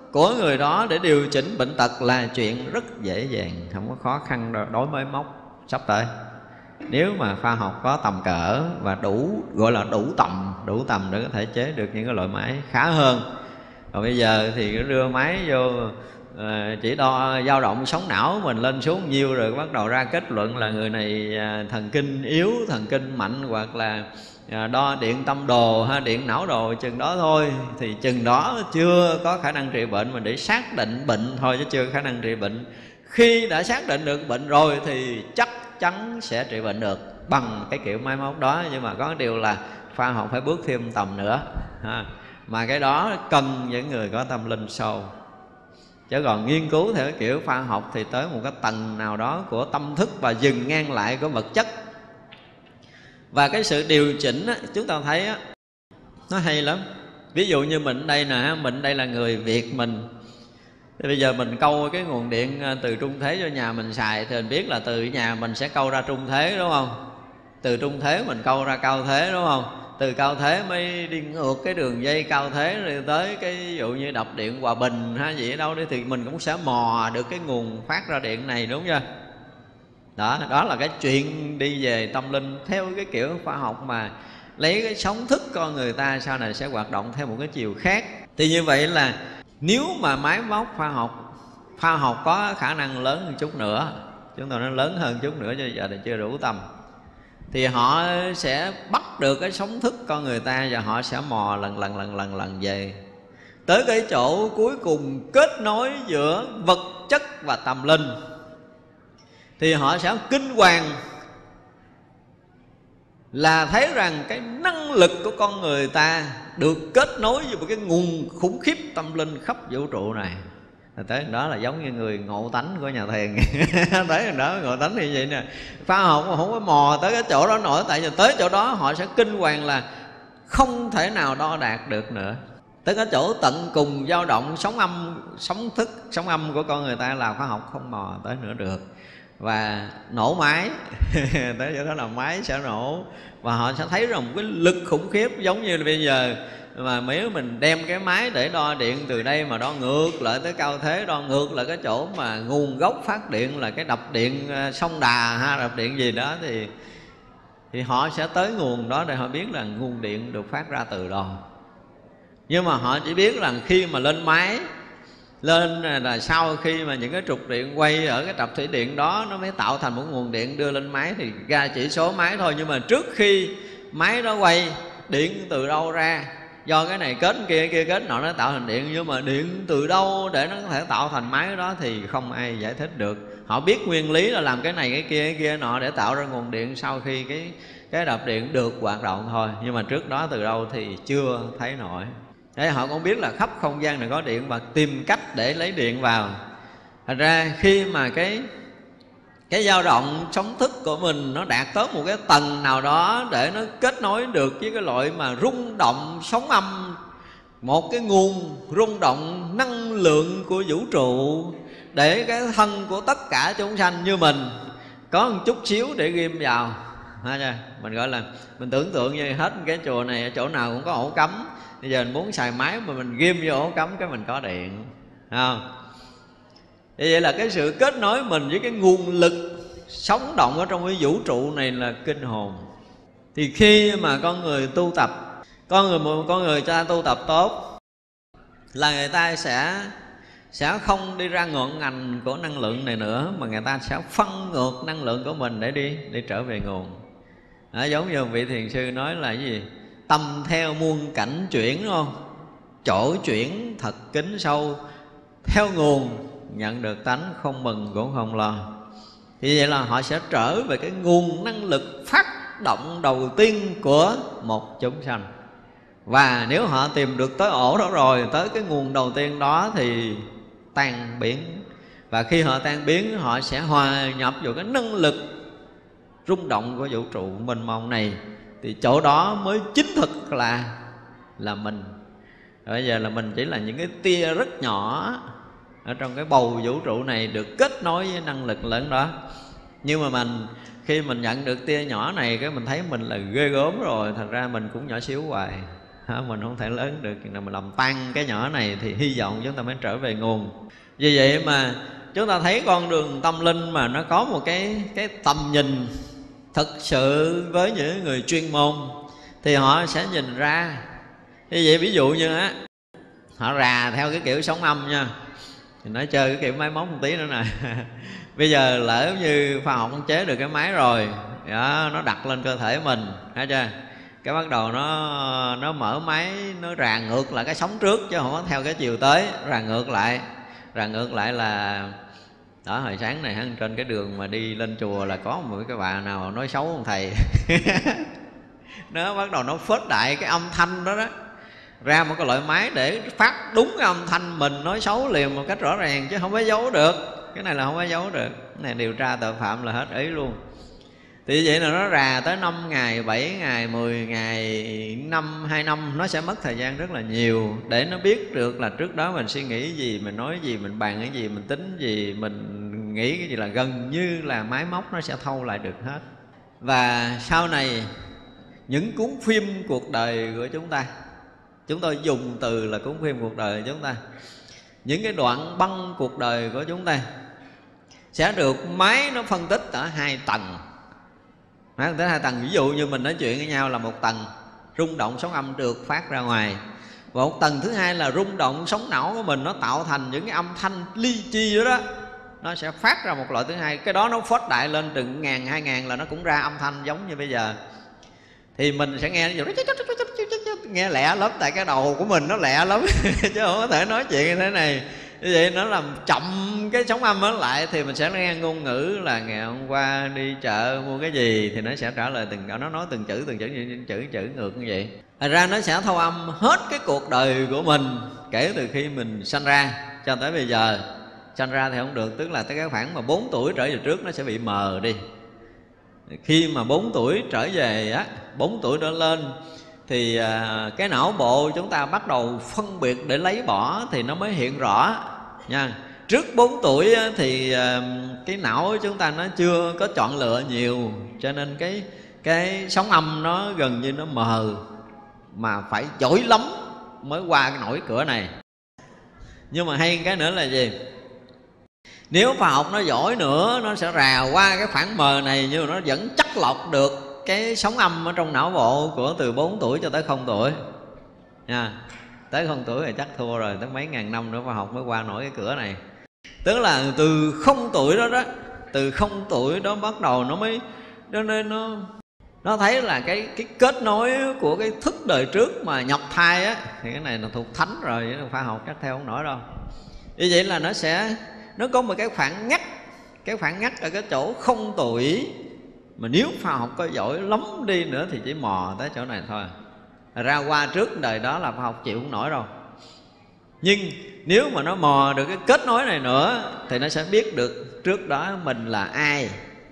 của người đó để điều chỉnh bệnh tật là chuyện rất dễ dàng, không có khó khăn đối với máy móc. Sắp tới nếu mà khoa học có tầm cỡ và đủ, gọi là đủ tầm để có thể chế được những cái loại máy khá hơn. Còn bây giờ thì đưa máy vô chỉ đo dao động sóng não mình lên xuống nhiêu rồi bắt đầu ra kết luận là người này thần kinh yếu, thần kinh mạnh, hoặc là đo điện tâm đồ ha, điện não đồ chừng đó thôi, thì chừng đó chưa có khả năng trị bệnh, mà để xác định bệnh thôi chứ chưa có khả năng trị bệnh. Khi đã xác định được bệnh rồi thì chắc chắn sẽ trị bệnh được bằng cái kiểu máy móc đó. Nhưng mà có điều là khoa học phải bước thêm tầm nữa ha. Mà cái đó cần những người có tâm linh sâu. Chứ còn nghiên cứu theo kiểu khoa học thì tới một cái tầng nào đó của tâm thức và dừng ngang lại của vật chất. Và cái sự điều chỉnh á, chúng ta thấy á, nó hay lắm. Ví dụ như mình đây nè, mình đây là người Việt mình, thì bây giờ mình câu cái nguồn điện từ trung thế cho nhà mình xài, thì mình biết là từ nhà mình sẽ câu ra trung thế, đúng không? Từ trung thế mình câu ra cao thế, đúng không? Từ cao thế mới đi ngược cái đường dây cao thế rồi tới cái ví dụ như đập điện Hòa Bình hay gì ở đâu đấy, thì mình cũng sẽ mò được cái nguồn phát ra điện này, đúng chưa? Đó là cái chuyện đi về tâm linh theo cái kiểu khoa học, mà lấy cái sống thức con người ta sau này sẽ hoạt động theo một cái chiều khác. Thì như vậy là nếu mà máy móc khoa học có khả năng lớn hơn chút nữa, chúng ta nói lớn hơn chút nữa cho giờ thì chưa đủ tầm, thì họ sẽ bắt được cái sống thức con người ta và họ sẽ mò lần về tới cái chỗ cuối cùng kết nối giữa vật chất và tâm linh. Thì họ sẽ kinh hoàng là thấy rằng cái năng lực của con người ta được kết nối với một cái nguồn khủng khiếp tâm linh khắp vũ trụ này. Tới đó là giống như người ngộ tánh của nhà thiền. Tới đó ngộ tánh như vậy nè. Khoa học mà không có mò tới cái chỗ đó nổi, tại vì tới chỗ đó họ sẽ kinh hoàng là không thể nào đo đạt được nữa. Tới cái chỗ tận cùng dao động sóng âm, sóng thức, sóng âm của con người ta là khoa học không mò tới nữa được. Và nổ máy tới chỗ đó là máy sẽ nổ, và họ sẽ thấy rằng một cái lực khủng khiếp. Giống như là bây giờ mà nếu mình đem cái máy để đo điện từ đây mà đo ngược lại tới cao thế, đo ngược lại cái chỗ mà nguồn gốc phát điện là cái đập điện sông Đà ha, đập điện gì đó, thì họ sẽ tới nguồn đó để họ biết là nguồn điện được phát ra từ đâu. Nhưng mà họ chỉ biết rằng khi mà lên máy lên là sau khi mà những cái trục điện quay ở cái trạm thủy điện đó nó mới tạo thành một nguồn điện đưa lên máy, thì ra chỉ số máy thôi. Nhưng mà trước khi máy đó quay, điện từ đâu ra, do cái này kết kia kết nọ nó tạo thành điện, nhưng mà điện từ đâu để nó có thể tạo thành máy đó thì không ai giải thích được. Họ biết nguyên lý là làm cái này cái kia nọ để tạo ra nguồn điện sau khi cái đập điện được hoạt động thôi, nhưng mà trước đó từ đâu thì chưa thấy nổi. Thế họ cũng biết là khắp không gian này có điện và tìm cách để lấy điện vào. Thành ra khi mà cái dao động sóng thức của mình nó đạt tới một cái tầng nào đó để nó kết nối được với cái loại mà rung động sóng âm, một cái nguồn rung động năng lượng của vũ trụ, để cái thân của tất cả chúng sanh như mình có một chút xíu để ghim vào. Mình gọi là mình tưởng tượng như hết cái chùa này chỗ nào cũng có ổ cắm, bây giờ mình muốn xài máy mà mình ghim vô ổ cắm cái mình có điện, không? Thì vậy là cái sự kết nối mình với cái nguồn lực sống động ở trong cái vũ trụ này là kinh hồn. Thì khi mà con người tu tập, con người cho tu tập tốt là người ta sẽ không đi ra ngọn ngành của năng lượng này nữa, mà người ta sẽ phân ngược năng lượng của mình để đi trở về nguồn. Giống như vị thiền sư nói là cái gì? Tâm theo muôn cảnh chuyển, đúng không? Chỗ chuyển thật kín sâu, theo nguồn nhận được tánh, không mừng cũng không lo. Thì vậy là họ sẽ trở về cái nguồn năng lực phát động đầu tiên của một chúng sanh. Và nếu họ tìm được tới ổ đó rồi, tới cái nguồn đầu tiên đó thì tan biến. Và khi họ tan biến, họ sẽ hòa nhập vào cái năng lực rung động của vũ trụ mênh mông này. Thì chỗ đó mới chính thực là mình. Bây giờ là mình chỉ là những cái tia rất nhỏ ở trong cái bầu vũ trụ này được kết nối với năng lực lớn đó. Nhưng mà khi mình nhận được tia nhỏ này, cái mình thấy mình là ghê gớm rồi, thành ra mình cũng nhỏ xíu hoài. Mình không thể lớn được, chừng nào mình làm tan cái nhỏ này thì hy vọng chúng ta mới trở về nguồn. Vì vậy mà chúng ta thấy con đường tâm linh mà nó có một cái tầm nhìn thực sự với những người chuyên môn thì họ sẽ nhìn ra. Như vậy ví dụ như á, họ rà theo cái kiểu sóng âm nha, thì nói chơi cái kiểu máy móc một tí nữa nè. Bây giờ lỡ như khoa học chế được cái máy rồi đó, nó đặt lên cơ thể mình, thấy chưa, cái bắt đầu nó mở máy, nó rà ngược lại cái sóng trước chứ không có theo cái chiều tới, rà ngược lại là đó. Hồi sáng này trên cái đường mà đi lên chùa là có một cái bà nào nói xấu ông thầy. Nó bắt đầu nó phết đại cái âm thanh đó ra một cái loại máy để phát đúng cái âm thanh mình nói xấu liền một cách rõ ràng, chứ không có giấu được. Cái này là không có giấu được, cái này điều tra tội phạm là hết ý luôn. Thì vậy là nó rà tới 5 ngày, 7 ngày, 10 ngày, 2 năm, nó sẽ mất thời gian rất là nhiều để nó biết được là trước đó mình suy nghĩ gì, mình nói gì, mình bàn cái gì, mình tính gì, mình nghĩ cái gì, là gần như là máy móc nó sẽ thâu lại được hết. Và sau này những cuốn phim cuộc đời của chúng tôi dùng từ là cuốn phim cuộc đời của chúng ta, những cái đoạn băng cuộc đời của chúng ta sẽ được máy nó phân tích ở 2 tầng. Nói tới 2 tầng, ví dụ như mình nói chuyện với nhau là 1 tầng rung động sóng âm được phát ra ngoài, và 1 tầng thứ hai là rung động sóng não của mình, nó tạo thành những cái âm thanh ly chi đó, nó sẽ phát ra một loại thứ hai. Cái đó nó phết đại lên từng 1000, 2000 là nó cũng ra âm thanh giống như bây giờ. Thì mình sẽ nghe lẹ lắm, tại cái đầu của mình nó lẹ lắm chứ không có thể nói chuyện như thế này. Như vậy nó làm chậm cái sóng âm đó lại, thì mình sẽ nghe ngôn ngữ là ngày hôm qua đi chợ mua cái gì, thì nó sẽ trả lời từng, nó nói từng chữ ngược như vậy. Thành ra nó sẽ thâu âm hết cái cuộc đời của mình kể từ khi mình sanh ra cho tới bây giờ. Sanh ra thì không được, tức là tới cái khoảng mà 4 tuổi trở về trước nó sẽ bị mờ đi. Khi mà 4 tuổi trở về á, 4 tuổi trở lên thì cái não bộ chúng ta bắt đầu phân biệt để lấy bỏ thì nó mới hiện rõ nha. Trước 4 tuổi thì cái não của chúng ta nó chưa có chọn lựa nhiều, cho nên cái sóng âm nó gần như nó mờ, mà phải giỏi lắm mới qua cái nổi cửa này. Nhưng mà hay cái nữa là gì? Nếu khoa học nó giỏi nữa, nó sẽ rà qua cái khoảng mờ này, nhưng mà nó vẫn chắc lọc được cái sóng âm ở trong não bộ của từ 4 tuổi cho tới 0 tuổi nha. Tới 0 tuổi thì chắc thua rồi, tới mấy ngàn năm nữa khoa học mới qua nổi cái cửa này. Tức là từ 0 tuổi đó, từ 0 tuổi đó bắt đầu nó mới nó thấy là cái kết nối của cái thức đời trước mà nhập thai á, thì cái này là thuộc thánh rồi, khoa học chắc theo không nổi đâu. Như vậy là nó có một cái khoảng ngắt ở cái chỗ 0 tuổi, mà nếu khoa học có giỏi lắm đi nữa thì chỉ mò tới chỗ này thôi. Ra qua trước đời đó là khoa học chịu không nổi đâu. Nhưng nếu mà nó mò được cái kết nối này nữa thì nó sẽ biết được trước đó mình là ai.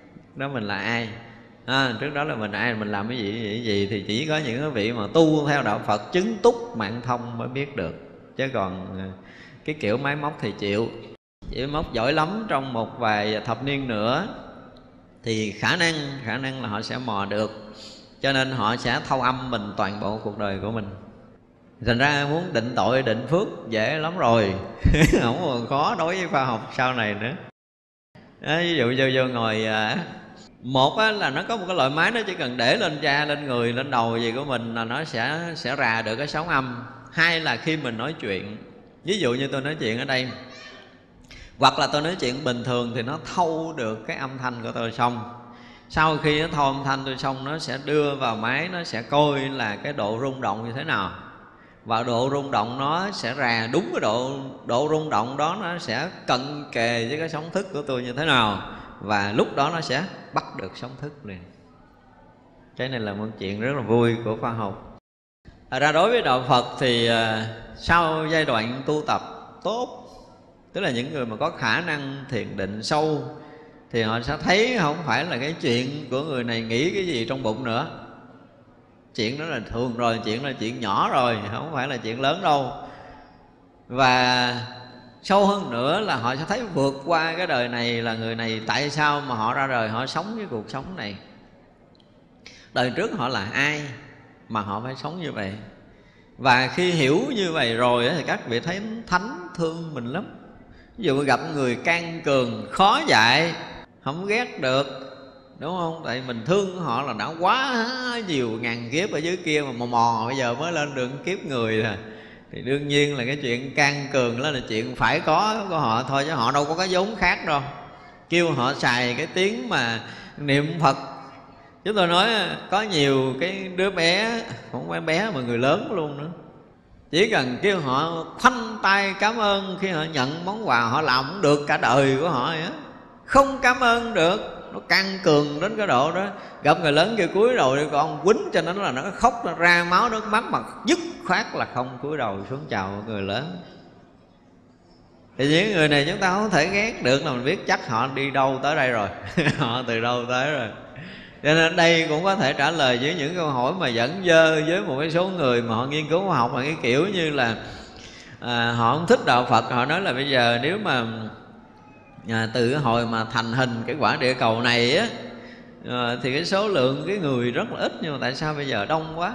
Trước đó là mình ai, mình làm cái gì thì chỉ có những cái vị mà tu theo đạo Phật chứng túc mạng thông mới biết được. Chứ còn cái kiểu máy móc thì chịu. Chỉ móc giỏi lắm trong một vài thập niên nữa thì khả năng là họ sẽ mò được. Cho nên họ sẽ thâu âm mình toàn bộ cuộc đời của mình. Thành ra muốn định tội định phước dễ lắm rồi. Không còn khó đối với khoa học sau này nữa. Ví dụ vô ngồi một là nó có một cái loại máy, nó chỉ cần để lên da, lên người, lên đầu gì của mình là nó sẽ rà được cái sóng âm. Hai là khi mình nói chuyện, ví dụ như tôi nói chuyện ở đây, hoặc là tôi nói chuyện bình thường thì nó thâu được cái âm thanh của tôi xong. Sau khi nó thâu âm thanh tôi xong, nó sẽ đưa vào máy, nó sẽ coi là cái độ rung động như thế nào. Và độ rung động nó sẽ rà đúng cái độ rung động đó, nó sẽ cận kề với cái sóng thức của tôi như thế nào. Và lúc đó nó sẽ bắt được sóng thức liền. Cái này là một chuyện rất là vui của khoa học. Ra đối với đạo Phật thì sau giai đoạn tu tập tốt, tức là những người mà có khả năng thiền định sâu, thì họ sẽ thấy không phải là cái chuyện của người này nghĩ cái gì trong bụng nữa. Chuyện đó là thường rồi, chuyện đó là chuyện nhỏ rồi, không phải là chuyện lớn đâu. Và sâu hơn nữa là họ sẽ thấy vượt qua cái đời này là người này tại sao mà họ ra đời, họ sống cái cuộc sống này. Đời trước họ là ai mà họ phải sống như vậy. Và khi hiểu như vậy rồi thì các vị thấy thánh thương mình lắm. Ví dụ gặp người can cường, khó dạy, không ghét được, đúng không? Tại mình thương họ là đã quá nhiều ngàn kiếp ở dưới kia mà mò bây giờ mới lên được kiếp người rồi. Thì đương nhiên là cái chuyện can cường đó là chuyện phải có của họ thôi, chứ họ đâu có cái vốn khác đâu. Kêu họ xài cái tiếng mà niệm Phật. Chúng tôi nói có nhiều cái đứa bé, không phải bé mà người lớn luôn nữa, chỉ cần kêu họ khoanh tay cảm ơn khi họ nhận món quà, họ làm cũng được cả đời của họ vậy đó. Không cảm ơn được, nó can cường đến cái độ đó. Gặp người lớn kêu cúi đầu đi con, quýnh cho nó là nó khóc, nó ra máu nước mắt, mà dứt khoát là không cúi đầu xuống chào người lớn. Thì những người này chúng ta không thể ghét được, là mình biết chắc họ đi đâu tới đây rồi họ từ đâu tới rồi. Cho nên đây cũng có thể trả lời với những câu hỏi mà dẫn dơ với một cái số người mà họ nghiên cứu khoa học, mà cái kiểu như là họ không thích đạo Phật. Họ nói là bây giờ nếu mà từ cái hồi mà thành hình cái quả địa cầu này á, thì cái số lượng cái người rất là ít, nhưng mà tại sao bây giờ đông quá?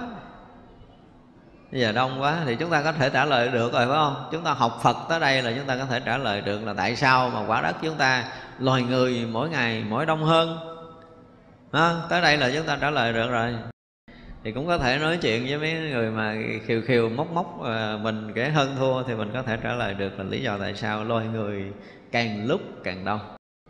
Bây giờ đông quá thì chúng ta có thể trả lời được rồi, phải không? Chúng ta học Phật tới đây là chúng ta có thể trả lời được là tại sao mà quả đất chúng ta loài người mỗi ngày mỗi đông hơn. Tới đây là chúng ta trả lời được rồi. Thì cũng có thể nói chuyện với mấy người mà khiều khiều móc móc mình cái hơn thua, thì mình có thể trả lời được là lý do tại sao loài người càng lúc càng đông.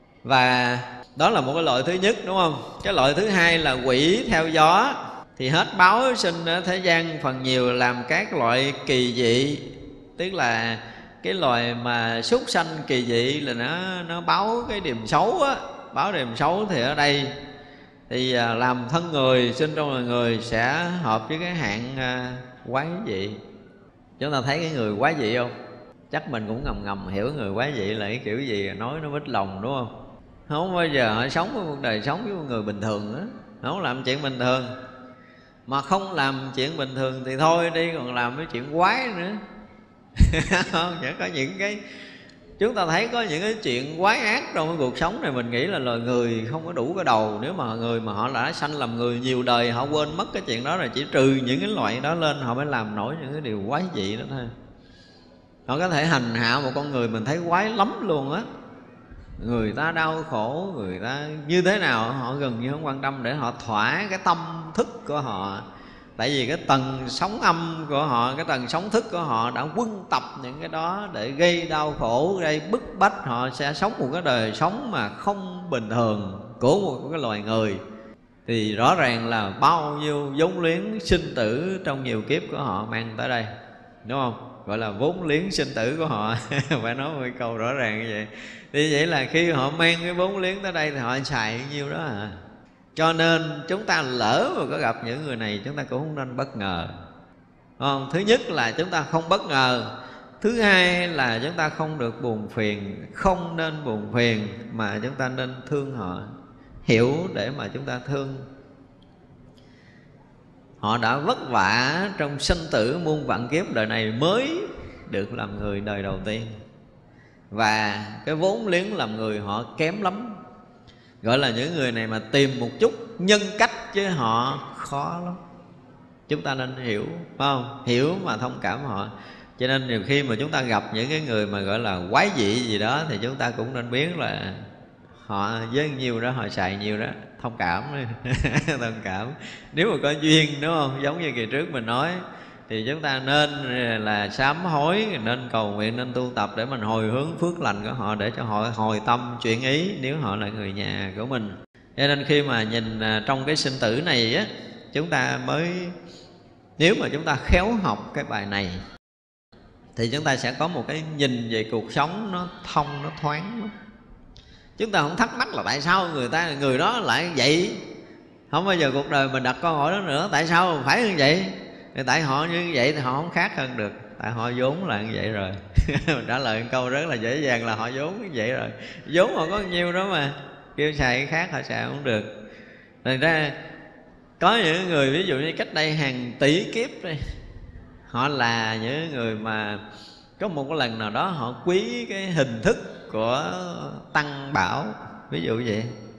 Và đó là một cái loại thứ nhất, đúng không? Cái loại thứ hai là quỷ theo gió. Thì hết báo sinh ở thế gian phần nhiều làm các loại kỳ dị. Tức là cái loài mà súc sanh kỳ dị là nó báo cái điềm xấu á. Báo điềm xấu thì ở đây thì làm thân người, sinh trong loài người sẽ hợp với cái hạng quái dị. Chúng ta thấy cái người quái dị không? Chắc mình cũng ngầm ngầm hiểu người quái dị là cái kiểu gì, nói nó mít lòng, đúng không? Không bao giờ họ sống với một đời sống với một người bình thường á, không làm chuyện bình thường. Mà không làm chuyện bình thường thì thôi đi, còn làm cái chuyện quái nữa không? Chỉ có những cái chúng ta thấy có những cái chuyện quái ác trong cái cuộc sống này. Mình nghĩ là loài người không có đủ cái đầu. Nếu mà người mà họ đã sanh làm người nhiều đời, họ quên mất cái chuyện đó rồi. Chỉ trừ những cái loại đó lên, họ mới làm nổi những cái điều quái dị đó thôi. Họ có thể hành hạ một con người mình thấy quái lắm luôn á. Người ta đau khổ, người ta như thế nào họ gần như không quan tâm, để họ thỏa cái tâm thức của họ. Tại vì cái tầng sóng âm của họ, cái tầng sóng thức của họ đã quân tập những cái đó để gây đau khổ, gây bức bách. Họ sẽ sống một cái đời sống mà không bình thường của một cái loài người. Thì rõ ràng là bao nhiêu vốn liếng sinh tử trong nhiều kiếp của họ mang tới đây, đúng không? Gọi là vốn liếng sinh tử của họ phải nói một câu rõ ràng như vậy. Thì vậy là khi họ mang cái vốn liếng tới đây thì họ xài nhiêu đó à. Cho nên chúng ta lỡ mà có gặp những người này, chúng ta cũng không nên bất ngờ, không? Thứ nhất là chúng ta không bất ngờ. Thứ hai là chúng ta không được buồn phiền. Không nên buồn phiền, mà chúng ta nên thương họ, hiểu để mà chúng ta thương. Họ đã vất vả trong sinh tử muôn vạn kiếp, đời này mới được làm người đời đầu tiên. Và cái vốn liếng làm người họ kém lắm. Gọi là những người này mà tìm một chút nhân cách với họ khó lắm. Chúng ta nên hiểu, phải không? Hiểu mà thông cảm họ. Cho nên nhiều khi mà chúng ta gặp những cái người mà gọi là quái dị gì đó, thì chúng ta cũng nên biết là họ với nhiêu đó, họ xài nhiêu đó. Thông cảm thông cảm. Nếu mà có duyên, đúng không? Giống như kỳ trước mình nói, thì chúng ta nên là sám hối, nên cầu nguyện, nên tu tập để mình hồi hướng phước lành của họ, để cho họ hồi tâm chuyển ý nếu họ là người nhà của mình. Cho nên khi mà nhìn trong cái sinh tử này á, chúng ta mới, nếu mà chúng ta khéo học cái bài này thì chúng ta sẽ có một cái nhìn về cuộc sống nó thông, nó thoáng lắm. Chúng ta không thắc mắc là tại sao người đó lại vậy. Không bao giờ cuộc đời mình đặt câu hỏi đó nữa. Tại sao phải như vậy? Thì tại họ như vậy thì họ không khác hơn được. Tại họ vốn là như vậy rồi mình trả lời một câu rất là dễ dàng là họ vốn như vậy rồi. Vốn họ có nhiêu đó mà kêu xài cái khác họ xài không được. Thành ra có những người ví dụ như cách đây hàng tỷ kiếp đây, họ là những người mà có một cái lần nào đó họ quý cái hình thức của Tăng Bảo, ví dụ vậy.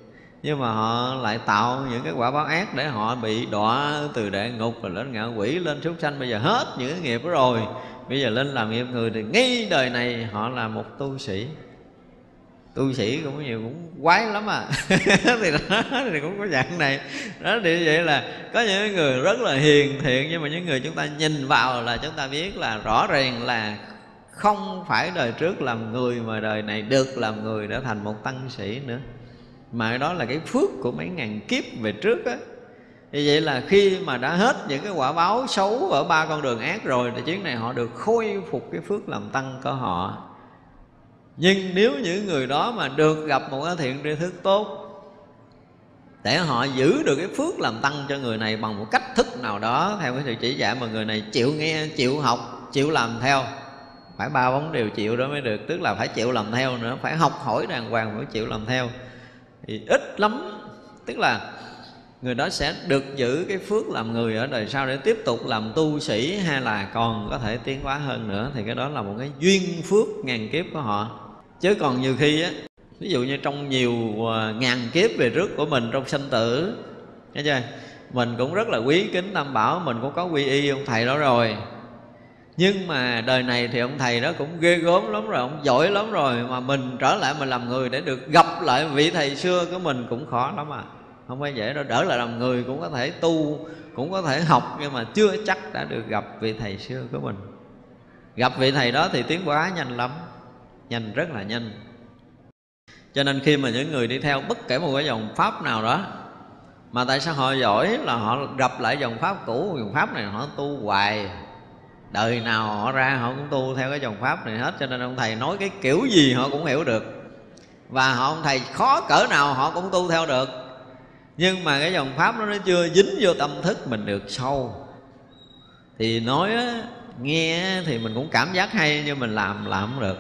nhưng mà họ lại tạo những cái quả báo ác để họ bị đọa từ địa ngục rồi lên ngạ quỷ, lên súc sanh. Bây giờ hết những cái nghiệp đó rồi, bây giờ lên làm nghiệp người, thì ngay đời này họ là một tu sĩ. Tu sĩ cũng nhiều, cũng quái lắm à. Thì đó thì cũng có dạng này đó. Thì vậy là có những người rất là hiền thiện, nhưng mà những người chúng ta nhìn vào là chúng ta biết là rõ ràng là không phải đời trước làm người, mà đời này được làm người để thành một tăng sĩ nữa. Mà đó là cái phước của mấy ngàn kiếp về trước á. Thì vậy là khi mà đã hết những cái quả báo xấu ở ba con đường ác rồi, thì chuyến này họ được khôi phục cái phước làm tăng của họ. Nhưng nếu những người đó mà được gặp một cái thiện tri thức tốt, để họ giữ được cái phước làm tăng cho người này bằng một cách thức nào đó, theo cái sự chỉ dạy mà người này chịu nghe, chịu học, chịu làm theo. Phải 3-4 điều chịu đó mới được. Tức là phải chịu làm theo nữa, phải học hỏi đàng hoàng mới chịu làm theo. Thì ít lắm, tức là người đó sẽ được giữ cái phước làm người ở đời sau để tiếp tục làm tu sĩ, hay là còn có thể tiến hóa hơn nữa. Thì cái đó là một cái duyên phước ngàn kiếp của họ. Chứ còn nhiều khi á, ví dụ như trong nhiều ngàn kiếp về trước của mình trong sanh tử, thấy chưa, mình cũng rất là quý kính Tam Bảo, mình cũng có quy y ông thầy đó rồi, nhưng mà đời này thì ông thầy đó cũng ghê gớm lắm rồi, ông giỏi lắm rồi, mà mình trở lại mình làm người để được gặp lại vị thầy xưa của mình cũng khó lắm à. Không phải dễ đâu. Đỡ lại làm người cũng có thể tu, cũng có thể học, nhưng mà chưa chắc đã được gặp vị thầy xưa của mình. Gặp vị thầy đó thì tiến hóa nhanh lắm, nhanh, rất là nhanh. Cho nên khi mà những người đi theo bất kể một cái dòng pháp nào đó, mà tại sao họ giỏi là họ gặp lại dòng pháp cũ, dòng pháp này họ tu hoài, đời nào họ ra họ cũng tu theo cái dòng pháp này hết. Cho nên ông thầy nói cái kiểu gì họ cũng hiểu được, và ông thầy khó cỡ nào họ cũng tu theo được. Nhưng mà cái dòng pháp đó nó chưa dính vô tâm thức mình được sâu. Thì nói á, nghe thì mình cũng cảm giác hay, nhưng mình làm không được.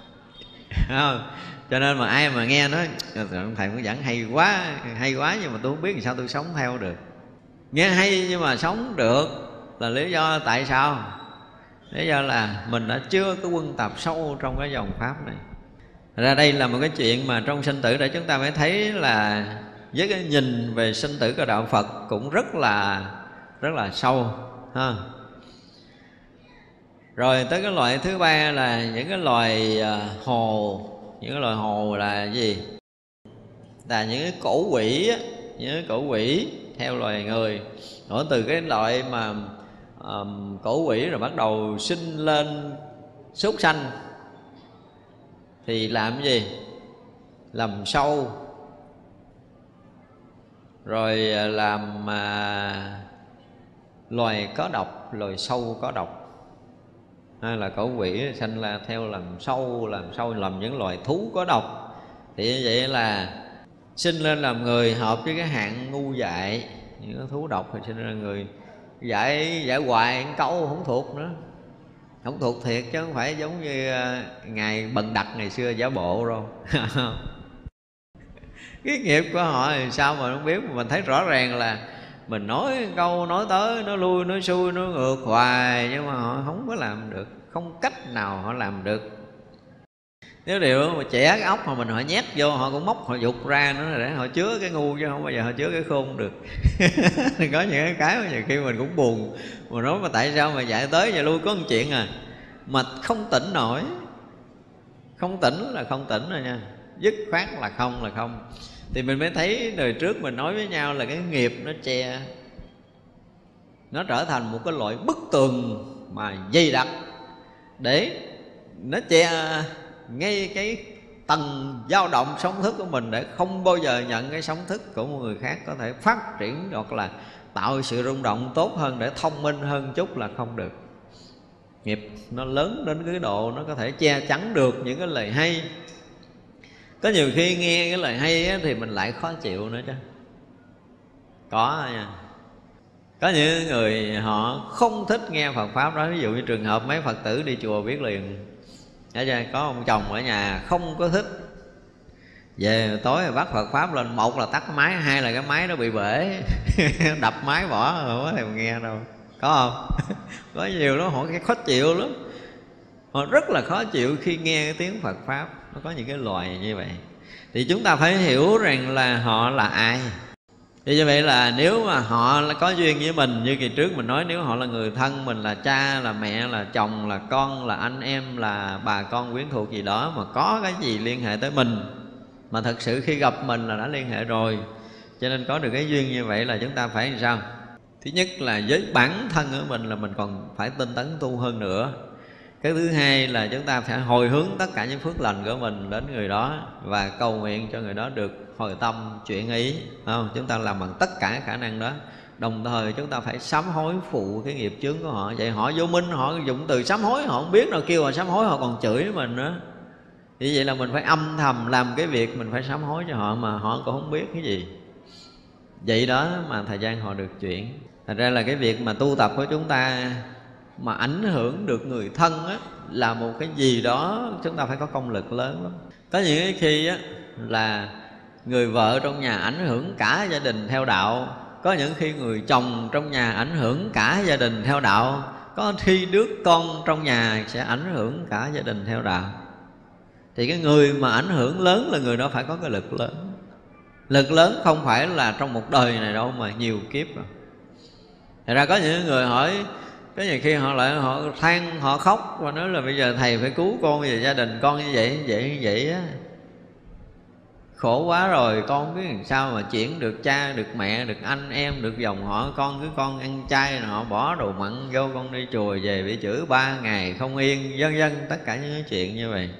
Cho nên mà ai mà nghe nói ông thầy cũng giảng hay quá, nhưng mà tôi không biết làm sao tôi sống theo được. Nghe hay nhưng mà sống được là lý do tại sao? Lý do là mình đã chưa có quân tập sâu trong cái dòng pháp này. Ra đây là một cái chuyện mà trong sinh tử để chúng ta mới thấy là với cái nhìn về sinh tử của đạo Phật cũng rất là sâu ha. Rồi tới cái loại thứ ba là những cái loài hồ. Những cái loài hồ là gì? Là những cái cổ quỷ á, những cái cổ quỷ theo loài người. Rồi từ cái loại mà cổ quỷ rồi bắt đầu sinh lên súc sanh thì làm cái gì? Làm sâu, rồi làm loài có độc, loài sâu có độc. Hay là cổ quỷ sanh là theo làm sâu, làm những loài thú có độc. Thì như vậy là sinh lên làm người hợp với cái hạng ngu dại. Những cái thú độc thì sinh ra người dạy hoài câu không thuộc nữa, không thuộc thiệt, chứ không phải giống như ngài Bần Đặc ngày xưa giả bộ đâu. Cái nghiệp của họ thì sao mà không biết. Mà mình thấy rõ ràng là mình nói câu nói tới, nói lui, nói xuôi, nói ngược hoài, nhưng mà họ không có làm được, không cách nào họ làm được. Nếu điều mà trẻ cái ốc mà mình họ nhét vô, họ cũng móc, họ dục ra nữa để họ chứa cái ngu, chứ không bao giờ họ chứa cái khôn được. Thì có những cái mà nhiều khi mình cũng buồn, mà nói mà tại sao mà dạy tới vậy lui. Có một chuyện mà không tỉnh nổi. Không tỉnh là không tỉnh rồi nha, dứt khoát là không. Thì mình mới thấy đời trước mình nói với nhau là cái nghiệp nó che, nó trở thành một cái loại bức tường mà dày đặc, để nó che ngay cái tầng dao động sóng thức của mình, để không bao giờ nhận cái sóng thức của một người khác có thể phát triển hoặc là tạo sự rung động tốt hơn, để thông minh hơn chút là không được. Nghiệp nó lớn đến cái độ nó có thể che chắn được những cái lời hay. Có nhiều khi nghe cái lời hay á, thì mình lại khó chịu nữa chứ. Có nha. Có những người họ không thích nghe Phật Pháp đó. Ví dụ như trường hợp mấy Phật tử đi chùa biết liền. Có ông chồng ở nhà không có thích, về tối rồi bắt Phật Pháp lên, một là tắt máy, hai là cái máy nó bị bể. Đập máy bỏ, không có thèm nghe đâu. Có không? Có nhiều đó họ khó chịu lắm. Họ rất là khó chịu khi nghe cái tiếng Phật Pháp. Nó có những cái loài như vậy. Thì chúng ta phải hiểu rằng là họ là ai. Thì như vậy là nếu mà họ có duyên với mình, như kỳ trước mình nói, nếu họ là người thân mình, là cha, là mẹ, là chồng, là con, là anh em, là bà con quyến thuộc gì đó, mà có cái gì liên hệ tới mình, mà thật sự khi gặp mình là đã liên hệ rồi. Cho nên có được cái duyên như vậy là chúng ta phải làm sao? Thứ nhất là với bản thân của mình là mình còn phải tinh tấn tu hơn nữa. Cái thứ hai là chúng ta phải hồi hướng tất cả những phước lành của mình đến người đó, và cầu nguyện cho người đó được hồi tâm chuyển ý, không? Chúng ta làm bằng tất cả khả năng đó. Đồng thời chúng ta phải sám hối phụ cái nghiệp chướng của họ. Vậy họ vô minh, họ dùng từ sám hối, họ không biết đâu, kêu họ sám hối họ còn chửi mình nữa. Vì vậy là mình phải âm thầm làm cái việc mình phải sám hối cho họ, mà họ cũng không biết cái gì. Vậy đó mà thời gian họ được chuyển. Thật ra là cái việc mà tu tập của chúng ta mà ảnh hưởng được người thân á, là một cái gì đó chúng ta phải có công lực lớn lắm. Có những cái khi á, là người vợ trong nhà ảnh hưởng cả gia đình theo đạo. Có những khi người chồng trong nhà ảnh hưởng cả gia đình theo đạo. Có khi đứa con trong nhà sẽ ảnh hưởng cả gia đình theo đạo. Thì cái người mà ảnh hưởng lớn là người đó phải có cái lực lớn. Lực lớn không phải là trong một đời này đâu, mà nhiều kiếp rồi. Thật ra có những người hỏi, có nhiều khi họ lại họ than, họ khóc và nói là bây giờ thầy phải cứu con về gia đình con như vậy á. Khổ quá rồi, con không biết làm sao mà chuyển được cha, được mẹ, được anh em, được dòng họ. Con ăn chay, họ bỏ đồ mặn vô, con đi chùa về bị chửi 3 ngày không yên, vân vân. Tất cả những cái chuyện như vậy.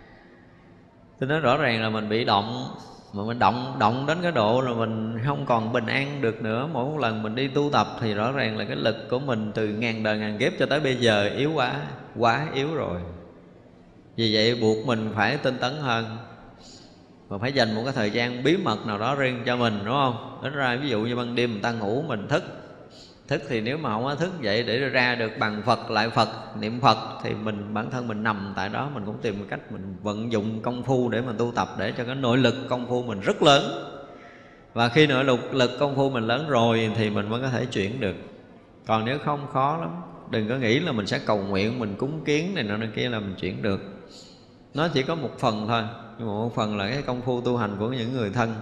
Tôi nói rõ ràng là mình bị động. Mà mình động đến cái độ là mình không còn bình an được nữa. Mỗi một lần mình đi tu tập thì rõ ràng là cái lực của mình từ ngàn đời ngàn kiếp cho tới bây giờ yếu quá yếu rồi. Vì vậy buộc mình phải tinh tấn hơn, và phải dành một cái thời gian bí mật nào đó riêng cho mình, đúng không? Đến ra ví dụ như ban đêm người ta ngủ mình thức thì nếu mà không có thức dậy để ra được bằng Phật lại Phật, niệm Phật, thì mình bản thân mình nằm tại đó mình cũng tìm một cách mình vận dụng công phu để mình tu tập, để cho cái nội lực công phu mình rất lớn. Và khi nội lực công phu mình lớn rồi thì mình mới có thể chuyển được. Còn nếu không, khó lắm. Đừng có nghĩ là mình sẽ cầu nguyện, mình cúng kiến này nọ kia là mình chuyển được. Nó chỉ có một phần thôi, nhưng mà một phần là cái công phu tu hành của những người thân.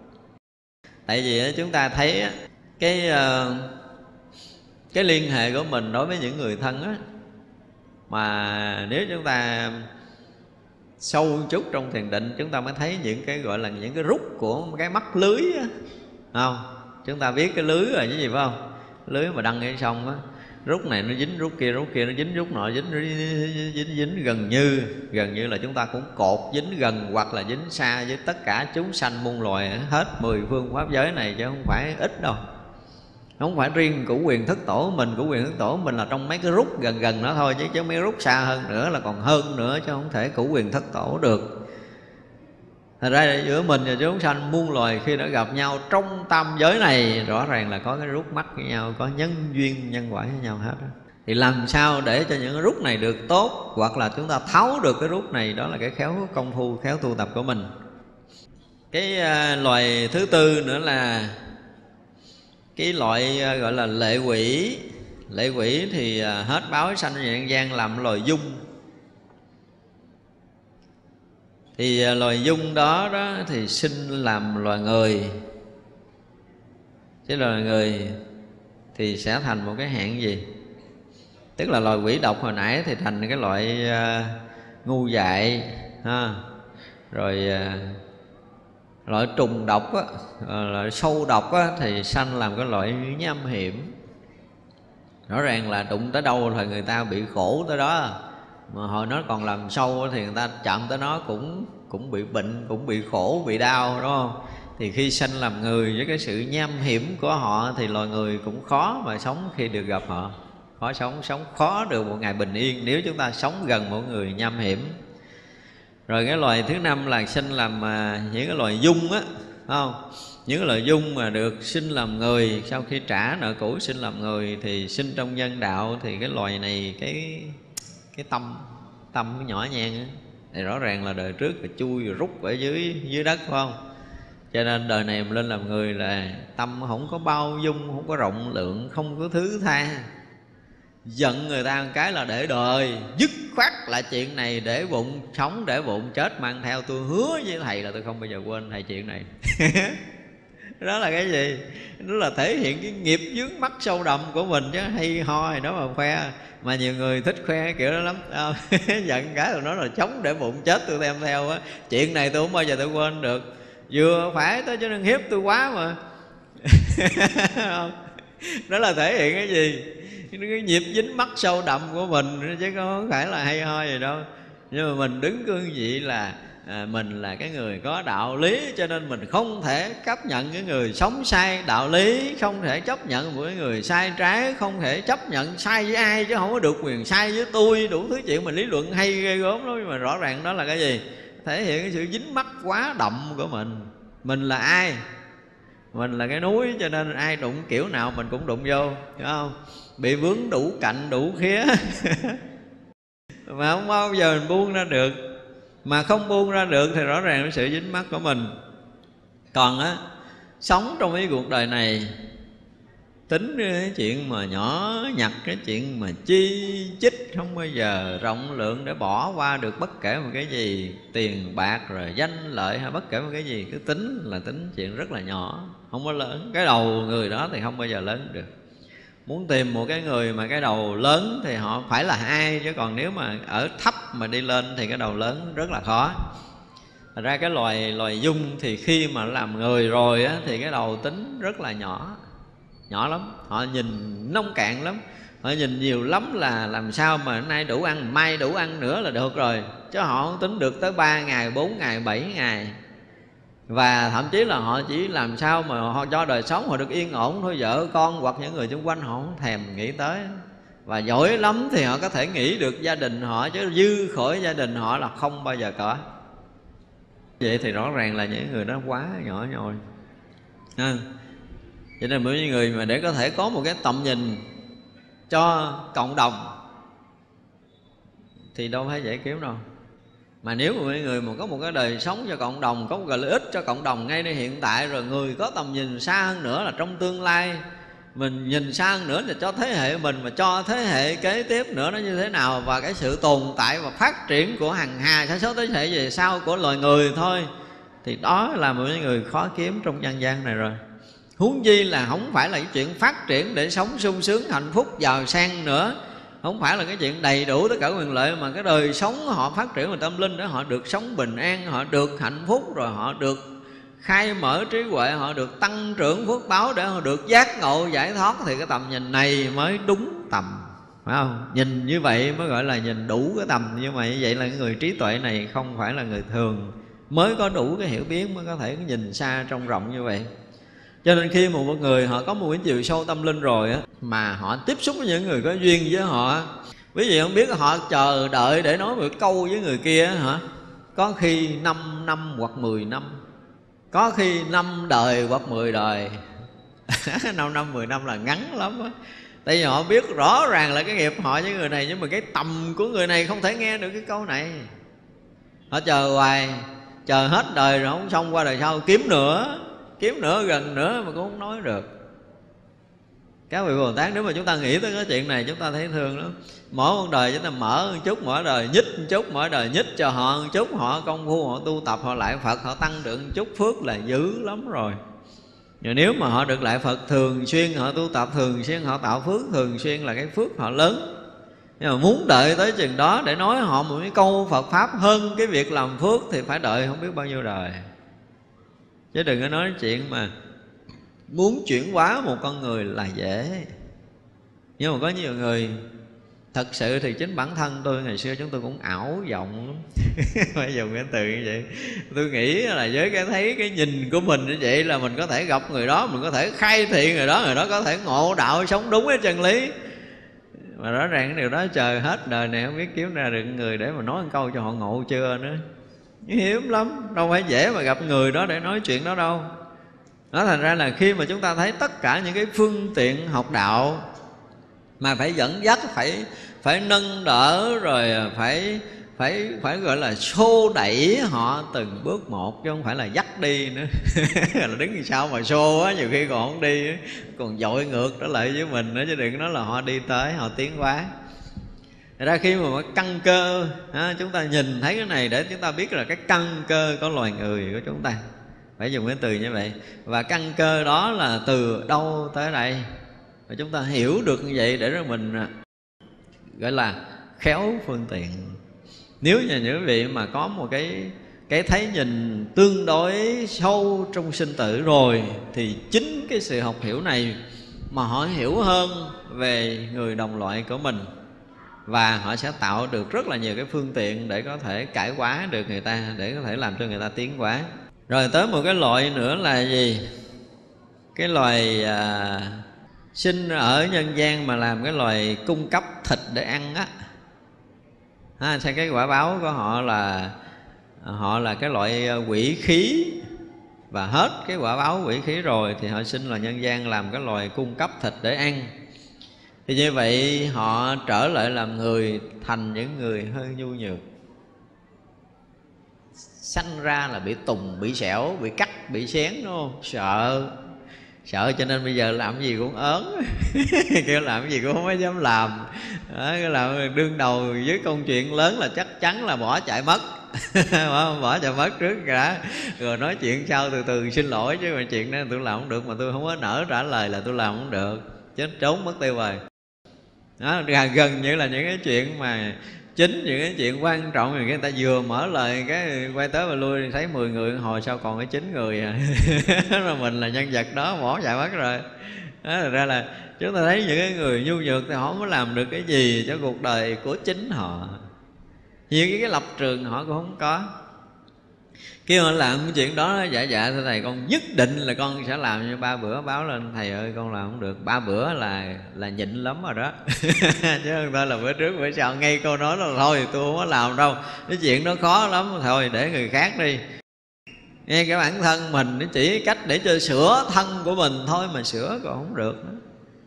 Tại vì chúng ta thấy cái liên hệ của mình đối với những người thân á, mà nếu chúng ta sâu chút trong thiền định, chúng ta mới thấy những cái gọi là những cái rút của cái mắt lưới á, không? Chúng ta biết cái lưới là cái gì phải không? Lưới mà đăng ở sông á, rút này nó dính rút kia nó dính, rút nọ dính gần như là chúng ta cũng cột dính gần hoặc là dính xa với tất cả chúng sanh muôn loài hết 10 phương pháp giới này, chứ không phải ít đâu. Không phải riêng Cửu Quyền Thất Tổ mình, Cửu Quyền Thất Tổ mình là trong mấy cái rút gần nó thôi, chứ mấy rút xa hơn nữa là còn hơn nữa, chứ không thể Cửu Quyền Thất Tổ được. Thật ra giữa mình và chúng sanh muôn loài khi đã gặp nhau trong tam giới này, rõ ràng là có cái rút mắt với nhau, có nhân duyên nhân quả với nhau hết đó. Thì làm sao để cho những cái rút này được tốt, hoặc là chúng ta tháo được cái rút này, đó là cái khéo công phu, khéo tu tập của mình. Cái loài thứ tư nữa là cái loại gọi là lệ quỷ. Lệ quỷ thì hết báo sanh về nhân gian làm loài dung. Thì loài dung đó thì sinh làm loài người. Chứ loài người thì sẽ thành một cái hạng gì? Tức là loài quỷ độc hồi nãy thì thành cái loại ngu dại ha. Rồi loại trùng độc á, loại sâu độc á, thì sanh làm cái loại nham hiểm. Rõ ràng là đụng tới đâu là người ta bị khổ tới đó. Mà hồi nó còn làm sâu thì người ta chạm tới nó cũng bị bệnh, cũng bị khổ, bị đau, đúng không? Thì khi sanh làm người với cái sự nham hiểm của họ thì loài người cũng khó mà sống khi được gặp họ. Khó sống khó được một ngày bình yên nếu chúng ta sống gần một người nham hiểm. Rồi cái loài thứ năm là sinh làm những cái loài dung á, không? Những cái loài dung mà được sinh làm người, sau khi trả nợ cũ sinh làm người thì sinh trong nhân đạo. Thì cái loài này cái tâm cái nhỏ nhen á, thì rõ ràng là đời trước là chui rút ở dưới đất, phải không? Cho nên đời này mình lên làm người là tâm không có bao dung, không có rộng lượng, không có thứ tha. Giận người ta một cái là để đời, dứt khoát là chuyện này để bụng, sống để bụng, chết mang theo. Tôi hứa với thầy là tôi không bao giờ quên thầy chuyện này. Đó là cái gì? Đó là thể hiện cái nghiệp vướng mắc sâu đậm của mình chứ. Hay ho thì đó mà khoe. Mà nhiều người thích khoe cái kiểu đó lắm. Giận cái là nó là sống để bụng, chết tôi đem theo á. Chuyện này tôi không bao giờ tôi quên được. Vừa phải tới cho nên hiếp tôi quá mà. Đó là thể hiện cái gì? Cái nghiệp dính mắc sâu đậm của mình, chứ không phải là hay ho gì đâu. Nhưng mà mình đứng cương vị là mình là cái người có đạo lý, cho nên mình không thể chấp nhận cái người sống sai đạo lý, không thể chấp nhận một cái người sai trái, không thể chấp nhận sai với ai chứ không có được quyền sai với tôi. Đủ thứ chuyện mình lý luận hay ghê gớm lắm, nhưng mà rõ ràng đó là cái gì? Thể hiện cái sự dính mắc quá đậm của mình. Mình là ai? Mình là cái núi, cho nên ai đụng kiểu nào mình cũng đụng vô, hiểu không? Bị vướng đủ cạnh đủ khía. Mà không bao giờ mình buông ra được. Mà không buông ra được thì rõ ràng là sự dính mắc của mình. Còn á, sống trong cái cuộc đời này, tính cái chuyện mà nhỏ nhặt, cái chuyện mà chi chít, không bao giờ rộng lượng để bỏ qua được bất kể một cái gì. Tiền bạc rồi danh lợi hay bất kể một cái gì, cứ tính là tính chuyện rất là nhỏ, không có lớn. Cái đầu người đó thì không bao giờ lớn được. Muốn tìm một cái người mà cái đầu lớn thì họ phải là ai, chứ còn nếu mà ở thấp mà đi lên thì cái đầu lớn rất là khó. Thật ra cái loài dung thì khi mà làm người rồi á, thì cái đầu tính rất là nhỏ, nhỏ lắm. Họ nhìn nông cạn lắm. Họ nhìn nhiều lắm là làm sao mà nay đủ ăn, mai đủ ăn nữa là được rồi. Chứ họ không tính được tới 3 ngày, 4 ngày, 7 ngày. Và thậm chí là họ chỉ làm sao mà họ cho đời sống họ được yên ổn thôi. Vợ con hoặc những người xung quanh họ không thèm nghĩ tới. Và giỏi lắm thì họ có thể nghĩ được gia đình họ, chứ dư khỏi gia đình họ là không bao giờ có. Vậy thì rõ ràng là những người đó quá nhỏ nhoi. Cho nên mỗi người mà để có thể có một cái tầm nhìn cho cộng đồng thì đâu phải dễ kiếm đâu. Mà nếu mà mọi người mà có một cái đời sống cho cộng đồng, có một cái lợi ích cho cộng đồng ngay nơi hiện tại, rồi người có tầm nhìn xa hơn nữa là trong tương lai, mình nhìn xa hơn nữa là cho thế hệ mình, mà cho thế hệ kế tiếp nữa nó như thế nào, và cái sự tồn tại và phát triển của hằng hà sa số thế hệ về sau của loài người thôi, thì đó là một người khó kiếm trong nhân gian này rồi. Huống chi là không phải là cái chuyện phát triển để sống sung sướng hạnh phúc giàu sang nữa, không phải là cái chuyện đầy đủ tất cả quyền lợi, mà cái đời sống họ phát triển về tâm linh để họ được sống bình an, họ được hạnh phúc, rồi họ được khai mở trí huệ, họ được tăng trưởng phước báo để họ được giác ngộ giải thoát. Thì cái tầm nhìn này mới đúng tầm, phải không? Nhìn như vậy mới gọi là nhìn đủ cái tầm. Nhưng mà như vậy là cái người trí tuệ này không phải là người thường, mới có đủ cái hiểu biết, mới có thể nhìn xa trông rộng như vậy. Cho nên khi một người họ có một cái chiều sâu tâm linh rồi á, mà họ tiếp xúc với những người có duyên với họ, quý vị không biết họ chờ đợi để nói một câu với người kia hả? Có khi 5 năm hoặc 10 năm, có khi 5 đời hoặc 10 đời. 5 năm 10 năm là ngắn lắm á. Tại vì họ biết rõ ràng là cái nghiệp họ với người này, nhưng mà cái tầm của người này không thể nghe được cái câu này. Họ chờ hoài, chờ hết đời rồi không xong, qua đời sau kiếm nữa gần nữa mà cũng không nói được. Các vị Bồ Tát, nếu mà chúng ta nghĩ tới cái chuyện này chúng ta thấy thương lắm. Mỗi một đời chúng ta mở một chút, mỗi đời nhích một chút, mỗi đời nhích cho họ một chút, họ công phu, họ tu tập, họ lại Phật, họ tăng được một chút phước là dữ lắm rồi. Rồi nếu mà họ được lại Phật thường xuyên, họ tu tập thường xuyên, họ tạo phước thường xuyên là cái phước họ lớn. Nhưng mà muốn đợi tới chừng đó để nói họ một cái câu Phật Pháp hơn cái việc làm phước thì phải đợi không biết bao nhiêu đời. Chứ đừng có nói chuyện mà muốn chuyển hóa một con người là dễ. Nhưng mà có nhiều người thật sự thì chính bản thân tôi ngày xưa chúng tôi cũng ảo vọng lắm. Phải dùng cái từ như vậy. Tôi nghĩ là với cái thấy cái nhìn của mình như vậy là mình có thể gặp người đó, mình có thể khai thị người đó có thể ngộ đạo sống đúng cái chân lý. Mà rõ ràng cái điều đó chờ hết đời này không biết kiếm ra được người để mà nói một câu cho họ ngộ chưa nữa. Hiếm lắm, đâu phải dễ mà gặp người đó để nói chuyện đó đâu. Đó, thành ra là khi mà chúng ta thấy tất cả những cái phương tiện học đạo mà phải dẫn dắt, phải nâng đỡ, rồi phải phải gọi là xô đẩy họ từng bước một, chứ không phải là dắt đi nữa. Là đứng sau mà xô á, nhiều khi còn không đi, còn dội ngược trở lại với mình nữa, chứ đừng nói là họ đi tới, họ tiến quá. Thật ra khi mà căn cơ, chúng ta nhìn thấy cái này để chúng ta biết là cái căn cơ của loài người của chúng ta, phải dùng cái từ như vậy. Và căn cơ đó là từ đâu tới đây, và chúng ta hiểu được như vậy để rồi mình gọi là khéo phương tiện. Nếu như những quý vị mà có một cái thấy nhìn tương đối sâu trong sinh tử rồi, thì chính cái sự học hiểu này mà họ hiểu hơn về người đồng loại của mình, và họ sẽ tạo được rất là nhiều cái phương tiện để có thể cải hóa được người ta, để có thể làm cho người ta tiến hóa. Rồi tới một cái loại nữa là gì? Cái loài sinh ở nhân gian mà làm cái loài cung cấp thịt để ăn á. Xem cái quả báo của họ là cái loại quỷ khí, và hết cái quả báo quỷ khí rồi thì họ sinh là nhân gian làm cái loài cung cấp thịt để ăn. Thì như vậy họ trở lại làm người, thành những người hơi nhu nhược, sanh ra là bị tùng, bị xẻo, bị cắt, bị xén, đúng không? Sợ cho nên bây giờ làm gì cũng ớn. Kêu làm gì cũng không có dám làm. Đó, cái làm đương đầu với công chuyện lớn là chắc chắn là bỏ chạy mất. Bỏ chạy mất trước cả, rồi nói chuyện sau từ từ xin lỗi, chứ mà chuyện đó tôi làm không được, mà tôi không có nỡ trả lời là tôi làm không được, chết trốn mất tiêu rồi. Đó, gần như là những cái chuyện mà chính, những cái chuyện quan trọng thì người ta vừa mở lời cái quay tới và lui, thấy 10 người hồi sau còn cái 9 người à. Rồi mình là nhân vật đó, bỏ chạy mất rồi. Đó, thật ra là chúng ta thấy những cái người nhu nhược thì họ không có làm được cái gì cho cuộc đời của chính họ, nhiều cái lập trường họ cũng không có. Khi họ làm cái chuyện đó, dạ thưa thầy, con nhất định là con sẽ làm, như 3 bữa báo lên thầy ơi con làm không được, 3 bữa là nhịn lắm rồi đó. Chứ không phải là bữa trước bữa sau ngay câu nói là thôi tôi không có làm đâu, cái chuyện đó khó lắm, thôi để người khác đi. Nghe cái bản thân mình nó chỉ cách để cho sửa thân của mình thôi mà sửa còn không được nữa.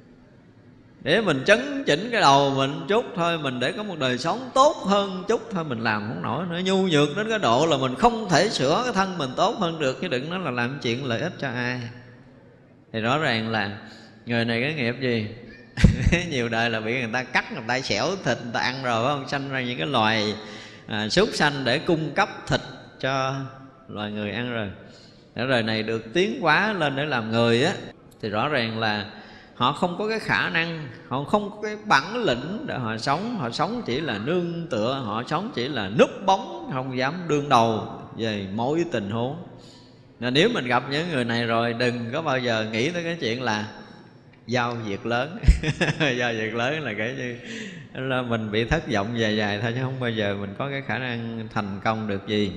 Để mình chấn chỉnh cái đầu mình chút thôi, mình để có một đời sống tốt hơn chút thôi, mình làm không nổi nữa. Nhu nhược đến cái độ là mình không thể sửa cái thân mình tốt hơn được, chứ đừng nói là làm chuyện lợi ích cho ai. Thì rõ ràng là người này cái nghiệp gì? Nhiều đời là bị người ta cắt, người ta xẻo thịt, người ta ăn rồi, phải không? Sanh ra những cái loài súc sanh để cung cấp thịt cho loài người ăn rồi. Để đời này được tiến hóa lên để làm người á, thì rõ ràng là họ không có cái khả năng, họ không có cái bản lĩnh để họ sống. Họ sống chỉ là nương tựa, họ sống chỉ là núp bóng, không dám đương đầu về mỗi tình huống. Nên nếu mình gặp những người này rồi, đừng có bao giờ nghĩ tới cái chuyện là giao việc lớn. Giao việc lớn là cái như là mình bị thất vọng dài thôi, chứ không bao giờ mình có cái khả năng thành công được gì.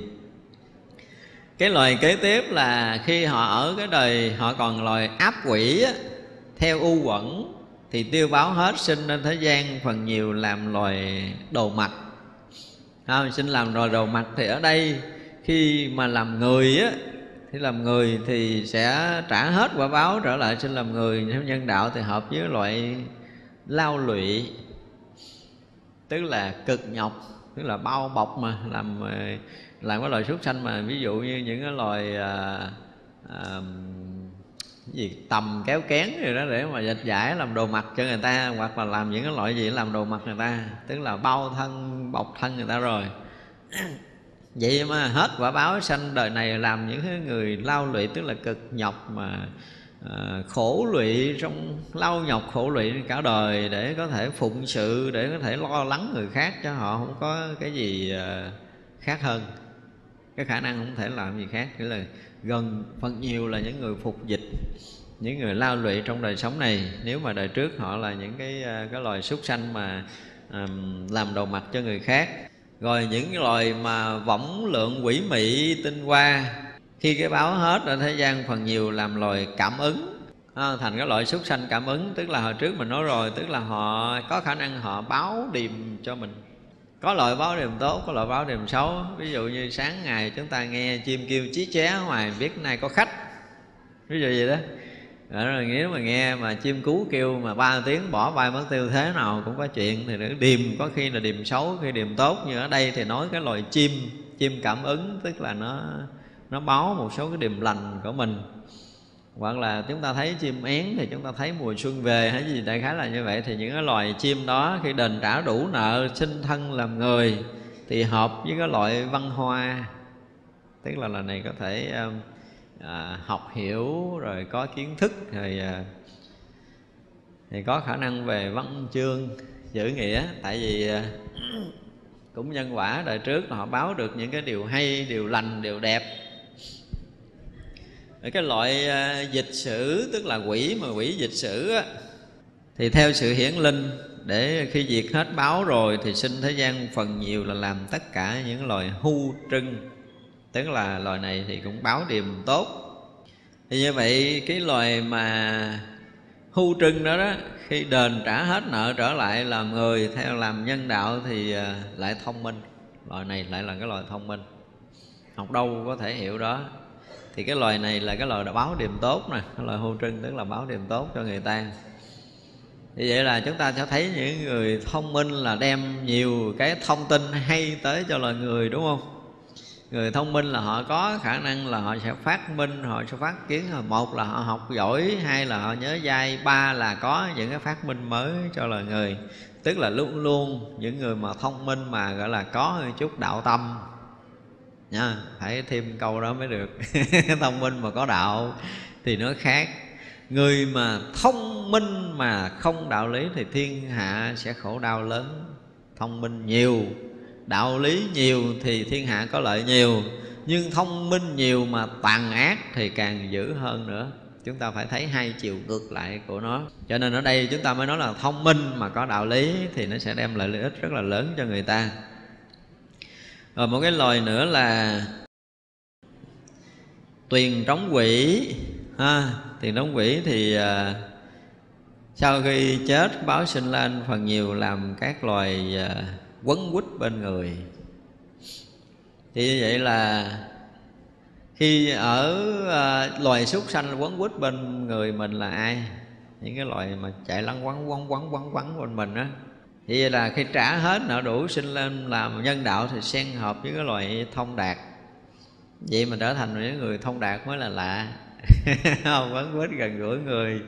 Cái loài kế tiếp là khi họ ở cái đời họ còn loài áp quỷ á, theo u quẩn, thì tiêu báo hết sinh lên thế gian, phần nhiều làm loài đồ mặt. Sinh làm loài đồ mặt thì ở đây khi mà làm người á, thì làm người thì sẽ trả hết quả báo trở lại sinh làm người. Theo nhân đạo thì hợp với loại lao lụy, tức là cực nhọc, tức là bao bọc mà làm cái loài súc sanh mà ví dụ như những cái loài gì tầm kéo kén rồi đó, để mà dịch giải làm đồ mặt cho người ta, hoặc là làm những cái loại gì làm đồ mặt người ta, tức là bao thân bọc thân người ta rồi. Vậy mà hết quả báo sanh đời này làm những cái người lao lụy, tức là cực nhọc mà khổ lụy, trong lao nhọc khổ lụy cả đời để có thể phụng sự, để có thể lo lắng người khác, cho họ không có cái gì khác hơn, cái khả năng không thể làm gì khác. Nghĩa là gần phần nhiều là những người phục dịch, những người lao lụy trong đời sống này. Nếu mà đời trước họ là những cái loài súc sanh mà làm đầu mặt cho người khác. Rồi những cái loài mà võng lượng quỷ mị tinh hoa, khi cái báo hết ở thế gian phần nhiều làm loài cảm ứng, thành cái loại súc sanh cảm ứng. Tức là hồi trước mình nói rồi, tức là họ có khả năng họ báo điềm cho mình. Có loại báo điềm tốt, có loại báo điềm xấu. Ví dụ như sáng ngày chúng ta nghe chim kêu chí chóe ngoài, biết nay có khách, ví dụ vậy đó. Rồi nếu mà nghe mà chim cú kêu mà 3 tiếng bỏ bay mất tiêu, thế nào cũng có chuyện. Thì điềm có khi là điềm xấu, khi điềm tốt. Như ở đây thì nói cái loài chim cảm ứng, tức là nó báo một số cái điềm lành của mình. Hoặc là chúng ta thấy chim én thì chúng ta thấy mùa xuân về hay gì đại khái là như vậy. Thì những cái loài chim đó khi đền trả đủ nợ sinh thân làm người thì hợp với cái loại văn hoa, tức là lần này có thể học hiểu rồi có kiến thức rồi thì có khả năng về văn chương chữ nghĩa. Tại vì cũng nhân quả đời trước là họ báo được những cái điều hay, điều lành, điều đẹp. Ở cái loại dịch sử, tức quỷ mà quỷ dịch sử á, thì theo sự hiển linh, để khi diệt hết báo rồi thì sinh thế gian phần nhiều là làm tất cả những loài hưu trưng, tức là loài này thì cũng báo điềm tốt. Thì như vậy cái loài mà hưu trưng đó khi đền trả hết nợ trở lại làm người theo làm nhân đạo thì lại thông minh. Loài này lại là cái loài thông minh, học đâu có thể hiểu đó. Thì cái loài này là cái loài báo điềm tốt nè, cái loài hưu trưng tức là báo điềm tốt cho người ta. Thì vậy là chúng ta sẽ thấy những người thông minh là đem nhiều cái thông tin hay tới cho loài người, đúng không? Người thông minh là họ có khả năng là họ sẽ phát minh, họ sẽ phát kiến. Một là họ học giỏi, hai là họ nhớ dai, ba là có những cái phát minh mới cho loài người. Tức là luôn luôn những người mà thông minh mà gọi là có một chút đạo tâm nha, phải thêm câu đó mới được. Thông minh mà có đạo thì nó khác. Người mà thông minh mà không đạo lý thì thiên hạ sẽ khổ đau lớn. Thông minh nhiều, đạo lý nhiều thì thiên hạ có lợi nhiều. Nhưng thông minh nhiều mà tàn ác thì càng dữ hơn nữa. Chúng ta phải thấy hai chiều ngược lại của nó. Cho nên ở đây chúng ta mới nói là thông minh mà có đạo lý thì nó sẽ đem lại lợi ích rất là lớn cho người ta. Rồi một cái loài nữa là tuyền trống quỷ ha. Tuyền trống quỷ thì sau khi chết báo sinh lên phần nhiều làm các loài quấn quýt bên người. Thì như vậy là khi ở loài súc sanh quấn quýt bên người mình là ai? Những cái loài mà chạy lăn quấn bên mình á. Thì vậy là khi trả hết nợ đủ sinh lên làm nhân đạo thì xen hợp với cái loài thông đạt. Vậy mà trở thành những người thông đạt mới là lạ. Không quấn quýt gần gũi người.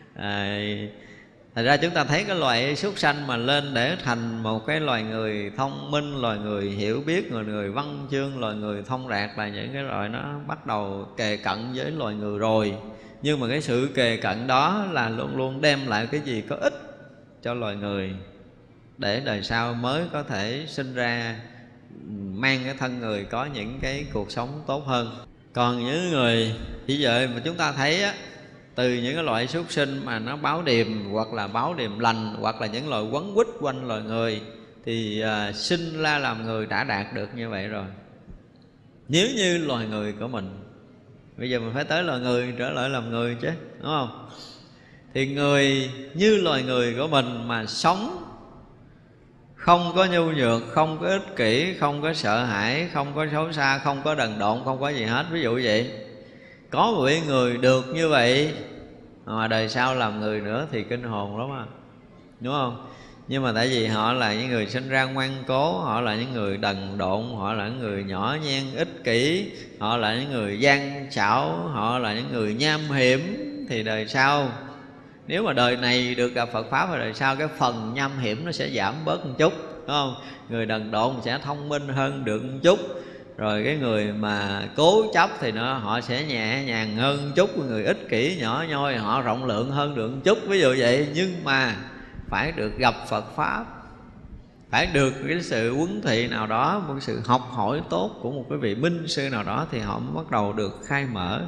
Thật ra chúng ta thấy cái loài súc sanh mà lên để thành một cái loài người thông minh, loài người hiểu biết, người văn chương, loài người thông đạt là những cái loài nó bắt đầu kề cận với loài người rồi. Nhưng mà cái sự kề cận đó là luôn luôn đem lại cái gì có ích cho loài người, để đời sau mới có thể sinh ra mang cái thân người có những cái cuộc sống tốt hơn. Còn những người chỉ vậy mà chúng ta thấy á, từ những cái loại súc sinh mà nó báo điềm hoặc là báo điềm lành, hoặc là những loài quấn quýt quanh loài người thì sinh ra làm người đã đạt được như vậy rồi. Nếu như loài người của mình, bây giờ mình phải tới loài người trở lại làm người chứ, đúng không? Thì người như loài người của mình mà sống không có nhu nhược, không có ích kỷ, không có sợ hãi, không có xấu xa, không có đần độn, không có gì hết. Ví dụ vậy, có một người được như vậy mà đời sau làm người nữa thì kinh hồn lắm à, đúng không? Nhưng mà tại vì họ là những người sinh ra ngoan cố, họ là những người đần độn, họ là những người nhỏ nhen ích kỷ, họ là những người gian xảo, họ là những người nham hiểm, thì đời sau nếu mà đời này được gặp Phật Pháp thì đời sau cái phần nham hiểm nó sẽ giảm bớt một chút, đúng không? Người đần độn sẽ thông minh hơn được một chút. Rồi cái người mà cố chấp thì họ sẽ nhẹ nhàng hơn một chút. Người ích kỷ nhỏ nhoi họ rộng lượng hơn được một chút, ví dụ vậy. Nhưng mà phải được gặp Phật Pháp, phải được cái sự huấn thị nào đó, một sự học hỏi tốt của một cái vị minh sư nào đó thì họ mới bắt đầu được khai mở.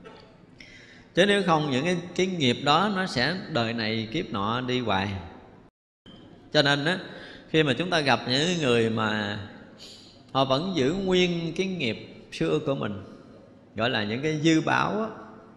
Chứ nếu không những cái nghiệp đó nó sẽ đời này kiếp nọ đi hoài. Cho nên á, khi mà chúng ta gặp những người mà họ vẫn giữ nguyên cái nghiệp xưa của mình, gọi là những cái dư báo á.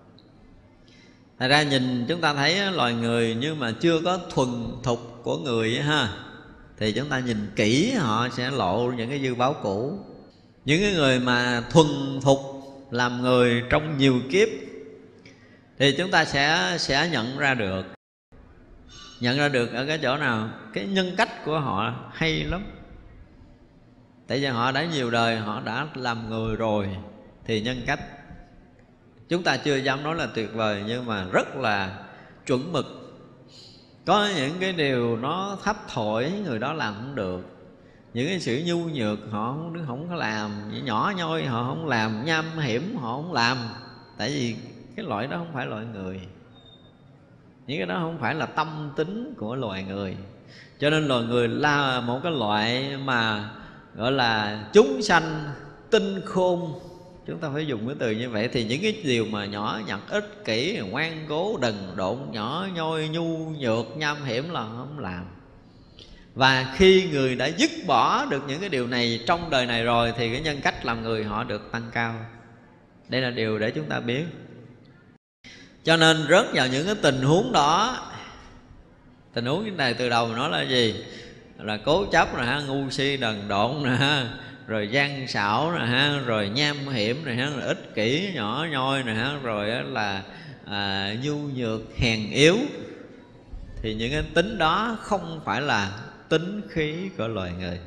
Thật ra nhìn chúng ta thấy loài người nhưng mà chưa có thuần thục của người ha, thì chúng ta nhìn kỹ họ sẽ lộ những cái dư báo cũ. Những cái người mà thuần thục làm người trong nhiều kiếp thì chúng ta sẽ nhận ra được. Nhận ra được ở cái chỗ nào? Cái nhân cách của họ hay lắm. Tại vì họ đã nhiều đời họ đã làm người rồi, thì nhân cách chúng ta chưa dám nói là tuyệt vời, nhưng mà rất là chuẩn mực. Có những cái điều nó thấp thổi người đó làm không được, những cái sự nhu nhược họ không có làm, nhỏ nhoi họ không làm, nham hiểm họ không làm. Tại vì cái loại đó không phải loại người, những cái đó không phải là tâm tính của loài người. Cho nên loài người là một cái loại mà gọi là chúng sanh tinh khôn. Chúng ta phải dùng cái từ như vậy. Thì những cái điều mà nhỏ nhặt, ích kỷ, ngoan cố, đần độn, nhỏ nhoi, nhu nhược, nham hiểm là không làm. Và khi người đã dứt bỏ được những cái điều này trong đời này rồi, thì cái nhân cách làm người họ được tăng cao. Đây là điều để chúng ta biết. Cho nên rớt vào những cái tình huống đó, tình huống cái này từ đầu nói là gì? Là cố chấp nè ha, ngu si đần độn nè ha, rồi gian xảo nè ha, rồi nham hiểm nè ha, rồi ích kỷ nhỏ nhoi nè ha, rồi là nhu nhược hèn yếu. Thì những cái tính đó không phải là tính khí của loài người.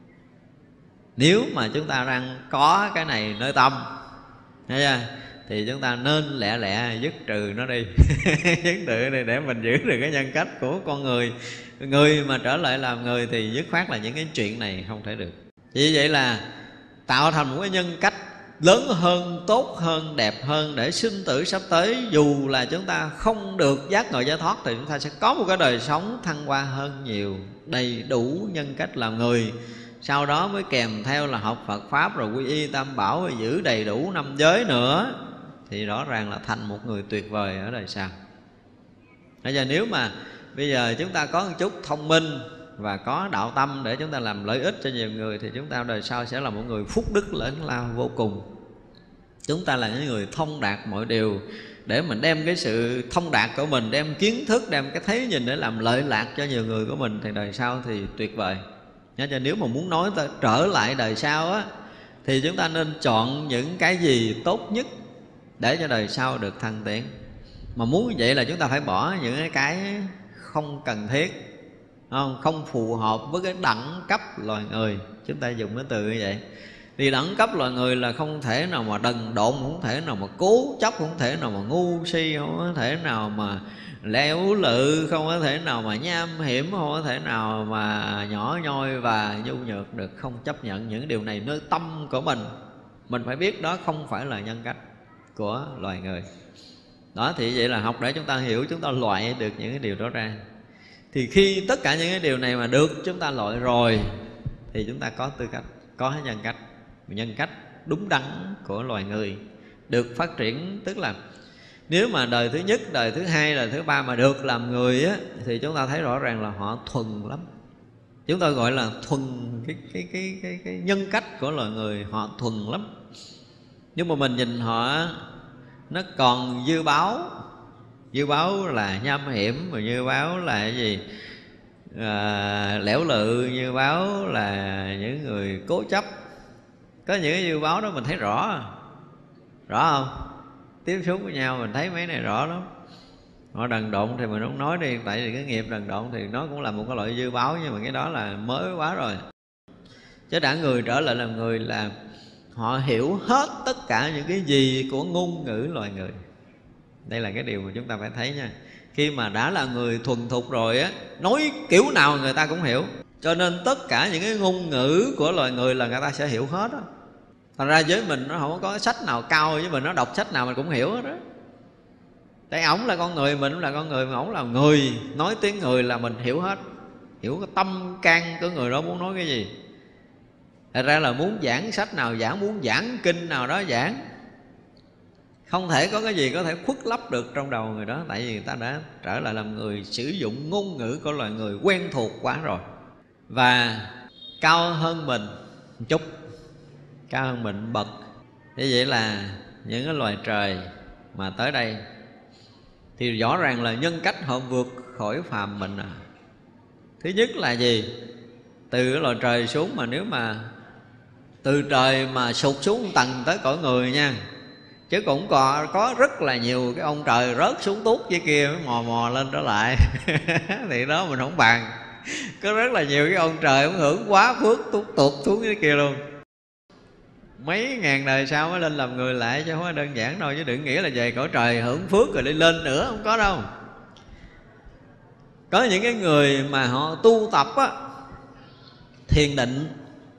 Nếu mà chúng ta đang có cái này nơi tâm, thấy chưa? Thì chúng ta nên lẹ lẹ dứt trừ nó đi dứt trừ đi để mình giữ được cái nhân cách của con người. Người mà trở lại làm người thì dứt khoát là những cái chuyện này không thể được. Chỉ vậy là tạo thành một cái nhân cách lớn hơn, tốt hơn, đẹp hơn, để sinh tử sắp tới dù là chúng ta không được giác ngộ giải thoát, thì chúng ta sẽ có một cái đời sống thăng hoa hơn nhiều, đầy đủ nhân cách làm người. Sau đó mới kèm theo là học Phật Pháp, rồi quy y Tam Bảo, rồi giữ đầy đủ 5 giới nữa, thì rõ ràng là thành một người tuyệt vời ở đời sau. Bây giờ nếu mà bây giờ chúng ta có một chút thông minh và có đạo tâm để chúng ta làm lợi ích cho nhiều người, thì chúng ta đời sau sẽ là một người phúc đức lớn lao vô cùng. Chúng ta là những người thông đạt mọi điều, để mình đem cái sự thông đạt của mình, đem kiến thức, đem cái thấy nhìn để làm lợi lạc cho nhiều người của mình, thì đời sau thì tuyệt vời. Cho nếu mà muốn nói ta trở lại đời sau á, thì chúng ta nên chọn những cái gì tốt nhất để cho đời sau được thăng tiến. Mà muốn như vậy là chúng ta phải bỏ những cái không cần thiết, không phù hợp với cái đẳng cấp loài người. Chúng ta dùng cái từ như vậy. Thì đẳng cấp loài người là không thể nào mà đần độn, không thể nào mà cố chấp, không thể nào mà ngu si, không có thể nào mà leo lự, không có thể nào mà nham hiểm, không có thể nào mà nhỏ nhoi và nhu nhược được. Không chấp nhận những điều này nơi tâm của mình. Mình phải biết đó không phải là nhân cách của loài người. Đó, thì vậy là học để chúng ta hiểu, chúng ta loại được những cái điều đó ra. Thì khi tất cả những cái điều này mà được chúng ta loại rồi, thì chúng ta có tư cách, có nhân cách. Nhân cách đúng đắn của loài người được phát triển. Tức là nếu mà đời thứ nhất, đời thứ hai, đời thứ ba mà được làm người á, thì chúng ta thấy rõ ràng là họ thuần lắm. Chúng ta gọi là thuần cái nhân cách của loài người, họ thuần lắm. Nhưng mà mình nhìn họ nó còn dư báo. Dư báo là nham hiểm, mà dư báo là cái gì? Lẻo lự, dư báo là những người cố chấp. Có những cái dư báo đó mình thấy rõ. Rõ không? Tiếp xúc với nhau mình thấy mấy này rõ lắm. Họ đần độn thì mình không nói đi, tại vì cái nghiệp đần độn thì nó cũng là một cái loại dư báo, nhưng mà cái đó là mới quá rồi. Chứ đã người trở lại làm người là họ hiểu hết tất cả những cái gì của ngôn ngữ loài người. Đây là cái điều mà chúng ta phải thấy nha. Khi mà đã là người thuần thục rồi á, nói kiểu nào người ta cũng hiểu. Cho nên tất cả những cái ngôn ngữ của loài người là người ta sẽ hiểu hết á. Thành ra với mình nó không có sách nào cao với mình, nó đọc sách nào mình cũng hiểu hết đó. Tại ổng là con người, mình cũng là con người, mà ổng là người, nói tiếng người là mình hiểu hết. Hiểu cái tâm can của người đó muốn nói cái gì. Thật ra là muốn giảng sách nào giảng, muốn giảng kinh nào đó giảng. Không thể có cái gì có thể khuất lấp được trong đầu người đó. Tại vì người ta đã trở lại làm người, sử dụng ngôn ngữ của loài người quen thuộc quá rồi. Và cao hơn mình một chút, cao hơn mình bậc. Thế vậy là những cái loài trời mà tới đây thì rõ ràng là nhân cách họ vượt khỏi phàm mình à. Thứ nhất là gì? Từ cái loài trời xuống, mà nếu mà từ trời mà sụt xuống tầng tới cõi người nha, Chứ cũng có rất là nhiều cái ông trời rớt xuống tuốt dưới kia mới mò mò lên trở lại thì đó mình không bàn. Có rất là nhiều cái ông trời ông hưởng quá phước tụt xuống dưới kia luôn, mấy ngàn đời sau mới lên làm người lại, chứ không phải đơn giản đâu. Chứ đừng nghĩ là về cõi trời hưởng phước rồi đi lên nữa, không có đâu. Có những cái người mà họ tu tập á, thiền định,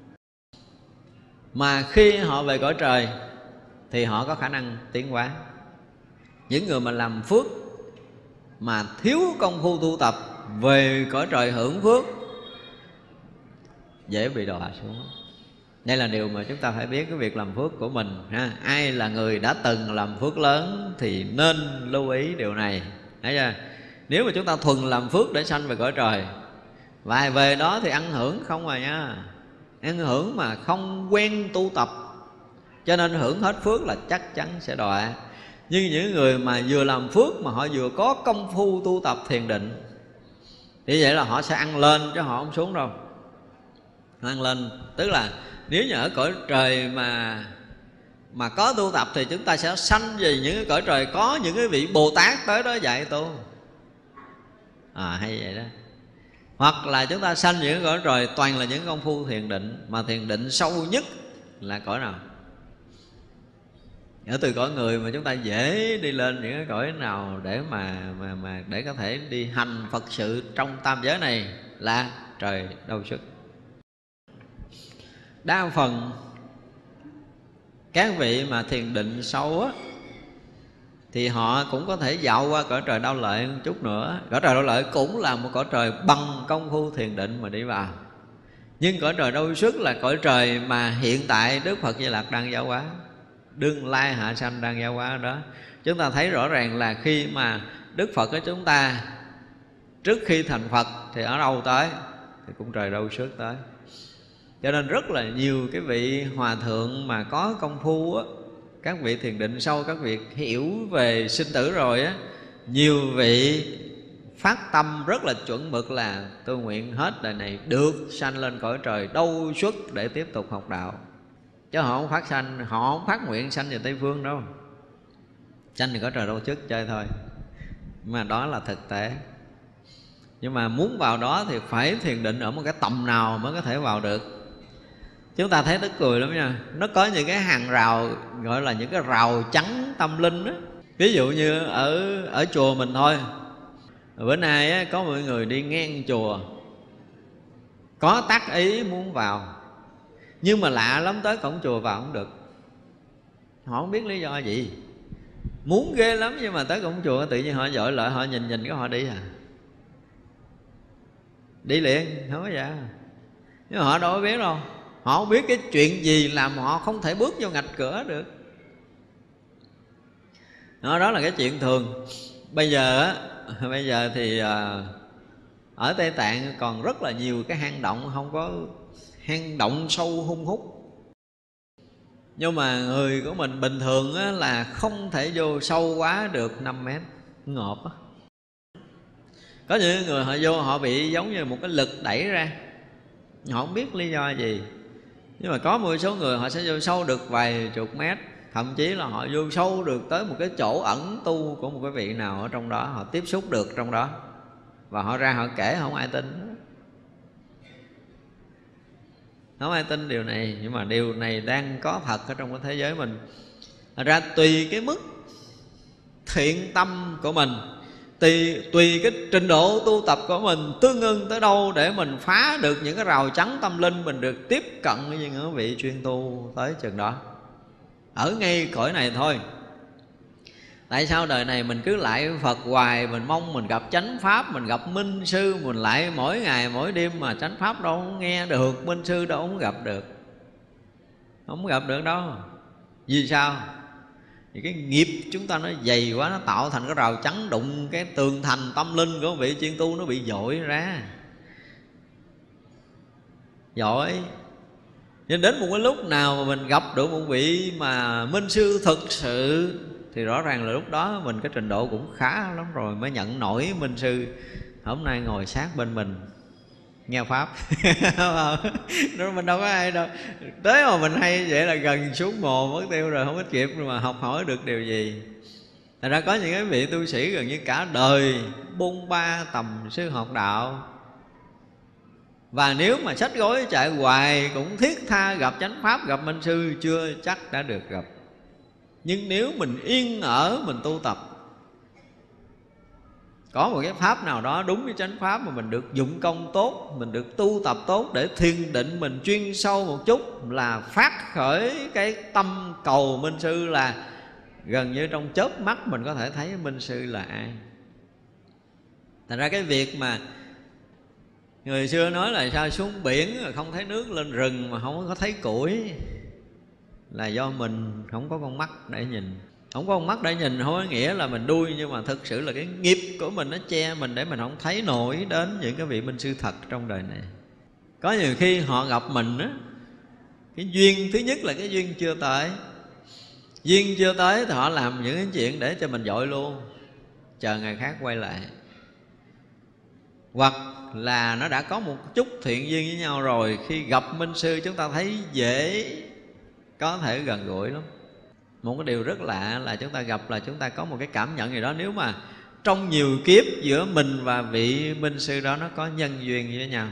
mà khi họ về cõi trời thì họ có khả năng tiến hóa. Những người mà làm phước mà thiếu công phu tu tập, về cõi trời hưởng phước dễ bị đọa xuống. Đây là điều mà chúng ta phải biết, cái việc làm phước của mình ha. Ai là người đã từng làm phước lớn thì nên lưu ý điều này, thấy chưa? Nếu mà chúng ta thuần làm phước để sanh về cõi trời, và về đó thì ăn hưởng không rồi nha, ăn hưởng mà không quen tu tập, cho nên hưởng hết phước là chắc chắn sẽ đọa. Nhưng những người mà vừa làm phước mà họ vừa có công phu tu tập thiền định, thì vậy là họ sẽ ăn lên chứ họ không xuống đâu. Ăn lên tức là nếu như ở cõi trời mà có tu tập thì chúng ta sẽ sanh về những cái cõi trời có những cái vị Bồ Tát tới đó dạy tu. Hay vậy đó. Hoặc là chúng ta sanh những cái cõi trời toàn là những công phu thiền định, mà thiền định sâu nhất là cõi nào? Ở từ cõi người mà chúng ta dễ đi lên những cái cõi nào để mà để có thể đi hành Phật sự trong tam giới này là trời Đâu Xuất. Đa phần các vị mà thiền định sâu á thì họ cũng có thể dạo qua cõi trời Đau Lợi một chút nữa. Cõi trời Đau Lợi cũng là một cõi trời bằng công phu thiền định mà đi vào. Nhưng cõi trời Đâu Xuất là cõi trời mà hiện tại Đức Phật Di Lặc đang giáo hóa, đương lai hạ sanh đang giáo hóa ở đó. Chúng ta thấy rõ ràng là khi mà Đức Phật của chúng ta trước khi thành Phật thì ở đâu tới? Thì cũng trời Đâu Xuất tới. Cho nên rất là nhiều cái vị hòa thượng mà có công phu á, các vị thiền định sâu, các vị hiểu về sinh tử rồi á, nhiều vị phát tâm rất là chuẩn mực là tôi nguyện hết đời này được sanh lên cõi trời Đâu Xuất để tiếp tục học đạo. Chứ họ không phát sanh, họ không phát nguyện sanh về Tây Phương đâu. Sanh thì cõi trời Đâu Xuất chơi thôi. Mà đó là thực tế. Nhưng mà muốn vào đó thì phải thiền định ở một cái tầm nào mới có thể vào được. Chúng ta thấy tức cười lắm nha. Nó có những cái hàng rào gọi là những cái rào chắn tâm linh đó. Ví dụ như ở chùa mình thôi. Bữa nay á, có mọi người đi ngang chùa, có tác ý muốn vào, nhưng mà lạ lắm tới cổng chùa vào không được. Họ không biết lý do gì, muốn ghê lắm nhưng mà tới cổng chùa tự nhiên họ dội lại, họ nhìn cái họ đi đi liền, không có dạ. Nhưng mà họ đâu có biết đâu. Họ không biết cái chuyện gì làm họ không thể bước vô ngạch cửa được. Đó là cái chuyện thường. Bây giờ thì ở Tây Tạng còn rất là nhiều cái hang động, không có hang động sâu hun hút. Nhưng mà người của mình bình thường á, là không thể vô sâu quá được 5 mét, ngộp á. Có những người họ vô họ bị giống như một cái lực đẩy ra, họ không biết lý do gì. Nhưng mà có một số người họ sẽ vô sâu được vài chục mét, thậm chí là họ vô sâu được tới một cái chỗ ẩn tu của một cái vị nào ở trong đó, họ tiếp xúc được trong đó, và họ ra họ kể không ai tin. Không ai tin điều này, nhưng mà điều này đang có thật ở trong cái thế giới mình. Thật ra tùy cái mức thiện tâm của mình, tùy cái trình độ tu tập của mình tương ưng tới đâu để mình phá được những cái rào chắn tâm linh, mình được tiếp cận với những vị chuyên tu tới chừng đó. Ở ngay cõi này thôi. Tại sao đời này mình cứ lại Phật hoài, mình mong mình gặp chánh pháp, mình gặp minh sư, mình lại mỗi ngày mỗi đêm mà chánh pháp đâu không nghe được, minh sư đâu không gặp được. Không gặp được đâu. Vì sao? Vì cái nghiệp chúng ta nó dày quá, nó tạo thành cái rào chắn, đụng cái tường thành tâm linh của vị chuyên tu nó bị dội ra. Dội. Nhưng đến một cái lúc nào mà mình gặp được một vị mà minh sư thực sự thì rõ ràng là lúc đó mình cái trình độ cũng khá lắm rồi mới nhận nổi minh sư hôm nay ngồi sát bên mình. nghe pháp. Rồi mình đâu có ai đâu, tới mà mình hay vậy là gần xuống mồ mất tiêu rồi, không có kịp mà học hỏi được điều gì. Thật ra có những cái vị tu sĩ gần như cả đời bôn ba tầm sư học đạo, và nếu mà sách gói chạy hoài cũng thiết tha gặp chánh pháp, gặp minh sư chưa chắc đã được gặp. Nhưng nếu mình yên ở mình tu tập, có một cái pháp nào đó đúng với chánh pháp mà mình được dụng công tốt, mình được tu tập tốt để thiền định mình chuyên sâu một chút, là phát khởi cái tâm cầu minh sư, là gần như trong chớp mắt mình có thể thấy minh sư là ai. Thành ra cái việc mà người xưa nói là sao xuống biển không thấy nước, lên rừng mà không có thấy củi, là do mình không có con mắt để nhìn. Không có con mắt để nhìn không có nghĩa là mình đuôi, nhưng mà thực sự là cái nghiệp của mình nó che mình để mình không thấy nổi đến những cái vị minh sư thật trong đời này. Có nhiều khi họ gặp mình á, cái duyên thứ nhất là cái duyên chưa tới. Duyên chưa tới thì họ làm những cái chuyện để cho mình dội luôn, chờ ngày khác quay lại. Hoặc là nó đã có một chút thiện duyên với nhau rồi, khi gặp minh sư chúng ta thấy dễ có thể gần gũi lắm. Một cái điều rất lạ là chúng ta gặp là chúng ta có một cái cảm nhận gì đó. Nếu mà trong nhiều kiếp giữa mình và vị minh sư đó nó có nhân duyên với nhau.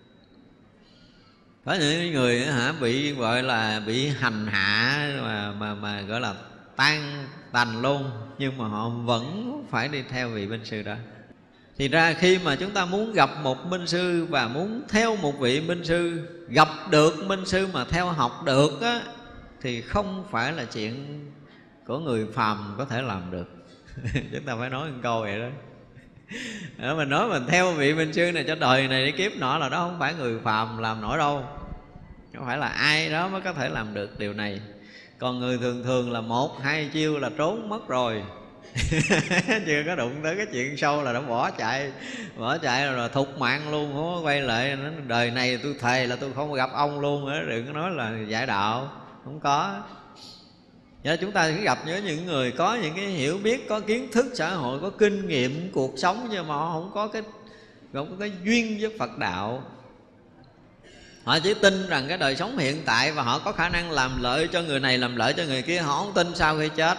Có những người bị gọi là bị hành hạ mà gọi là tan tành luôn, nhưng mà họ vẫn phải đi theo vị minh sư đó. Thì ra khi mà chúng ta muốn gặp một minh sư và muốn theo một vị minh sư, gặp được minh sư mà theo học được á, thì không phải là chuyện của người phàm có thể làm được. Chúng ta phải nói một câu vậy đó. Mình nói mình theo vị minh sư này cho đời này để kiếp nọ, là đó không phải người phàm làm nổi đâu. Không phải là ai đó mới có thể làm được điều này. Còn người thường thường là 1-2 chiêu là trốn mất rồi. Chưa có đụng tới cái chuyện sâu là đã bỏ chạy rồi thục mạng luôn, không có quay lại. Đời này tôi thề là tôi không gặp ông luôn nữa, đừng có nói là giải đạo, không có. Vậy chúng ta sẽ gặp những người có những cái hiểu biết, có kiến thức xã hội, có kinh nghiệm cuộc sống, nhưng mà họ không có cái duyên với Phật đạo. Họ chỉ tin rằng cái đời sống hiện tại và họ có khả năng làm lợi cho người này, làm lợi cho người kia. Họ không tin sau khi chết.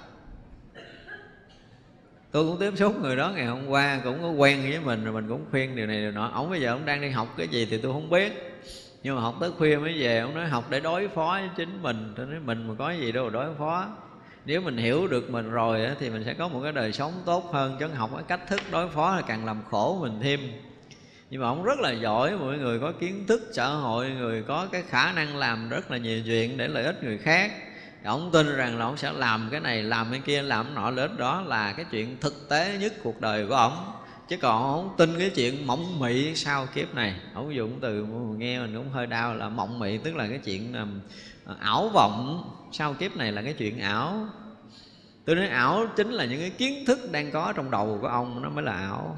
Tôi cũng tiếp xúc người đó ngày hôm qua, cũng có quen với mình, rồi mình cũng khuyên điều này điều nọ. Ông bây giờ ông đang đi học cái gì thì tôi không biết, nhưng mà học tới khuya mới về. Ông nói học để đối phó với chính mình. Tôi nói mình mà có gì đâu mà đối phó. Nếu mình hiểu được mình rồi thì mình sẽ có một cái đời sống tốt hơn, chứ học cái cách thức đối phó là càng làm khổ mình thêm. Nhưng mà ông rất là giỏi, mọi người có kiến thức xã hội, người có cái khả năng làm rất là nhiều chuyện để lợi ích người khác. Ông tin rằng là ông sẽ làm cái này, làm cái kia, làm nọ lợi ích. Đó là cái chuyện thực tế nhất cuộc đời của ông. Chứ còn ông không tin cái chuyện mộng mị sau kiếp này. Ông dùng từ nghe mình cũng hơi đau là mộng mị, tức là cái chuyện ảo vọng sau kiếp này là cái chuyện ảo. Tôi nói ảo chính là những cái kiến thức đang có trong đầu của ông, nó mới là ảo.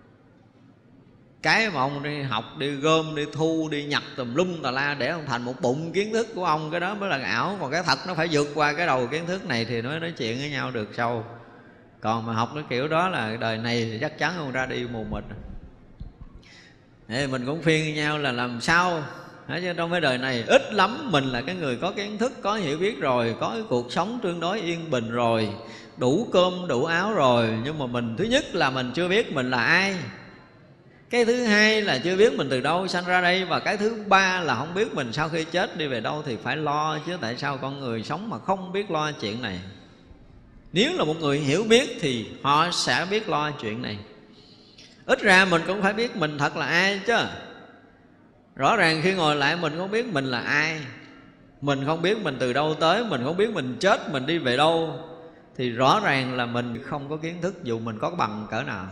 Cái mà ông đi học, đi gom, đi thu, đi nhặt tùm lum tà la để ông thành một bụng kiến thức của ông, cái đó mới là ảo. Còn cái thật nó phải vượt qua cái đầu kiến thức này thì nói chuyện với nhau được sâu. Còn mà học cái kiểu đó là đời này thì chắc chắn ông ra đi mù mịt. Thì mình cũng khuyên nhau là làm sao chứ trong cái đời này ít lắm mình là cái người có kiến thức, có hiểu biết rồi, có cái cuộc sống tương đối yên bình rồi, đủ cơm đủ áo rồi. Nhưng mà mình thứ nhất là mình chưa biết mình là ai. Cái thứ hai là chưa biết mình từ đâu sanh ra đây. Và cái thứ ba là không biết mình sau khi chết đi về đâu thì phải lo. Chứ tại sao con người sống mà không biết lo chuyện này? Nếu là một người hiểu biết thì họ sẽ biết lo chuyện này. Ít ra mình cũng phải biết mình thật là ai chứ. Rõ ràng khi ngồi lại mình không biết mình là ai, mình không biết mình từ đâu tới, mình không biết mình chết mình đi về đâu, thì rõ ràng là mình không có kiến thức. Dù mình có bằng cỡ nào,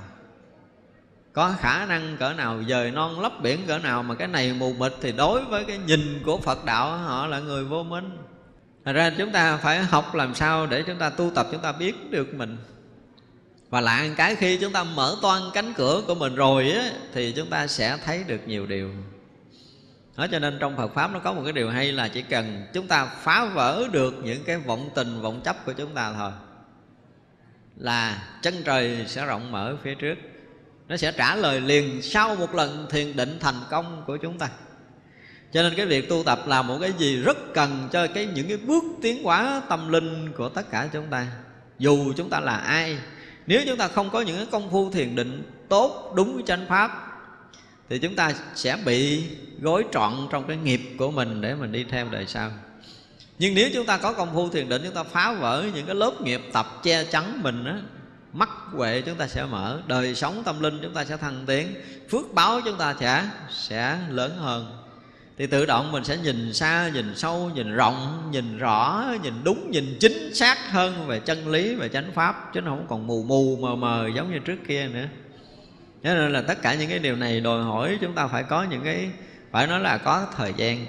có khả năng cỡ nào, dời non lấp biển cỡ nào, mà cái này mù mịt thì đối với cái nhìn của Phật đạo họ là người vô minh. Thật ra chúng ta phải học làm sao để chúng ta tu tập, chúng ta biết được mình. Và lại cái khi chúng ta mở toan cánh cửa của mình rồi á, thì chúng ta sẽ thấy được nhiều điều. Đó, cho nên trong Phật Pháp nó có một cái điều hay là chỉ cần chúng ta phá vỡ được những cái vọng tình, vọng chấp của chúng ta thôi, là chân trời sẽ rộng mở phía trước. nó sẽ trả lời liền sau một lần thiền định thành công của chúng ta. Cho nên cái việc tu tập là một cái gì rất cần cho những cái bước tiến hóa tâm linh của tất cả chúng ta. Dù chúng ta là ai, nếu chúng ta không có những cái công phu thiền định tốt đúng với chánh pháp thì chúng ta sẽ bị gói trọn trong cái nghiệp của mình để mình đi theo đời sau. Nhưng nếu chúng ta có công phu thiền định, chúng ta phá vỡ những cái lớp nghiệp tập che chắn mình á, mắt huệ chúng ta sẽ mở, đời sống tâm linh chúng ta sẽ thăng tiến, phước báo chúng ta sẽ lớn hơn. Thì tự động mình sẽ nhìn xa, nhìn sâu, nhìn rộng, nhìn rõ, nhìn đúng, nhìn chính xác hơn về chân lý, về chánh pháp, chứ nó không còn mù mù mờ mờ giống như trước kia nữa. Cho nên là tất cả những cái điều này đòi hỏi chúng ta phải có những cái, phải nói là có thời gian.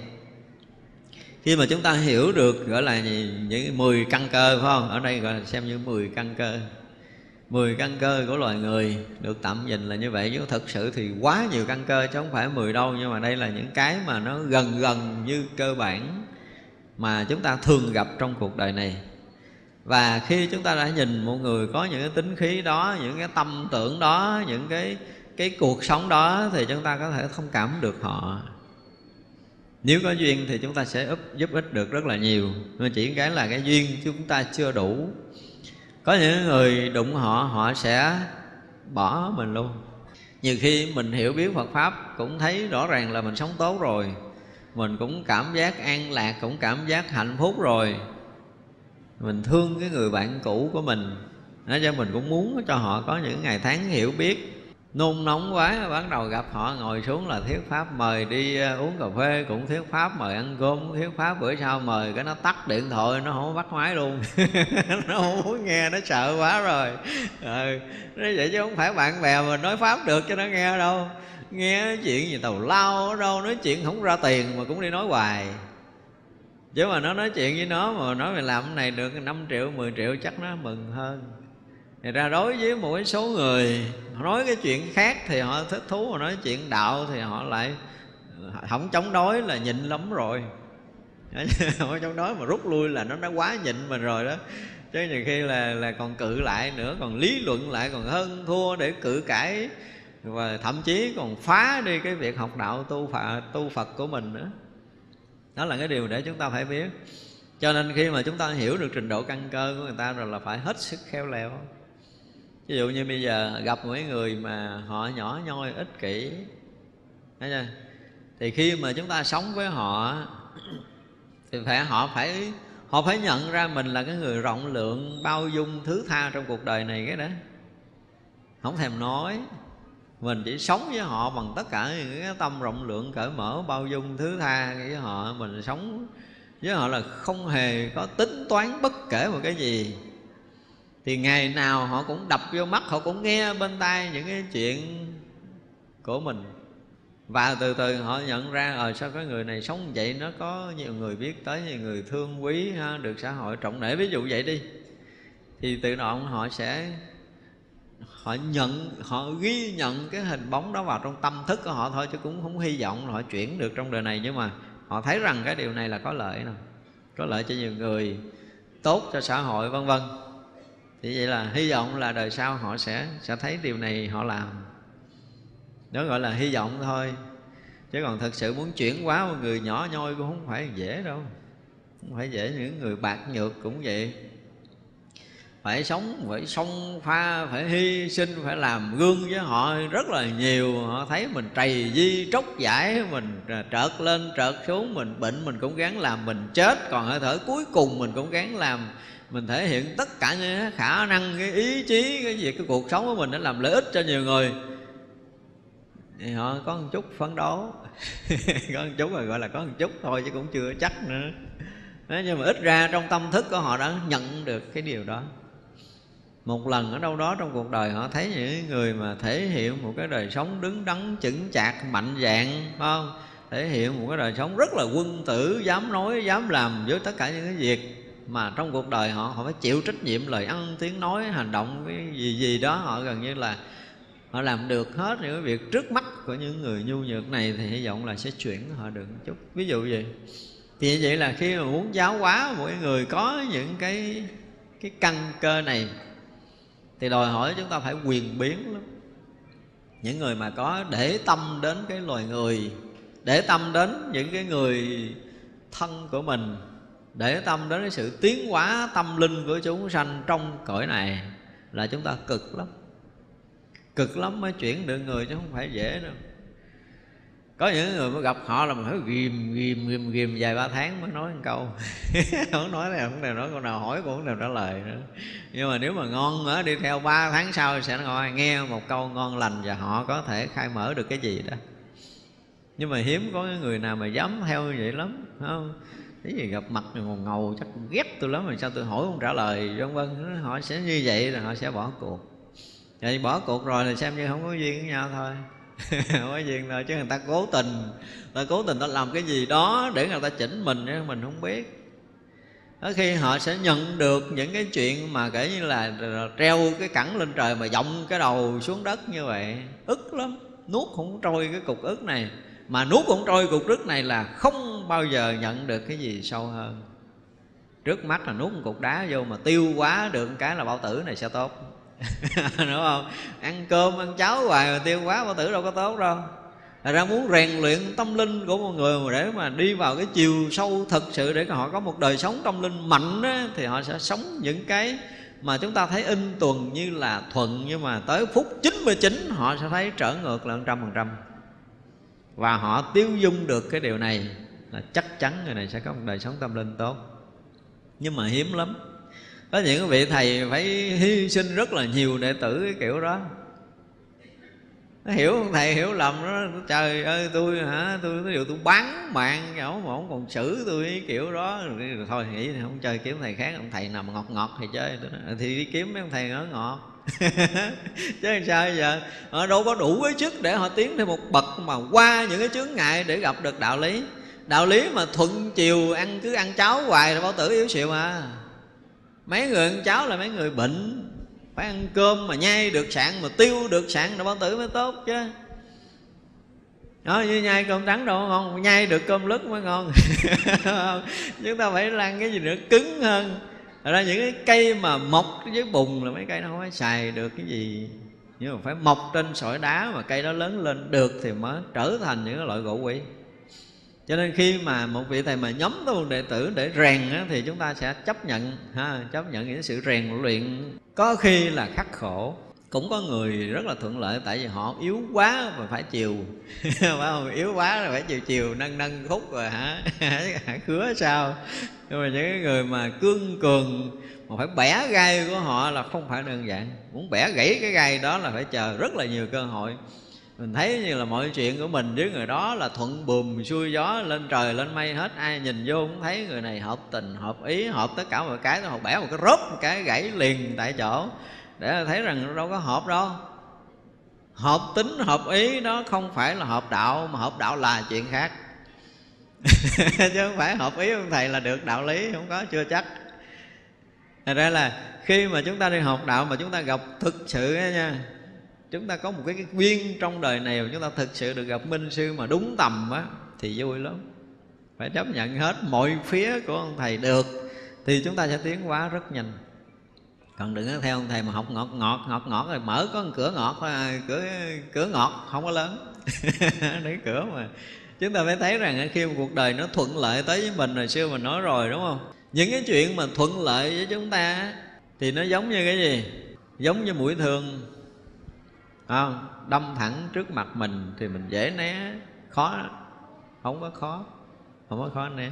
Khi mà chúng ta hiểu được gọi là những 10 căn cơ, phải không? Ở đây gọi là xem như 10 căn cơ. 10 căn cơ của loài người được tạm nhìn là như vậy, chứ thực sự thì quá nhiều căn cơ chứ không phải 10 đâu. Nhưng mà đây là những cái mà nó gần như cơ bản mà chúng ta thường gặp trong cuộc đời này. Và khi chúng ta đã nhìn một người có những cái tính khí đó, những cái tâm tưởng đó, những cái cuộc sống đó, thì chúng ta có thể thông cảm được họ. Nếu có duyên thì chúng ta sẽ giúp ích được rất là nhiều. Nhưng chỉ cái là cái duyên chúng ta chưa đủ. Có những người đụng họ, họ sẽ bỏ mình luôn. Nhiều khi mình hiểu biết Phật Pháp cũng thấy rõ ràng là mình sống tốt rồi, mình cũng cảm giác an lạc, cũng cảm giác hạnh phúc rồi. Mình thương cái người bạn cũ của mình, nói cho mình cũng muốn cho họ có những ngày tháng hiểu biết. Nôn nóng quá, bắt đầu gặp họ ngồi xuống là thuyết pháp, mời đi uống cà phê cũng thuyết pháp, mời ăn cơm cũng thuyết pháp, bữa sau mời cái nó tắt điện thoại, nó không bắt máy luôn. Nó không muốn nghe, nó sợ quá rồi. Nó vậy chứ không phải bạn bè mà nói pháp được cho nó nghe đâu. Nghe chuyện gì tào lao ở đâu, nói chuyện không ra tiền mà cũng đi nói hoài. Chứ mà nó nói chuyện với nó mà nói mày làm cái này được 5 triệu, 10 triệu chắc nó mừng hơn. Thì ra đối với một cái số người nói cái chuyện khác thì họ thích thú, mà nói chuyện đạo thì họ lại không chống đối là nhịn lắm rồi. Không chống đối mà rút lui là nó đã quá nhịn mình rồi đó. Chứ nhiều khi là còn cự lại nữa, còn lý luận lại, còn hơn thua để cự cãi, và thậm chí còn phá đi cái việc học đạo tu Phật của mình nữa. Đó là cái điều để chúng ta phải biết. Cho nên khi mà chúng ta hiểu được trình độ căn cơ của người ta rồi là phải hết sức khéo léo. Ví dụ như bây giờ gặp mấy người mà họ nhỏ nhoi, ích kỷ, thấy chưa? Thì khi mà chúng ta sống với họ thì họ phải nhận ra mình là cái người rộng lượng, bao dung, thứ tha trong cuộc đời này cái đó. Không thèm nói, mình chỉ sống với họ bằng tất cả những cái tâm rộng lượng, cởi mở, bao dung, thứ tha với họ. Mình sống với họ là không hề có tính toán bất kể một cái gì. Thì ngày nào họ cũng đập vô mắt, họ cũng nghe bên tai những cái chuyện của mình. Và từ từ họ nhận ra sao cái người này sống vậy, nó có nhiều người biết tới, nhiều người thương quý, được xã hội trọng nể, ví dụ vậy đi. Thì tự động họ ghi nhận cái hình bóng đó vào trong tâm thức của họ thôi, chứ cũng không hy vọng là họ chuyển được trong đời này. Nhưng mà họ thấy rằng cái điều này là có lợi nào, có lợi cho nhiều người, tốt cho xã hội vân vân. Thì vậy là hy vọng là đời sau họ sẽ thấy điều này họ làm. Đó gọi là hy vọng thôi. Chứ còn thật sự muốn chuyển hóa một người nhỏ nhoi cũng không phải dễ đâu. Không phải dễ. Những người bạc nhược cũng vậy, phải sống, phải xông pha, phải hy sinh, phải làm gương với họ rất là nhiều. Họ thấy mình trầy di tróc giải, mình trợt lên trợt xuống, mình bệnh mình cũng gắng làm, mình chết còn hơi thở cuối cùng mình cũng gắng làm. Mình thể hiện tất cả những khả năng, cái ý chí, cái việc, cái cuộc sống của mình để làm lợi ích cho nhiều người. Thì họ có một chút phấn đấu. Có một chút rồi, gọi là có một chút thôi chứ cũng chưa chắc nữa. Nhưng mà ít ra trong tâm thức của họ đã nhận được cái điều đó. Một lần ở đâu đó trong cuộc đời họ thấy những người mà thể hiện một cái đời sống đứng đắn, chững chạc, mạnh dạn, phải không? Thể hiện một cái đời sống rất là quân tử, dám nói, dám làm với tất cả những cái việc mà trong cuộc đời họ phải chịu trách nhiệm lời ăn, tiếng nói, hành động, cái gì đó họ gần như là họ làm được hết những cái việc trước mắt của những người nhu nhược này. Thì hy vọng là sẽ chuyển họ được một chút. Ví dụ vậy. Thì vậy là khi mà muốn giáo hóa mỗi người có những cái căn cơ này thì đòi hỏi chúng ta phải quyền biến lắm. những người mà có để tâm đến cái loài người, để tâm đến những cái người thân của mình, để tâm đến cái sự tiến hóa tâm linh của chúng sanh trong cõi này, là chúng ta cực lắm. Cực lắm mới chuyển được người, chứ không phải dễ đâu. Có những người mới gặp họ là mình phải ghim vài ba tháng mới nói một câu. Không nói này không nào nói câu nào, hỏi cũng không nào trả lời nữa. Nhưng mà nếu mà ngon nữa, đi theo 3 tháng sau sẽ ngồi nghe một câu ngon lành, và họ có thể khai mở được cái gì đó. Nhưng mà hiếm có cái người nào mà dám theo như vậy lắm, không? Cái gì gặp mặt ngầu ngầu chắc ghét tôi lắm, mà sao tôi hỏi không trả lời, vân vân. Họ sẽ như vậy rồi họ sẽ bỏ cuộc. Vậy bỏ cuộc rồi thì xem như không có duyên với nhau thôi. Không có duyên thôi, chứ người ta cố tình, ta làm cái gì đó để người ta chỉnh mình, mình không biết. Có khi họ sẽ nhận được những cái chuyện mà kể như là treo cái cẳng lên trời mà vọng cái đầu xuống đất như vậy, ức lắm, nuốt không trôi cái cục ức này. Mà nuốt không trôi cục ức này là không bao giờ nhận được cái gì sâu hơn. Trước mắt là nuốt một cục đá vô mà tiêu hóa được cái là bao tử này sẽ tốt. Đúng không? Ăn cơm ăn cháo hoài mà tiêu hóa bao tử đâu có tốt đâu. Thật ra muốn rèn luyện tâm linh của một người mà để mà đi vào cái chiều sâu thực sự, để họ có một đời sống tâm linh mạnh á, thì họ sẽ sống những cái mà chúng ta thấy in tuần như là thuận, nhưng mà tới phút 99 họ sẽ thấy trở ngược là 100%. Và họ tiêu dung được cái điều này là chắc chắn người này sẽ có một đời sống tâm linh tốt. Nhưng mà hiếm lắm. Có những vị thầy phải hy sinh rất là nhiều đệ tử cái kiểu đó. Nó hiểu thầy hiểu lầm đó, trời ơi tôi tôi bán mạng mà không còn xử tôi cái kiểu đó. Rồi thôi nghĩ không chơi, kiếm thầy khác, ông thầy nào mà ngọt thì chơi. Thì đi kiếm mấy ông thầy ngọt. Chứ sao giờ họ đâu có đủ cái chức để họ tiến thêm một bậc mà qua những cái chướng ngại để gặp được đạo lý. Đạo lý mà thuận chiều cứ ăn cháo hoài là bao tử yếu xịu mà. Mấy người ăn cháo là mấy người bệnh, phải ăn cơm mà nhai được sạn, mà tiêu được sạn là bao tử mới tốt chứ. Đó, như nhai cơm trắng đâu ngon, nhai được cơm lứt mới ngon. Chúng ta phải ăn cái gì nữa cứng hơn. Thật ra những cái cây mà mọc dưới bùn là mấy cây nó không phải xài được cái gì, nhưng mà phải mọc trên sỏi đá mà cây đó lớn lên được thì mới trở thành những cái loại gỗ quý. Cho nên khi mà một vị thầy mà nhóm tới một đệ tử để rèn á, thì chúng ta sẽ chấp nhận chấp nhận những sự rèn luyện có khi là khắc khổ. Cũng có người rất là thuận lợi, tại vì họ yếu quá mà phải chiều. Phải không? Yếu quá là phải chiều nâng khúc rồi hả khứa sao. Nhưng mà những người mà cương cường mà phải bẻ gai của họ là không phải đơn giản. Muốn bẻ gãy cái gai đó là phải chờ rất là nhiều cơ hội. Mình thấy như là mọi chuyện của mình với người đó là thuận buồm xuôi gió, lên trời lên mây hết. Ai nhìn vô cũng thấy người này hợp tình, hợp ý, hợp tất cả mọi cái. Họ bẻ một cái rốt một cái gãy liền tại chỗ, để thấy rằng đâu có hợp đâu. Hợp tính, hợp ý đó không phải là hợp đạo, mà hợp đạo là chuyện khác. Chứ không phải hợp ý ông thầy là được đạo lý, không có, chưa chắc. Thật ra là khi mà chúng ta đi học đạo mà chúng ta gặp thực sự nha, chúng ta có một cái duyên trong đời này mà chúng ta thực sự được gặp minh sư mà đúng tầm á, thì vui lắm. Phải chấp nhận hết mọi phía của ông thầy được thì chúng ta sẽ tiến hóa rất nhanh. Còn đừng có theo ông thầy mà học ngọt rồi mở có một cửa ngọt thôi, cửa ngọt không có lớn. Đấy cửa mà. Chúng ta phải thấy rằng khi một cuộc đời nó thuận lợi tới với mình, hồi xưa mình nói rồi đúng không? Những cái chuyện mà thuận lợi với chúng ta thì nó giống như cái gì? Giống như mũi thương, đâm thẳng trước mặt mình thì mình dễ né, khó, không có khó né.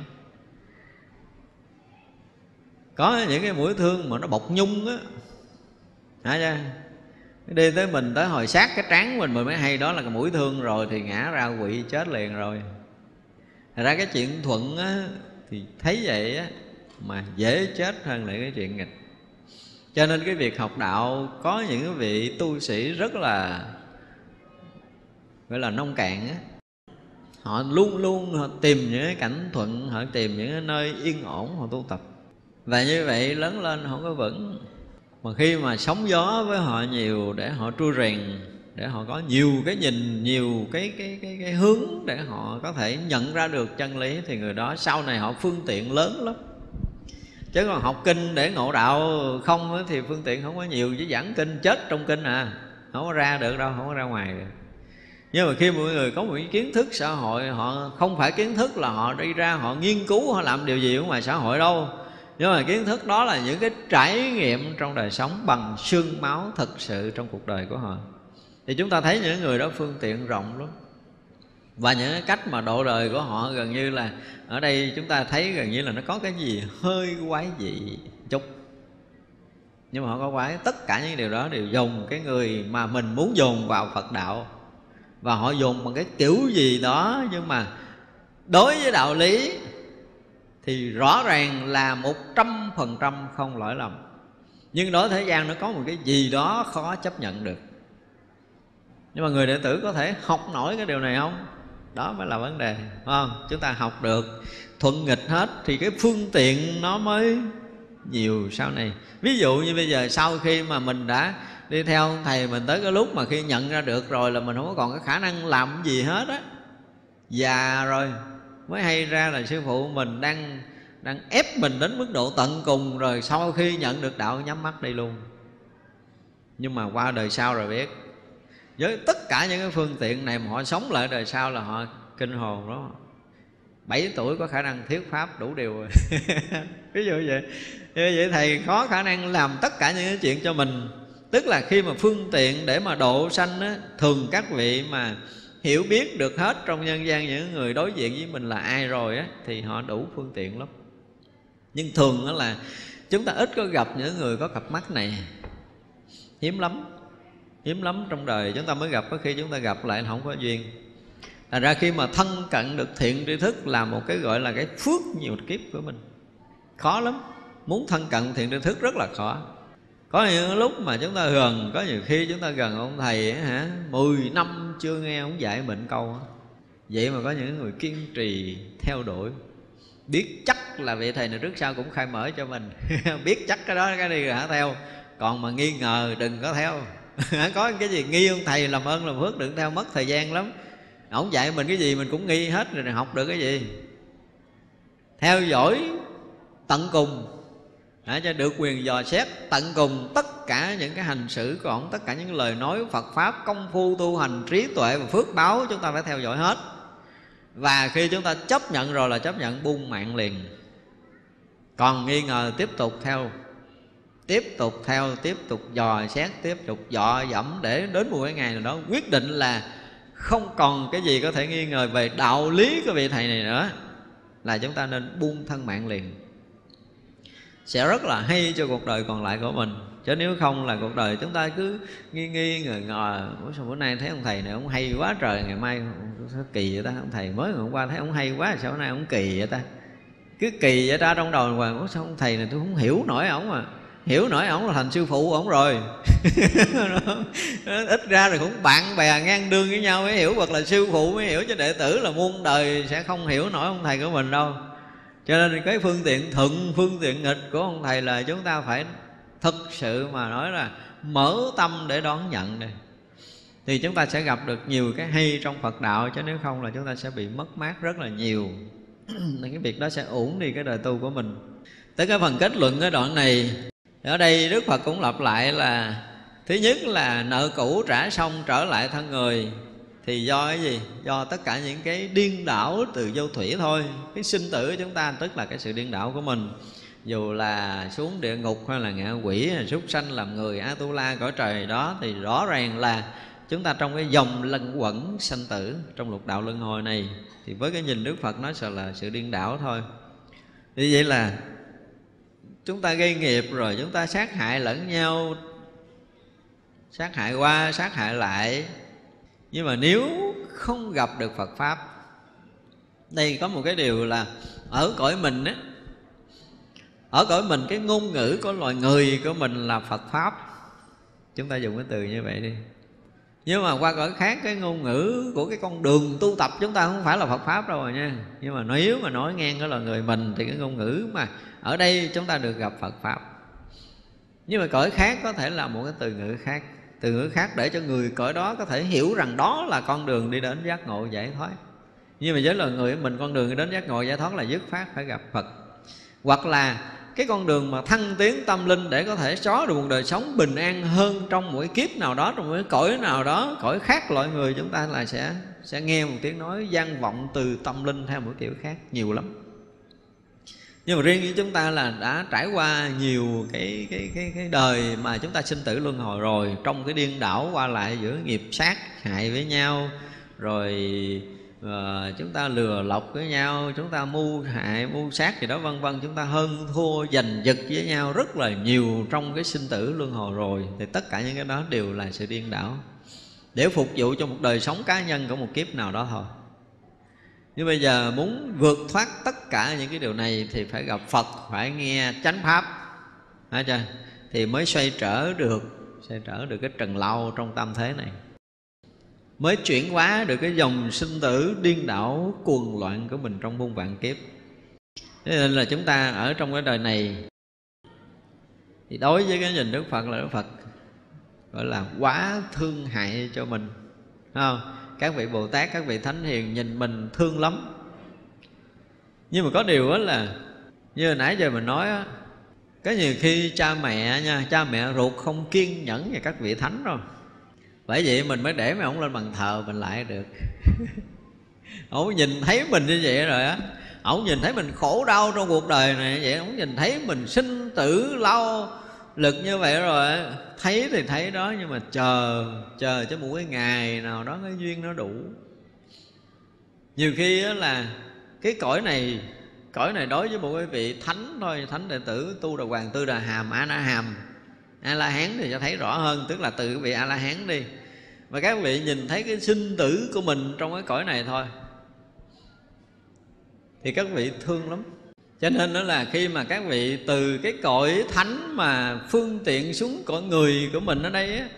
Có những cái mũi thương mà nó bọc nhung á, hả chưa? Đi tới mình tới hồi sát cái trán mình mới hay, đó là cái mũi thương rồi thì ngã ra quỵ chết liền rồi. Thật ra cái chuyện thuận á thì thấy vậy á mà dễ chết hơn lại cái chuyện nghịch. Cho nên cái việc học đạo có những cái vị tu sĩ rất là gọi là nông cạn á, họ luôn luôn họ tìm những cái cảnh thuận, họ tìm những cái nơi yên ổn họ tu tập. Và như vậy lớn lên không có vững. Mà khi mà sóng gió với họ nhiều để họ trui rèn, để họ có nhiều cái nhìn, nhiều cái hướng để họ có thể nhận ra được chân lý, thì người đó sau này họ phương tiện lớn lắm. Chứ còn học kinh để ngộ đạo không thì phương tiện không có nhiều, chứ giảng kinh chết trong kinh không có ra được đâu, không có ra ngoài được. Nhưng mà khi mọi người có một cái kiến thức xã hội, họ không phải kiến thức là họ đi ra họ nghiên cứu, họ làm điều gì ở ngoài xã hội đâu, nhưng mà kiến thức đó là những cái trải nghiệm trong đời sống bằng xương máu thực sự trong cuộc đời của họ. Thì chúng ta thấy những người đó phương tiện rộng lắm. Và những cái cách mà độ đời của họ gần như là, ở đây chúng ta thấy gần như là nó có cái gì hơi quái dị chút. Nhưng mà họ có quái, tất cả những điều đó đều dùng cái người mà mình muốn dồn vào Phật đạo. Và họ dùng bằng cái kiểu gì đó, nhưng mà đối với đạo lý thì rõ ràng là 100% không lỗi lầm. Nhưng đối với thế gian nó có một cái gì đó khó chấp nhận được. Nhưng mà người đệ tử có thể học nổi cái điều này không? Đó mới là vấn đề, phải không? Chúng ta học được thuận nghịch hết thì cái phương tiện nó mới nhiều sau này. Ví dụ như bây giờ sau khi mà mình đã đi theo thầy, mình tới cái lúc mà khi nhận ra được rồi là mình không có còn cái khả năng làm gì hết á, già rồi mới hay ra là sư phụ mình đang ép mình đến mức độ tận cùng rồi. Sau khi nhận được đạo nhắm mắt đi luôn. Nhưng mà qua đời sau rồi biết, với tất cả những cái phương tiện này mà họ sống lại đời sau là họ kinh hồn đó. 7 tuổi có khả năng thuyết pháp đủ điều rồi. Ví dụ vậy. Như vậy thầy có khả năng làm tất cả những cái chuyện cho mình. Tức là khi mà phương tiện để mà độ sanh á, thường các vị mà hiểu biết được hết trong nhân gian những người đối diện với mình là ai rồi á, thì họ đủ phương tiện lắm. Nhưng thường đó là chúng ta ít có gặp những người có cặp mắt này. Hiếm lắm. Hiếm lắm trong đời chúng ta mới gặp, có khi chúng ta gặp lại không có duyên. Thành ra khi mà thân cận được thiện tri thức là một cái gọi là cái phước nhiều kiếp của mình. Khó lắm. Muốn thân cận thiện tri thức rất là khó. Có những lúc mà chúng ta gần, có nhiều khi chúng ta gần ông thầy hả 10 năm chưa nghe ông dạy mình câu. Vậy mà có những người kiên trì theo đuổi, biết chắc là vị thầy này trước sau cũng khai mở cho mình. Biết chắc cái đó cái đi rồi hả theo. Còn mà nghi ngờ đừng có theo. Có cái gì nghi ông thầy làm ơn làm phước đừng theo, mất thời gian lắm. Ổng dạy mình cái gì mình cũng nghi hết rồi, học được cái gì. Theo dõi tận cùng, cho được quyền dò xét tận cùng tất cả những cái hành xử của ổng, tất cả những lời nói Phật Pháp, công phu tu hành, trí tuệ và phước báo chúng ta phải theo dõi hết. Và khi chúng ta chấp nhận rồi là chấp nhận buông mạng liền. Còn nghi ngờ tiếp tục theo, tiếp tục dò xét, tiếp tục dọ dẫm, để đến một cái ngày nào đó quyết định là không còn cái gì có thể nghi ngờ về đạo lý của vị thầy này nữa, là chúng ta nên buông thân mạng liền. Sẽ rất là hay cho cuộc đời còn lại của mình. Chứ nếu không là cuộc đời chúng ta cứ nghi ngờ. Sao bữa nay thấy ông thầy này ông hay quá trời, ngày mai sao kỳ vậy ta? Ông thầy mới hôm qua thấy ông hay quá, sao hôm nay ông kỳ vậy ta? Cứ kỳ vậy ta trong đầu hoài. Sao ông thầy này tôi không hiểu nổi ổng à. Hiểu nổi ổng là thành sư phụ ổng rồi. Ít ra rồi cũng bạn bè ngang đương với nhau mới hiểu, hoặc là sư phụ mới hiểu, chứ đệ tử là muôn đời sẽ không hiểu nổi ông thầy của mình đâu. Cho nên cái phương tiện thuận, phương tiện nghịch của ông thầy là chúng ta phải thực sự mà nói là mở tâm để đón nhận đây. Thì chúng ta sẽ gặp được nhiều cái hay trong Phật đạo, chứ nếu không là chúng ta sẽ bị mất mát rất là nhiều. Nên cái việc đó sẽ uổng đi cái đời tu của mình. Tới cái phần kết luận cái đoạn này, ở đây Đức Phật cũng lặp lại là thứ nhất là nợ cũ trả xong trở lại thân người. Thì do cái gì? Do tất cả những cái điên đảo từ vô thủy thôi. Cái sinh tử của chúng ta tức là cái sự điên đảo của mình. Dù là xuống địa ngục hay là ngạ quỷ, hay súc sanh làm người, A-tu-la cõi trời đó, thì rõ ràng là chúng ta trong cái dòng lẩn quẩn sanh tử trong lục đạo luân hồi này. Thì với cái nhìn Đức Phật nói là sự điên đảo thôi. Như vậy là chúng ta gây nghiệp rồi chúng ta sát hại lẫn nhau, sát hại qua sát hại lại. Nhưng mà nếu không gặp được Phật Pháp, đây có một cái điều là ở cõi mình á, ở cõi mình cái ngôn ngữ của loài người của mình là Phật Pháp. Chúng ta dùng cái từ như vậy đi. Nhưng mà qua cõi khác cái ngôn ngữ của cái con đường tu tập chúng ta không phải là Phật Pháp đâu rồi nha. Nhưng mà nếu mà nói ngang cái loài người mình thì cái ngôn ngữ mà ở đây chúng ta được gặp Phật Pháp. Nhưng mà cõi khác có thể là một cái từ ngữ khác. Từ ngữ khác để cho người cõi đó có thể hiểu rằng đó là con đường đi đến giác ngộ giải thoát. Nhưng mà với loài người mình, con đường đi đến giác ngộ giải thoát là dứt phát phải gặp Phật. Hoặc là cái con đường mà thăng tiến tâm linh để có thể có được một đời sống bình an hơn trong mỗi kiếp nào đó, trong mỗi cõi nào đó, cõi khác loại người chúng ta là sẽ nghe một tiếng nói vang vọng từ tâm linh theo một kiểu khác nhiều lắm. Nhưng mà riêng như chúng ta là đã trải qua nhiều cái đời mà chúng ta sinh tử luân hồi rồi, trong cái điên đảo qua lại giữa nghiệp sát hại với nhau, rồi chúng ta lừa lọc với nhau, chúng ta mưu hại mưu sát gì đó vân vân, chúng ta hơn thua giành giật với nhau rất là nhiều trong cái sinh tử luân hồi rồi. Thì tất cả những cái đó đều là sự điên đảo để phục vụ cho một đời sống cá nhân của một kiếp nào đó thôi. Nhưng bây giờ muốn vượt thoát tất cả những cái điều này thì phải gặp Phật, phải nghe chánh pháp, thấy chưa? Thì mới xoay trở được cái trần lao trong tam thế này, mới chuyển hóa được cái dòng sinh tử điên đảo cuồng loạn của mình trong muôn vạn kiếp. Thế nên là chúng ta ở trong cái đời này thì đối với cái nhìn Đức Phật là Đức Phật gọi là quá thương hại cho mình, thấy không? Các vị Bồ Tát, các vị Thánh Hiền nhìn mình thương lắm. Nhưng mà có điều đó là như hồi nãy giờ mình nói á, có nhiều khi cha mẹ nha, cha mẹ ruột không kiên nhẫn về các vị Thánh rồi. Bởi vậy mình mới để mấy ông lên bàn thờ mình lại được. Ông nhìn thấy mình như vậy rồi á, ông nhìn thấy mình khổ đau trong cuộc đời này vậy, ông nhìn thấy mình sinh tử lao lực như vậy rồi, thấy thì thấy đó, nhưng mà chờ cho một cái ngày nào đó cái duyên nó đủ. Nhiều khi đó là cái cõi này đối với một cái vị thánh thôi, thánh đệ tử Tu Đà Hoàng, Tư Đà Hàm, A Na Hàm, A La Hán thì cho thấy rõ hơn, tức là từ cái vị A La Hán đi, và các vị nhìn thấy cái sinh tử của mình trong cái cõi này thôi thì các vị thương lắm. Cho nên đó là khi mà các vị từ cái cõi thánh mà phương tiện xuống cõi người của mình ở đây á,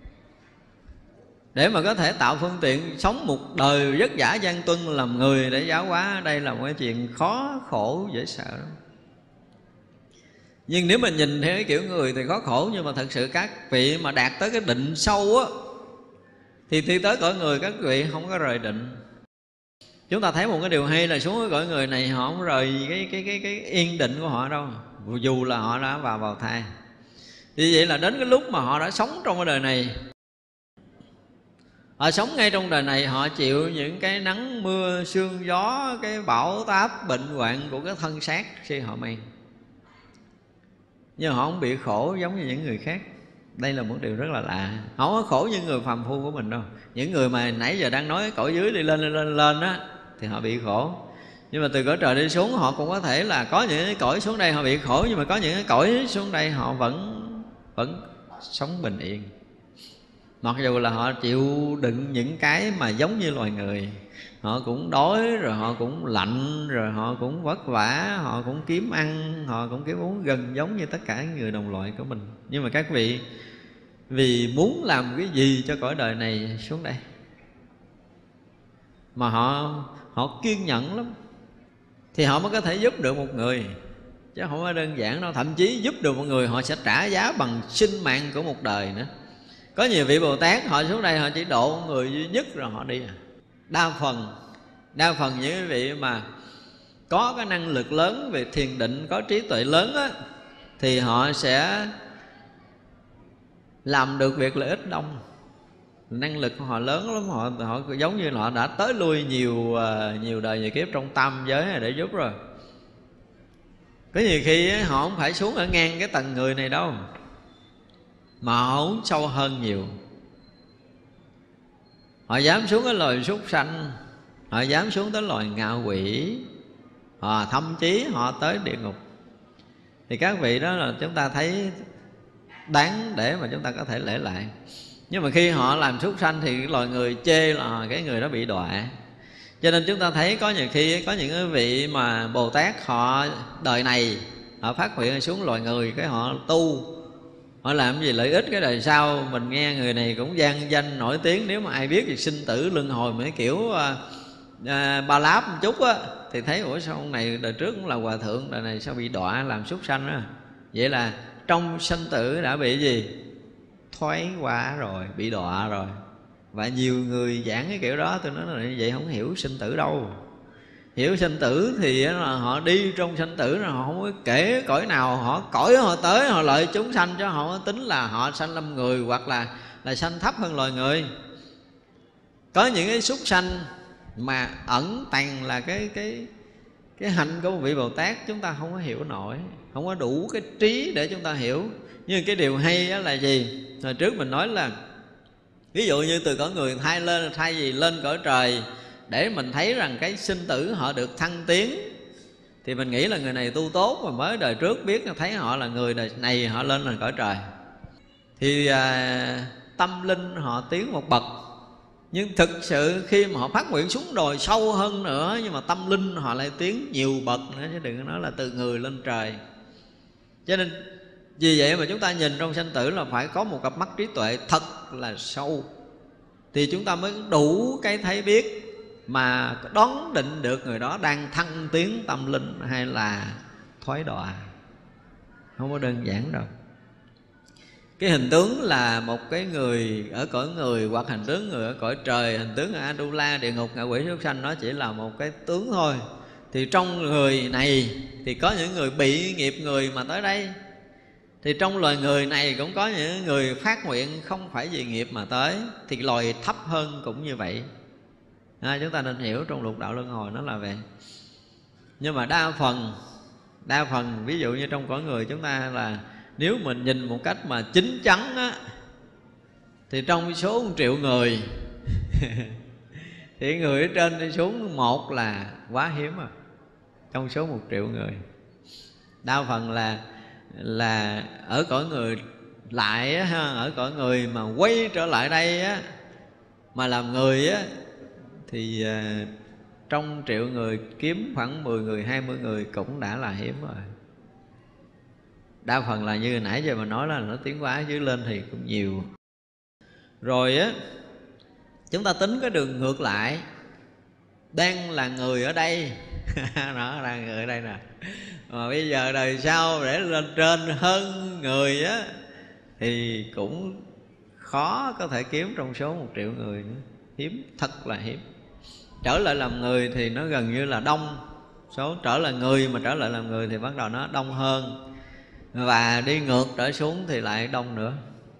để mà có thể tạo phương tiện sống một đời vất vả gian tuân làm người để giáo hóa, đây là một cái chuyện khó khổ dễ sợ lắm. Nhưng nếu mình nhìn theo cái kiểu người thì khó khổ, nhưng mà thật sự các vị mà đạt tới cái định sâu á thì tới cõi người các vị không có rời định. Chúng ta thấy một cái điều hay là xuống cái cõi người này họ không rời cái yên định của họ đâu, dù là họ đã vào thai. Vì vậy là đến cái lúc mà họ đã sống trong cái đời này, họ sống ngay trong đời này, họ chịu những cái nắng mưa sương gió, cái bão táp bệnh hoạn của cái thân xác khi họ mang, nhưng họ không bị khổ giống như những người khác. Đây là một điều rất là lạ. Họ không có khổ như người phàm phu của mình đâu. Những người mà nãy giờ đang nói cõi dưới đi lên á thì họ bị khổ. Nhưng mà từ cõi trời đi xuống họ cũng có thể là có những cái cõi xuống đây họ bị khổ, nhưng mà có những cái cõi xuống đây họ vẫn sống bình yên. Mặc dù là họ chịu đựng những cái mà giống như loài người, họ cũng đói, rồi họ cũng lạnh, rồi họ cũng vất vả, họ cũng kiếm ăn, họ cũng kiếm uống gần giống như tất cả người đồng loại của mình. Nhưng mà các vị vì muốn làm cái gì cho cõi đời này xuống đây mà họ kiên nhẫn lắm, thì họ mới có thể giúp được một người, chứ không phải đơn giản đâu. Thậm chí giúp được một người họ sẽ trả giá bằng sinh mạng của một đời nữa. Có nhiều vị Bồ Tát họ xuống đây họ chỉ độ người duy nhất rồi họ đi. Đa phần những vị mà có cái năng lực lớn về thiền định, có trí tuệ lớn á, thì họ sẽ làm được việc lợi ích đông. Năng lực của họ lớn lắm, họ giống như là họ đã tới lui nhiều đời nhiều kiếp trong tam giới để giúp rồi. Có nhiều khi họ không phải xuống ở ngang cái tầng người này đâu, mà họ uống sâu hơn nhiều. Họ dám xuống cái loài súc sanh, họ dám xuống tới loài ngạ quỷ, thậm chí họ tới địa ngục. Thì các vị đó là chúng ta thấy đáng để mà chúng ta có thể lễ lại. Nhưng mà khi họ làm súc sanh thì loài người chê là cái người đó bị đọa. Cho nên chúng ta thấy có nhiều khi có những cái vị mà Bồ Tát họ đời này họ phát nguyện xuống loài người, cái họ tu, họ làm gì lợi ích cái đời sau. Mình nghe người này cũng vang danh nổi tiếng, nếu mà ai biết thì sinh tử luân hồi mấy kiểu ba láp một chút á, thì thấy ủa sao ông này đời trước cũng là hòa thượng, đời này sao bị đọa làm súc sanh á. Vậy là trong sinh tử đã bị gì? Thoái hóa rồi, bị đọa rồi. Và nhiều người giảng cái kiểu đó tôi nói là như vậy không hiểu sinh tử đâu. Hiểu sanh tử thì là họ đi trong sanh tử là họ không có kể cõi nào, cõi họ tới họ lợi chúng sanh, chứ họ không tính là họ sanh lâm người hoặc là sanh thấp hơn loài người. Có những cái súc sanh mà ẩn tàng là cái hạnh của một vị Bồ Tát chúng ta không có hiểu nổi, không có đủ cái trí để chúng ta hiểu. Nhưng cái điều hay là gì? Hồi trước mình nói là ví dụ như từ cõi người thay vì lên cõi trời để mình thấy rằng cái sinh tử họ được thăng tiến, thì mình nghĩ là người này tu tốt mà mới đời trước biết thấy họ là người đời này họ lên là cõi trời, thì tâm linh họ tiến một bậc. Nhưng thực sự khi mà họ phát nguyện xuống đồi sâu hơn nữa, nhưng mà tâm linh họ lại tiến nhiều bậc nữa, chứ đừng có nói là từ người lên trời. Cho nên vì vậy mà chúng ta nhìn trong sanh tử là phải có một cặp mắt trí tuệ thật là sâu, thì chúng ta mới đủ cái thấy biết mà đoán định được người đó đang thăng tiến tâm linh hay là thoái đọa. Không có đơn giản đâu. Cái hình tướng là một cái người ở cõi người, hoặc hình tướng người ở cõi trời, hình tướng ở A-tu-la, địa ngục, ngạ quỷ, súc sanh, nó chỉ là một cái tướng thôi. Thì trong người này thì có những người bị nghiệp người mà tới đây, thì trong loài người này cũng có những người phát nguyện không phải vì nghiệp mà tới, thì loài thấp hơn cũng như vậy. Chúng ta nên hiểu trong lục đạo luân hồi nó là vậy. Nhưng mà đa phần ví dụ như trong cõi người chúng ta là nếu mình nhìn một cách mà chín chắn á, thì trong số 1 triệu người thì người ở trên đi xuống một là quá hiếm rồi. Trong số 1 triệu người, đa phần là ở cõi người lại á, ở cõi người mà quay trở lại đây á, mà làm người á, thì trong 1 triệu người kiếm khoảng 10 người, 20 người cũng đã là hiếm rồi. Đa phần là như nãy giờ mình nói là nó tiến hóa dưới lên thì cũng nhiều. Rồi á, chúng ta tính cái đường ngược lại, đang là người ở đây nó đang người ở đây nè, mà bây giờ đời sau để lên trên hơn người á, thì cũng khó có thể kiếm trong số 1 triệu người nữa. Hiếm, thật là hiếm. Trở lại làm người thì nó gần như là đông. Số trở lại người mà trở lại làm người thì bắt đầu nó đông hơn, và đi ngược trở xuống thì lại đông nữa.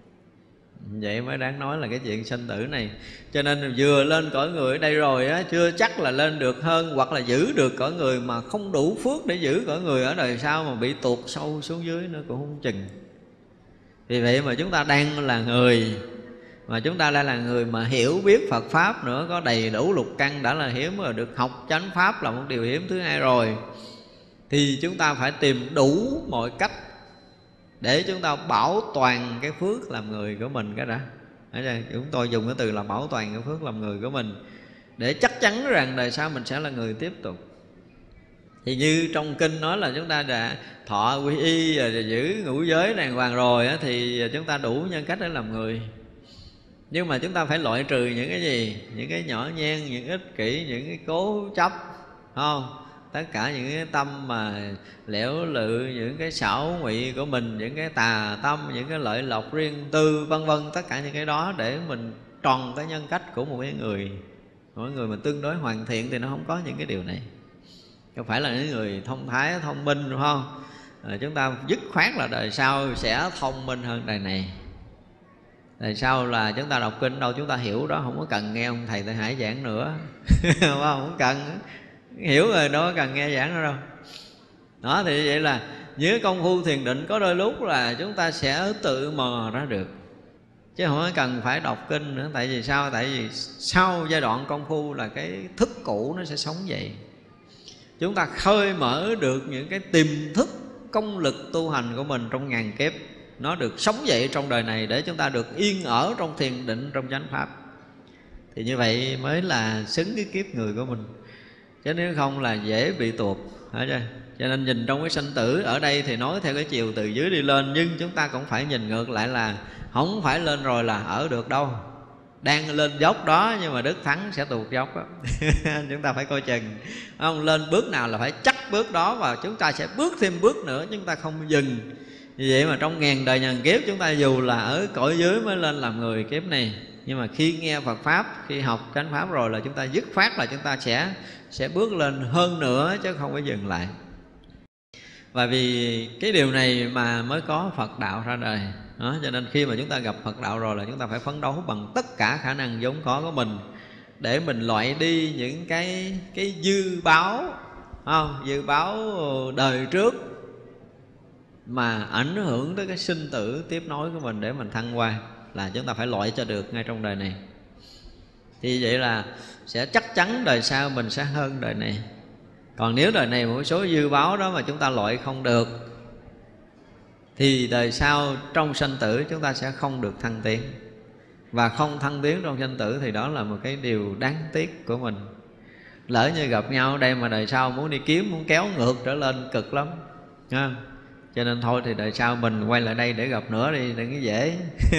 Vậy mới đáng nói là cái chuyện sanh tử này. Cho nên vừa lên cõi người ở đây rồi á, chưa chắc là lên được hơn, hoặc là giữ được cõi người mà không đủ phước để giữ cõi người ở đời sau, mà bị tuột sâu xuống dưới nữa cũng không chừng. Vì vậy mà chúng ta đang là người, mà chúng ta lại là người mà hiểu biết Phật Pháp nữa, có đầy đủ lục căn đã là hiếm rồi, được học chánh Pháp là một điều hiếm thứ hai rồi. Thì chúng ta phải tìm đủ mọi cách để chúng ta bảo toàn cái phước làm người của mình cái đã. Chúng tôi dùng cái từ là bảo toàn cái phước làm người của mình, để chắc chắn rằng đời sau mình sẽ là người tiếp tục. Thì như trong kinh nói là chúng ta đã thọ quy y rồi giữ ngũ giới đàng hoàng rồi á, thì chúng ta đủ nhân cách để làm người. Nhưng mà chúng ta phải loại trừ những cái gì? Những cái nhỏ nhen, những ích kỷ, những cái cố chấp, không? Tất cả những cái tâm mà lẻo lự, những cái xảo ngụy của mình, những cái tà tâm, những cái lợi lộc riêng tư, vân vân, tất cả những cái đó để mình tròn cái nhân cách của một cái người. Mỗi người mà tương đối hoàn thiện thì nó không có những cái điều này. Không phải là những người thông thái, thông minh, đúng không? Chúng ta dứt khoát là đời sau sẽ thông minh hơn đời này. Đời sau là chúng ta đọc kinh đâu chúng ta hiểu đó, không có cần nghe ông thầy Tại Hải giảng nữa. Không cần, hiểu rồi đâu có cần nghe giảng nữa đâu. Đó, thì vậy là với công phu thiền định có đôi lúc là chúng ta sẽ tự mò ra được, chứ không cần phải đọc kinh nữa. Tại vì sao? Tại vì sau giai đoạn công phu là cái thức cũ nó sẽ sống dậy. Chúng ta khơi mở được những cái tiềm thức công lực tu hành của mình trong ngàn kiếp, nó được sống dậy trong đời này để chúng ta được yên ở trong thiền định, trong chánh pháp. Thì như vậy mới là xứng cái kiếp người của mình, chứ nếu không là dễ bị tuột. Cho nên nhìn trong cái sanh tử ở đây thì nói theo cái chiều từ dưới đi lên, nhưng chúng ta cũng phải nhìn ngược lại là không phải lên rồi là ở được đâu. Đang lên dốc đó nhưng mà Đức Thắng sẽ tuột dốc đó. Chúng ta phải coi chừng, không? Lên bước nào là phải chắc bước đó, và chúng ta sẽ bước thêm bước nữa, chúng ta không dừng. Vì vậy mà trong ngàn đời ngàn kiếp chúng ta dù là ở cõi dưới mới lên làm người kiếp này, Nhưng mà khi nghe Phật Pháp, khi học chánh Pháp rồi là chúng ta dứt khoát là chúng ta sẽ bước lên hơn nữa, chứ không có dừng lại. Và vì cái điều này mà mới có Phật đạo ra đời đó. Cho nên khi mà chúng ta gặp Phật đạo rồi là chúng ta phải phấn đấu bằng tất cả khả năng vốn có của mình, để mình loại đi những cái dư báo, không? Dư báo đời trước mà ảnh hưởng tới cái sinh tử tiếp nối của mình, để mình thăng hoa, là chúng ta phải loại cho được ngay trong đời này. Thì vậy là sẽ chắc chắn đời sau mình sẽ hơn đời này. Còn nếu đời này một số dư báo đó mà chúng ta loại không được, thì đời sau trong sanh tử chúng ta sẽ không được thăng tiến. Và không thăng tiến trong sanh tử thì đó là một cái điều đáng tiếc của mình. Lỡ như gặp nhau ở đây mà đời sau muốn đi kiếm, muốn kéo ngược trở lên cực lắm ha. Cho nên thôi thì đời sau mình quay lại đây để gặp nữa đi, đừng có dễ.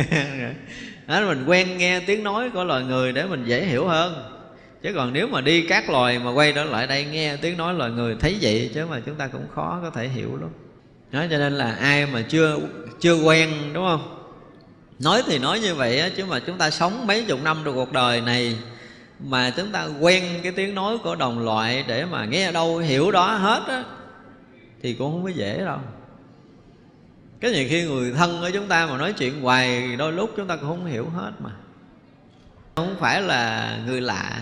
Đó, mình quen nghe tiếng nói của loài người để mình dễ hiểu hơn. Chứ còn nếu mà đi các loài mà quay trở lại đây nghe tiếng nói loài người thấy vậy, chứ mà chúng ta cũng khó có thể hiểu lắm. Đó, cho nên là ai mà chưa quen, đúng không? Nói thì nói như vậy á, chứ mà chúng ta sống mấy chục năm trong cuộc đời này mà chúng ta quen cái tiếng nói của đồng loại để mà nghe đâu hiểu đó hết á, thì cũng không có dễ đâu. Cái nhiều khi người thân của chúng ta mà nói chuyện hoài, đôi lúc chúng ta cũng không hiểu hết mà. Không phải là người lạ.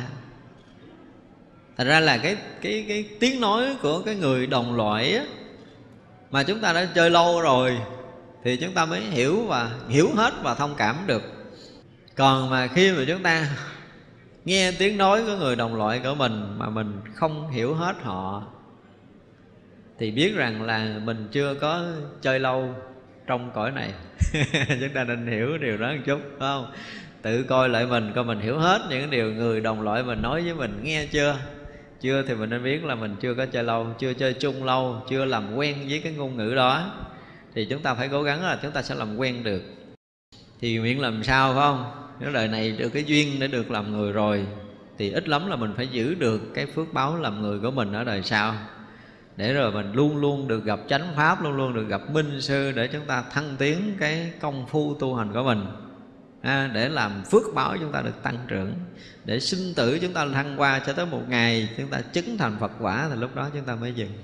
Thật ra là cái tiếng nói của cái người đồng loại á, mà chúng ta đã chơi lâu rồi thì chúng ta mới hiểu hết và thông cảm được. Còn mà khi mà chúng ta nghe tiếng nói của người đồng loại của mình mà mình không hiểu hết họ, thì biết rằng là mình chưa có chơi lâu trong cõi này. Chúng ta nên hiểu điều đó một chút, phải không? Tự coi lại mình, coi mình hiểu hết những điều người đồng loại mình nói với mình nghe chưa. Chưa thì mình nên biết là mình chưa có chơi lâu, chưa chơi chung lâu, chưa làm quen với cái ngôn ngữ đó. Thì chúng ta phải cố gắng là chúng ta sẽ làm quen được. Thì nguyện làm sao, phải không? Nếu đời này được cái duyên để được làm người rồi, thì ít lắm là mình phải giữ được cái phước báo làm người của mình ở đời sau, để rồi mình luôn luôn được gặp chánh Pháp, luôn luôn được gặp minh sư, để chúng ta thăng tiến cái công phu tu hành của mình, để làm phước báo chúng ta được tăng trưởng, để sinh tử chúng ta thăng qua cho tới một ngày chúng ta chứng thành Phật quả, thì lúc đó chúng ta mới dừng.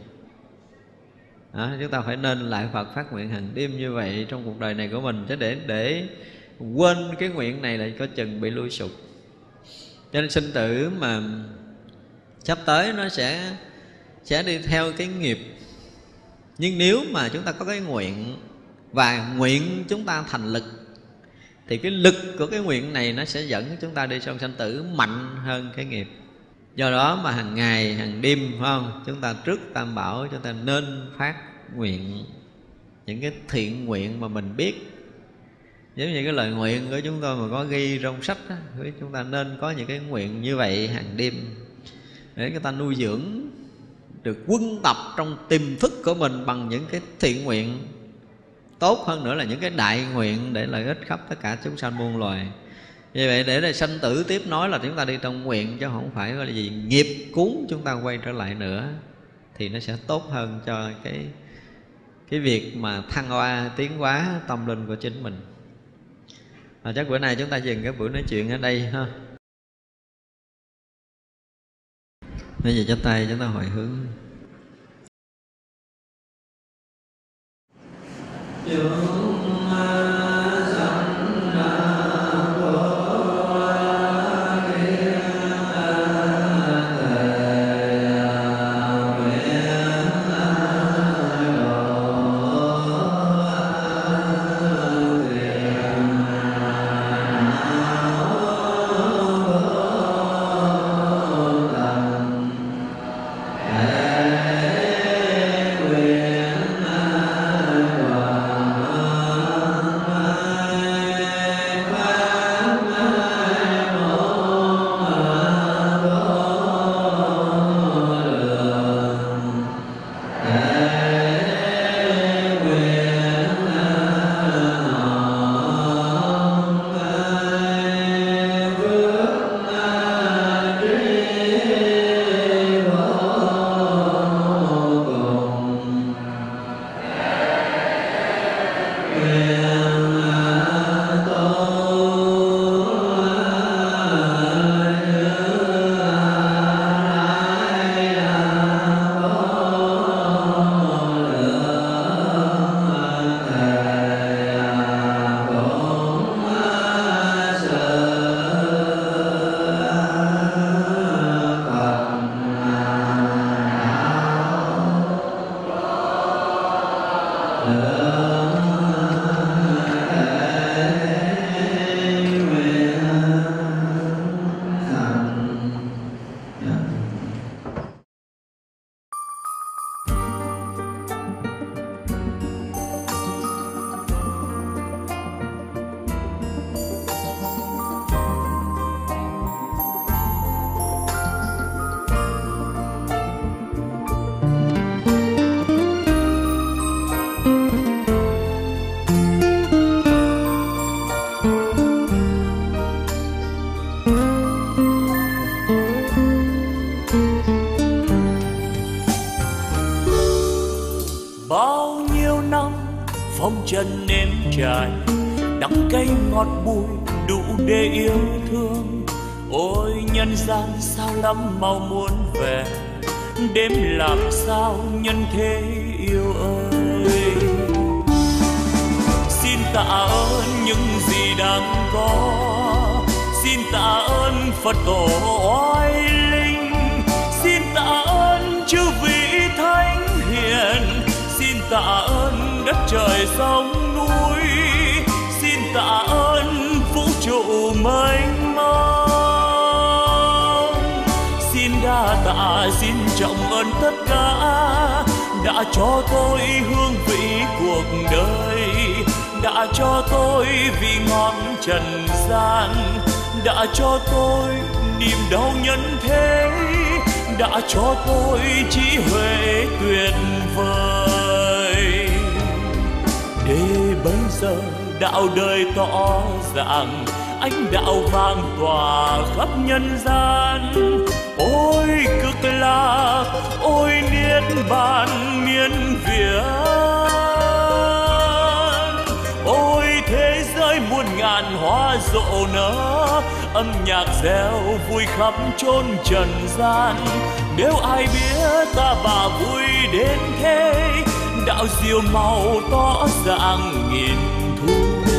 Chúng ta phải nên lại Phật phát nguyện hàng đêm như vậy trong cuộc đời này của mình, chứ để quên cái nguyện này lại có chừng bị lui sụp. Cho nên sinh tử mà sắp tới nó sẽ đi theo cái nghiệp. Nhưng nếu mà chúng ta có cái nguyện và nguyện chúng ta thành lực, thì cái lực của cái nguyện này nó sẽ dẫn chúng ta đi trong sanh tử mạnh hơn cái nghiệp. Do đó mà hàng ngày hàng đêm, phải không, chúng ta trước Tam Bảo chúng ta nên phát nguyện những cái thiện nguyện mà mình biết. Giống như cái lời nguyện của chúng tôi mà có ghi trong sách á, chúng ta nên có những cái nguyện như vậy hàng đêm, để người ta nuôi dưỡng được quân tập trong tiềm thức của mình bằng những cái thiện nguyện. Tốt hơn nữa là những cái đại nguyện để lợi ích khắp tất cả chúng sanh muôn loài. Như vậy để sanh tử tiếp nối là chúng ta đi trong nguyện, chứ không phải là gì nghiệp cuốn chúng ta quay trở lại nữa. Thì nó sẽ tốt hơn cho cái việc mà thăng hoa tiến hóa tâm linh của chính mình. Chắc bữa nay chúng ta dừng cái buổi nói chuyện ở đây ha. Bây giờ chắp tay chúng ta hồi hướng. trải, đắng cay ngọt bùi đủ để yêu thương. Ôi nhân gian sao lắm mau muốn về, đêm làm sao nhân thế yêu ơi. Xin tạ ơn những gì đang có, xin tạ ơn Phật tổ oai linh, xin tạ ơn chư vị thánh hiền, xin tạ ơn đất trời sông núi, xin tạ ơn vũ trụ mênh mông. Xin đa tạ, xin trọng ơn tất cả đã cho tôi hương vị cuộc đời, đã cho tôi vị ngọt trần gian, đã cho tôi niềm đau nhân thế, đã cho tôi trí huệ tuyệt vời. Để bây giờ đạo đời tỏ ràng, ánh đạo vang tỏa khắp nhân gian. Ôi cực lạc, ôi niết bàn miên việt, ôi thế giới muôn ngàn hoa rộ nở, âm nhạc reo vui khắp chốn trần gian. Nếu ai biết ta bà vui đến thế, đạo diệu màu tỏ ràng nghìn thu.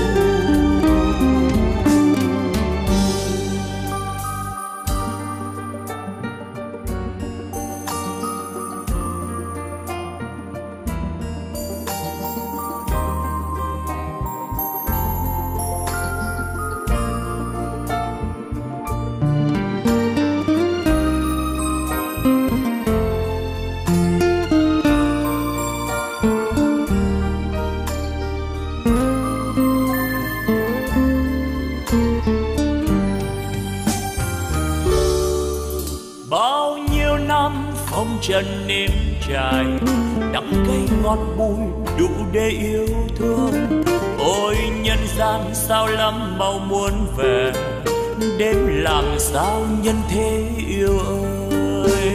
Chân nếm trải, đắng cay ngọt bùi đủ để yêu thương. Ôi nhân gian sao lắm mau muốn về, đêm làm sao nhân thế yêu ơi.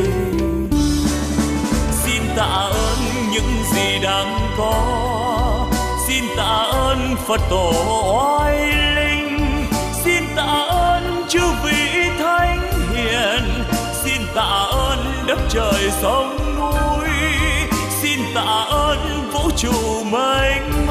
Xin tạ ơn những gì đang có, xin tạ ơn Phật tổ oai linh, xin tạ ơn chư vị thánh hiền, xin tạ ơn đất trời sông núi, xin tạ ơn vũ trụ mênh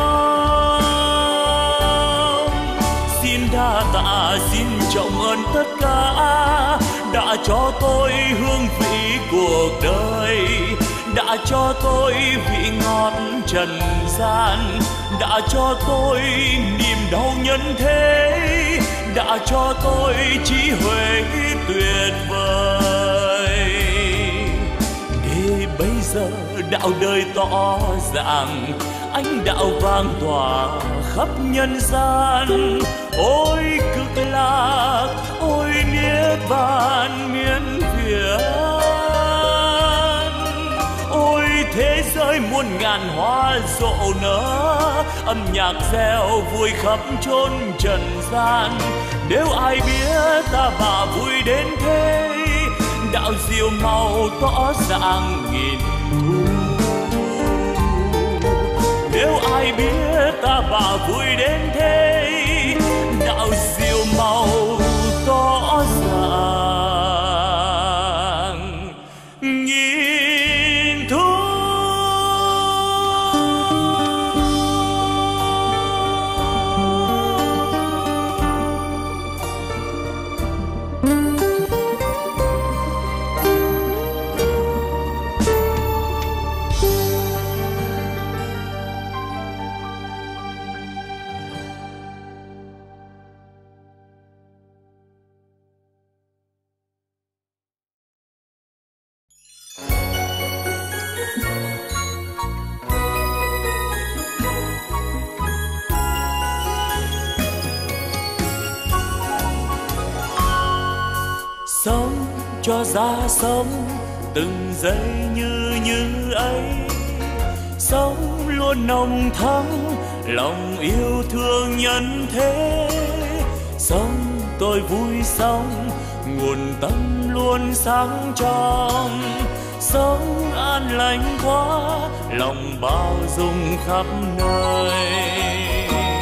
mông. Xin đa tạ, xin trọng ơn tất cả đã cho tôi hương vị cuộc đời, đã cho tôi vị ngọt trần gian, đã cho tôi niềm đau nhân thế, đã cho tôi trí huệ tuyệt vời. Để bây giờ đạo đời tỏ ràng, ánh đạo vang tỏa khắp nhân gian. Ôi cực lạc, ôi niết bàn miên việt, ôi thế giới muôn ngàn hoa rộ nở, âm nhạc reo vui khắp chốn trần gian. Nếu ai biết ta bà vui đến thế, đạo diệu màu tỏ ràng nghìn thu. Nếu ai biết ta bà vui đến thế, đạo diệu màu tỏ ràng nghìn thu. Sống cho ra sống từng giây như ấy, sống luôn nồng thắm lòng yêu thương nhân thế. Sống tôi vui sống, nguồn tâm luôn sáng trong, sống an lành quá lòng bao dung khắp nơi.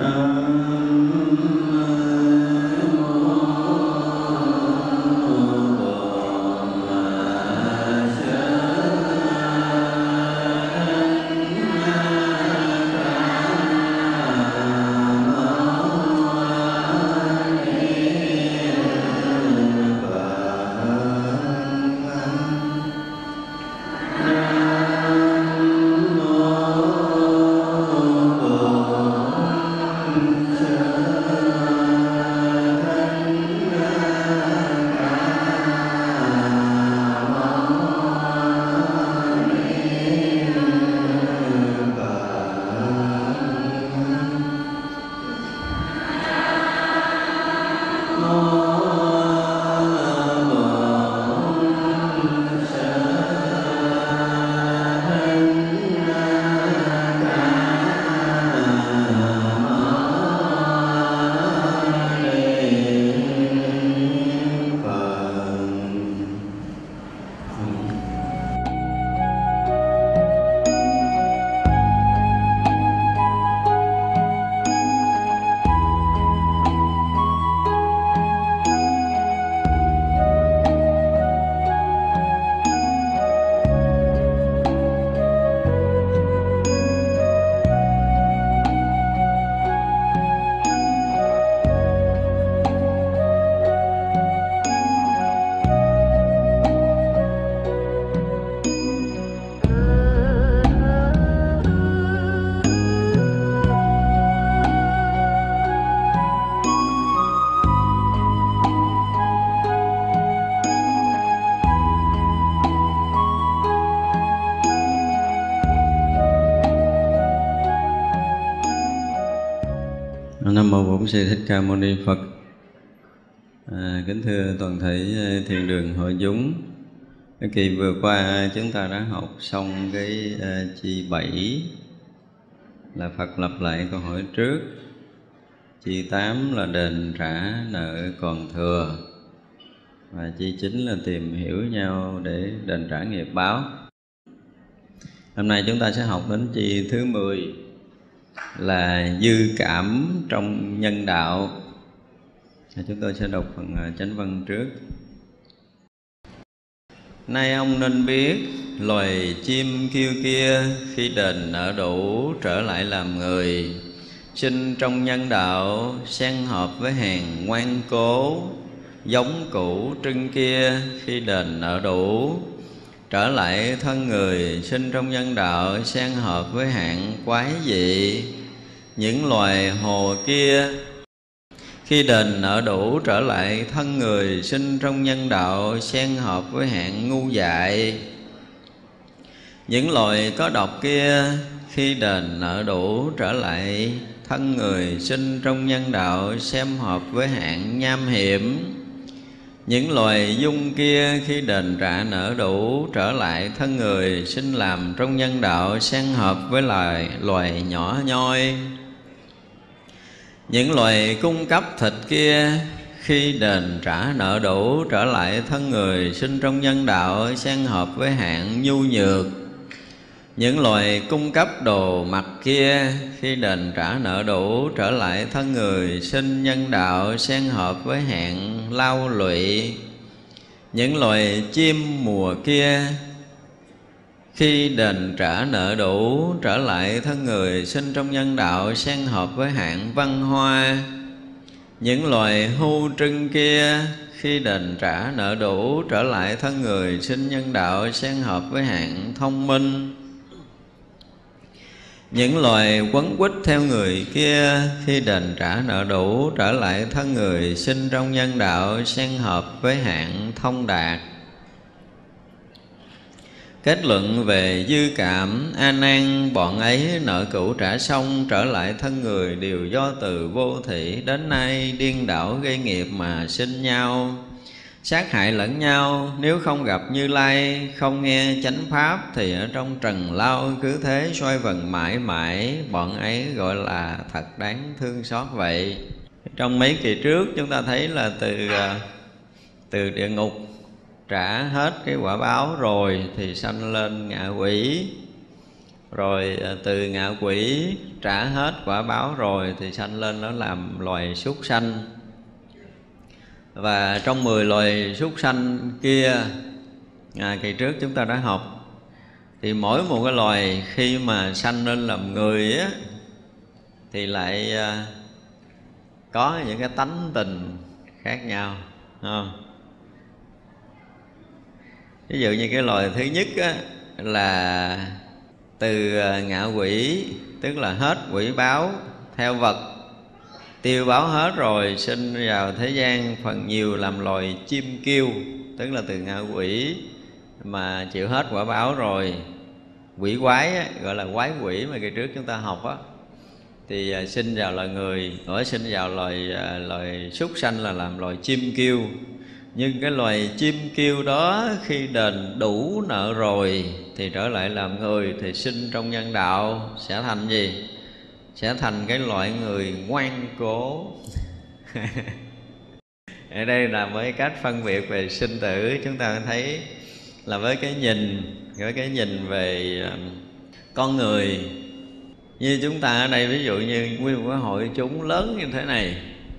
Nam mô Bổn Sư Thích Ca Mâu Ni Phật. Kính thưa toàn thể thiền đường hội chúng, cái kỳ vừa qua chúng ta đã học xong cái chi 7 là Phật lặp lại câu hỏi trước, chi 8 là đền trả nợ còn thừa, và chi 9 là tìm hiểu nhau để đền trả nghiệp báo. Hôm nay chúng ta sẽ học đến chi thứ 10 là dư cảm trong nhân đạo. Chúng tôi sẽ đọc phần chánh văn trước. Nay ông nên biết, loài chim kêu kia khi đền nợ đủ trở lại làm người, sinh trong nhân đạo xen hợp với hàng ngoan cố. Giống cũ trưng kia khi đền nợ đủ trở lại thân người, sinh trong nhân đạo xen hợp với hạng quái dị. Những loài hồ kia khi đền nợ đủ trở lại thân người, sinh trong nhân đạo xen hợp với hạng ngu dại. Những loài có độc kia khi đền nợ đủ trở lại thân người, sinh trong nhân đạo xem hợp với hạng nham hiểm. Những loài dung kia khi đền trả nợ đủ trở lại thân người, sinh làm trong nhân đạo xen hợp với loài nhỏ nhoi. Những loài cung cấp thịt kia khi đền trả nợ đủ trở lại thân người, sinh trong nhân đạo xen hợp với hạng nhu nhược. Những loài cung cấp đồ mặc kia khi đền trả nợ đủ trở lại thân người, sinh nhân đạo xen hợp với hạng lao lụy. Những loài chim mùa kia khi đền trả nợ đủ trở lại thân người, sinh trong nhân đạo xen hợp với hạng văn hoa. Những loài hưu trưng kia khi đền trả nợ đủ trở lại thân người, sinh nhân đạo xen hợp với hạng thông minh. Những loài quấn quýt theo người kia khi đền trả nợ đủ trở lại thân người, sinh trong nhân đạo xen hợp với hạng thông đạt. Kết luận về dư cảm: A Nan, bọn ấy nợ cũ trả xong trở lại thân người đều do từ vô thị đến nay điên đảo gây nghiệp mà sinh nhau, sát hại lẫn nhau. Nếu không gặp Như Lai, không nghe chánh pháp, thì ở trong trần lao cứ thế xoay vần mãi mãi. Bọn ấy gọi là thật đáng thương xót vậy. Trong mấy kỳ trước chúng ta thấy là từ địa ngục trả hết cái quả báo rồi thì sanh lên ngạ quỷ, Rồi từ ngạ quỷ trả hết quả báo rồi thì sanh lên nó làm loài súc sanh. Và trong 10 loài súc sanh kia, kỳ trước chúng ta đã học, thì mỗi một cái loài khi mà sanh lên làm người á, thì lại có những cái tánh tình khác nhau, không? Ví dụ như cái loài thứ nhất á, là từ ngạ quỷ, tức là hết quỷ báo theo vật, tiêu báo hết rồi, sinh vào thế gian phần nhiều làm loài chim kêu, tức là từ ngạ quỷ mà chịu hết quả báo rồi. Quỷ quái á, gọi là quái quỷ mà kỳ trước chúng ta học á, thì sinh vào loài người, sinh vào loài súc sanh là làm loài chim kêu. Nhưng cái loài chim kêu đó khi đền đủ nợ rồi thì trở lại làm người, thì sinh trong nhân đạo sẽ thành gì? Sẽ thành cái loại người ngoan cố. Ở đây là với cách phân biệt về sinh tử, chúng ta thấy là với cái nhìn về con người. Như chúng ta ở đây, ví dụ như nguyên một cái hội chúng lớn như thế này,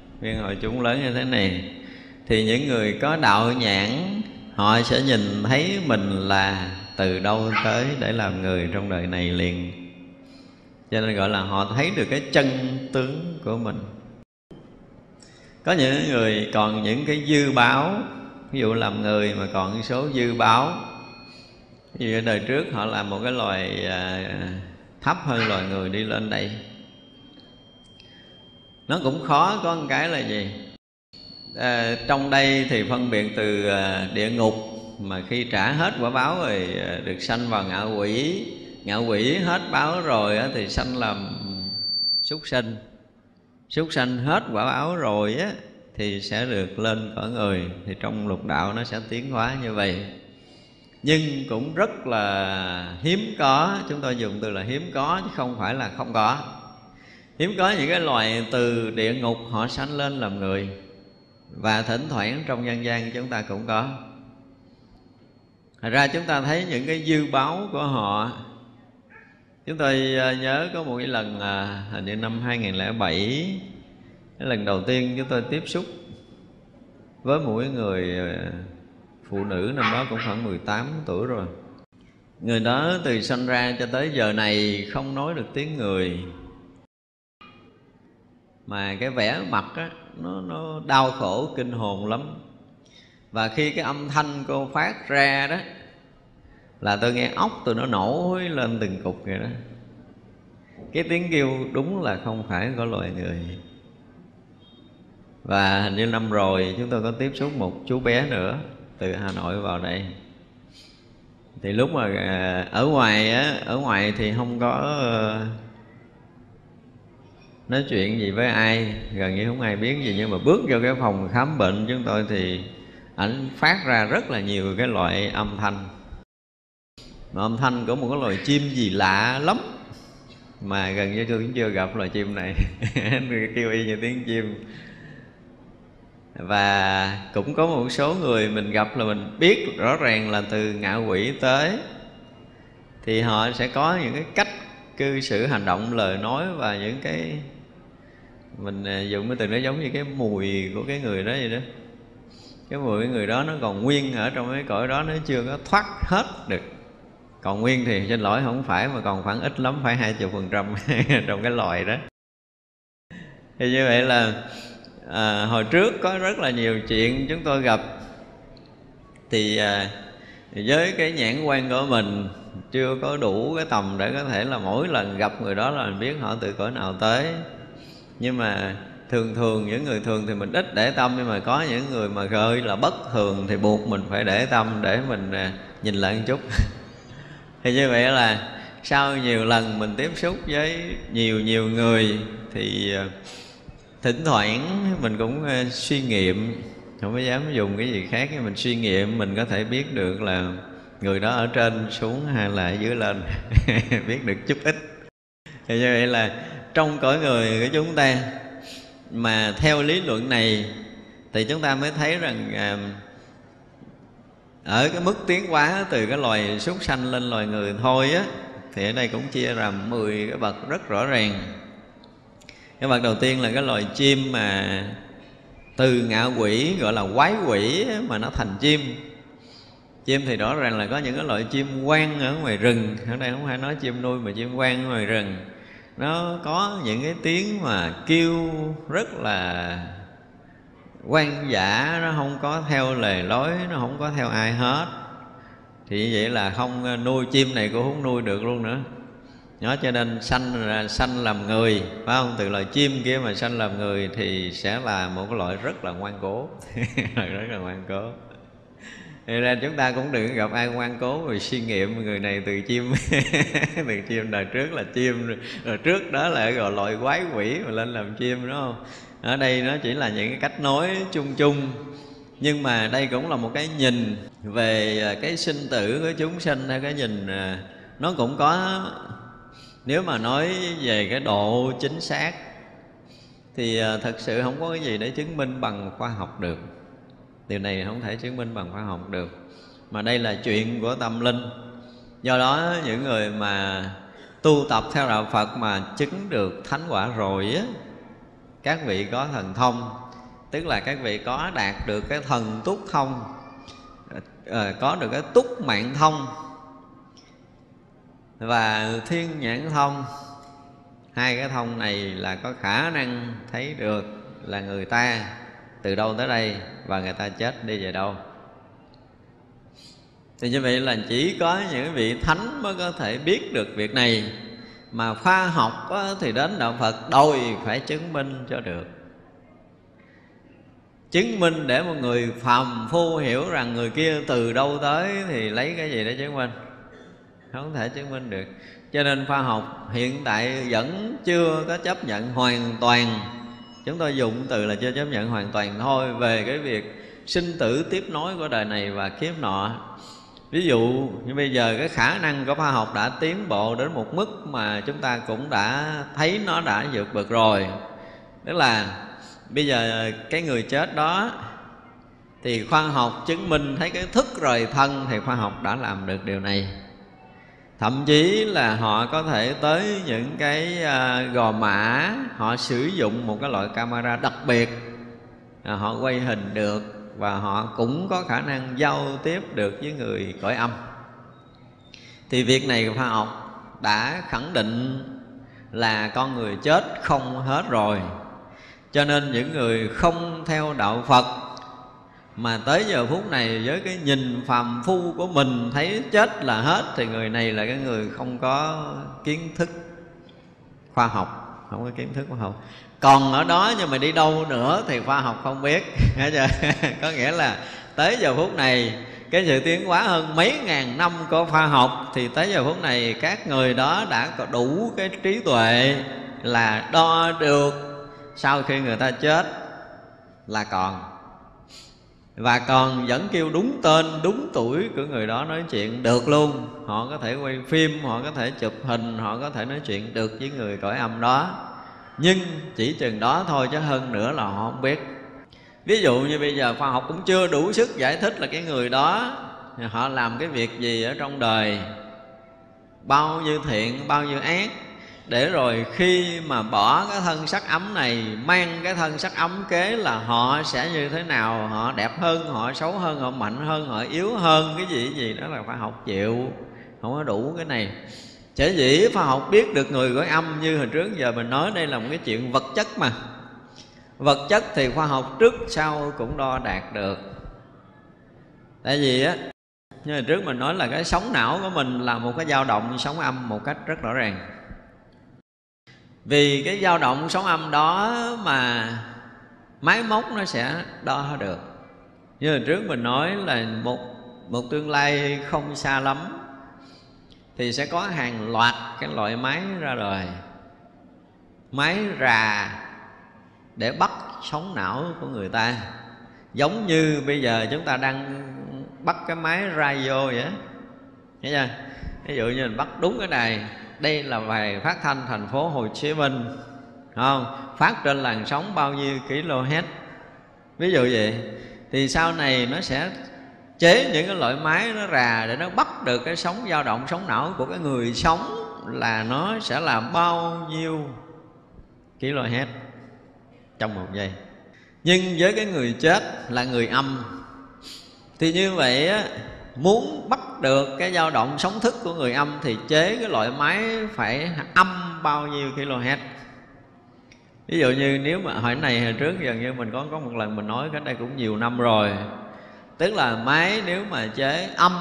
thì những người có đạo nhãn họ sẽ nhìn thấy mình là từ đâu tới để làm người trong đời này liền. Cho nên gọi là họ thấy được cái chân tướng của mình. Có những người còn những cái dư báo, ví dụ làm người mà còn số dư báo. Ví dụ đời trước họ làm một cái loài thấp hơn loài người đi lên đây. Nó cũng khó, có một cái là gì? Trong đây thì phân biệt từ địa ngục, mà khi trả hết quả báo rồi được sanh vào ngạ quỷ. Ngạ quỷ hết báo rồi thì sanh làm súc sanh. Súc sanh hết quả báo rồi thì sẽ được lên cõi người. Thì trong lục đạo nó sẽ tiến hóa như vậy. Nhưng cũng rất là hiếm có, chúng tôi dùng từ là hiếm có chứ không phải là không có. Hiếm có những cái loài từ địa ngục họ sanh lên làm người. Và thỉnh thoảng trong nhân gian chúng ta cũng có. Thật ra chúng ta thấy những cái dư báo của họ. Chúng tôi nhớ có một cái lần hình như năm 2007, cái lần đầu tiên chúng tôi tiếp xúc với mỗi người phụ nữ, năm đó cũng khoảng 18 tuổi rồi. Người đó từ sanh ra cho tới giờ này không nói được tiếng người, mà cái vẻ mặt á, nó đau khổ kinh hồn lắm. Và khi cái âm thanh cô phát ra đó là tôi nghe óc tôi nó nổ lên từng cục vậy đó. Cái tiếng kêu đúng là không phải có loài người. Và hình như năm rồi chúng tôi có tiếp xúc một chú bé nữa từ Hà Nội vào đây. Thì lúc mà ở ngoài thì không có nói chuyện gì với ai, gần như không ai biết gì. Nhưng mà bước vô cái phòng khám bệnh chúng tôi thì ảnh phát ra rất là nhiều cái loại âm thanh. Mà âm thanh của một cái loài chim gì lạ lắm, mà gần như tôi cũng chưa gặp loài chim này. Kêu y như tiếng chim. Và cũng có một số người mình gặp là mình biết rõ ràng là từ ngạ quỷ tới. Thì họ sẽ có những cái cách cư xử, hành động, lời nói, và những cái mình dùng cái từ nó giống như cái mùi của cái người đó vậy đó. Cái mùi cái người đó nó còn nguyên ở trong cái cõi đó, nó chưa có thoát hết được. Còn nguyên thì xin lỗi không phải, mà còn khoảng ít lắm, phải 20% trong cái loài đó. Thì như vậy là hồi trước có rất là nhiều chuyện chúng tôi gặp. Thì với cái nhãn quan của mình chưa có đủ cái tầm để có thể là mỗi lần gặp người đó là mình biết họ từ cõi nào tới. Nhưng mà thường những người thường thì mình ít để tâm, nhưng mà có những người mà gợi là bất thường thì buộc mình phải để tâm để mình nhìn lại một chút. Thì như vậy là sau nhiều lần mình tiếp xúc với nhiều người thì thỉnh thoảng mình cũng suy nghiệm, không có dám dùng cái gì khác, mình suy nghiệm mình có thể biết được là người đó ở trên xuống hay là ở dưới lên. Biết được chút ít. Thì như vậy là trong cõi người của chúng ta, mà theo lý luận này thì chúng ta mới thấy rằng ở cái mức tiến hóa từ cái loài súc sanh lên loài người thôi á, Thì ở đây cũng chia ra 10 cái bậc rất rõ ràng. Cái bậc đầu tiên là cái loài chim mà từ ngạ quỷ, gọi là quái quỷ mà nó thành chim. Chim thì rõ ràng là có những cái loại chim quang ở ngoài rừng. Ở đây không phải nói chim nuôi mà chim quang ở ngoài rừng. Nó có những cái tiếng mà kêu rất là hoang dã, nó không có theo lề lối, nó không có theo ai hết. Thì như vậy là không nuôi chim này cũng không nuôi được luôn nữa. Nó cho nên sanh làm người, phải không? Từ loài chim kia mà sanh làm người thì sẽ là một cái loại rất là ngoan cố. Rất là ngoan cố. Thì ra chúng ta cũng đừng gặp ai ngoan cố rồi suy nghiệm người này từ chim. Từ chim đời trước là chim, rồi trước đó là gọi loại quái quỷ mà lên làm chim, đúng không? Ở đây nó chỉ là những cái cách nói chung chung. Nhưng mà đây cũng là một cái nhìn về cái sinh tử của chúng sinh, hay cái nhìn nó cũng có. Nếu mà nói về cái độ chính xác thì thật sự không có cái gì để chứng minh bằng khoa học được. Điều này không thể chứng minh bằng khoa học được. Mà đây là chuyện của tâm linh. Do đó những người mà tu tập theo đạo Phật mà chứng được thánh quả rồi á, các vị có thần thông, tức là các vị có đạt được cái thần túc thông, có được cái túc mạng thông và thiên nhãn thông. Hai cái thông này là có khả năng thấy được là người ta từ đâu tới đây và người ta chết đi về đâu. Thì như vậy là chỉ có những vị thánh mới có thể biết được việc này. Mà khoa học thì đến đạo Phật đòi phải chứng minh cho được. Chứng minh để một người phàm phu hiểu rằng người kia từ đâu tới thì lấy cái gì để chứng minh? Không thể chứng minh được. Cho nên khoa học hiện tại vẫn chưa có chấp nhận hoàn toàn. Chúng tôi dùng từ là chưa chấp nhận hoàn toàn thôi về cái việc sinh tử tiếp nối của đời này và kiếp nọ. Ví dụ như bây giờ cái khả năng của khoa học đã tiến bộ đến một mức mà chúng ta cũng đã thấy nó đã vượt bậc rồi. Tức là bây giờ cái người chết đó thì khoa học chứng minh thấy cái thức rời thân, thì khoa học đã làm được điều này. Thậm chí là họ có thể tới những cái gò mã, họ sử dụng một cái loại camera đặc biệt, họ quay hình được và họ cũng có khả năng giao tiếp được với người cõi âm. Thì việc này khoa học đã khẳng định là con người chết không hết rồi. Cho nên những người không theo đạo Phật mà tới giờ phút này với cái nhìn phàm phu của mình thấy chết là hết, thì người này là cái người không có kiến thức khoa học, không có kiến thức khoa học. Còn ở đó nhưng mà đi đâu nữa thì khoa học không biết. Có nghĩa là tới giờ phút này cái sự tiến hóa hơn mấy ngàn năm của khoa học, thì tới giờ phút này các người đó đã có đủ cái trí tuệ là đo được sau khi người ta chết là còn, và còn vẫn kêu đúng tên, đúng tuổi của người đó nói chuyện được luôn. Họ có thể quay phim, họ có thể chụp hình, họ có thể nói chuyện được với người cõi âm đó. Nhưng chỉ chừng đó thôi, chứ hơn nữa là họ không biết. Ví dụ như bây giờ khoa học cũng chưa đủ sức giải thích là cái người đó họ làm cái việc gì ở trong đời, bao nhiêu thiện, bao nhiêu ác, để rồi khi mà bỏ cái thân sắc ấm này, mang cái thân sắc ấm kế là họ sẽ như thế nào, họ đẹp hơn, họ xấu hơn, họ mạnh hơn, họ yếu hơn, cái gì đó là khoa học chịu, không có đủ cái này. Sở dĩ khoa học biết được người cõi âm như hồi trước giờ mình nói, đây là một cái chuyện vật chất mà. Vật chất thì khoa học trước sau cũng đo đạt được. Tại vì á, như hồi trước mình nói là cái sóng não của mình là một cái dao động sóng âm một cách rất rõ ràng. Vì cái dao động sóng âm đó mà máy móc nó sẽ đo được. Như hồi trước mình nói là một tương lai không xa lắm thì sẽ có hàng loạt cái loại máy ra đời. Máy rà để bắt sóng não của người ta. Giống như bây giờ chúng ta đang bắt cái máy radio vậy á. Thấy chưa? Ví dụ như mình bắt đúng cái này, đây là đài phát thanh thành phố Hồ Chí Minh, không? Phát trên làn sóng bao nhiêu kHz, ví dụ vậy. Thì sau này nó sẽ chế những cái loại máy nó rà để nó bắt được cái sóng dao động sóng não của cái người sống là nó sẽ là bao nhiêu kHz trong một giây. Nhưng với cái người chết là người âm thì như vậy á, muốn bắt được cái dao động sóng thức của người âm thì chế cái loại máy phải âm bao nhiêu kHz. Ví dụ như nếu mà hồi này hồi trước gần như mình có một lần mình nói, cái đây cũng nhiều năm rồi, tức là máy nếu mà chế âm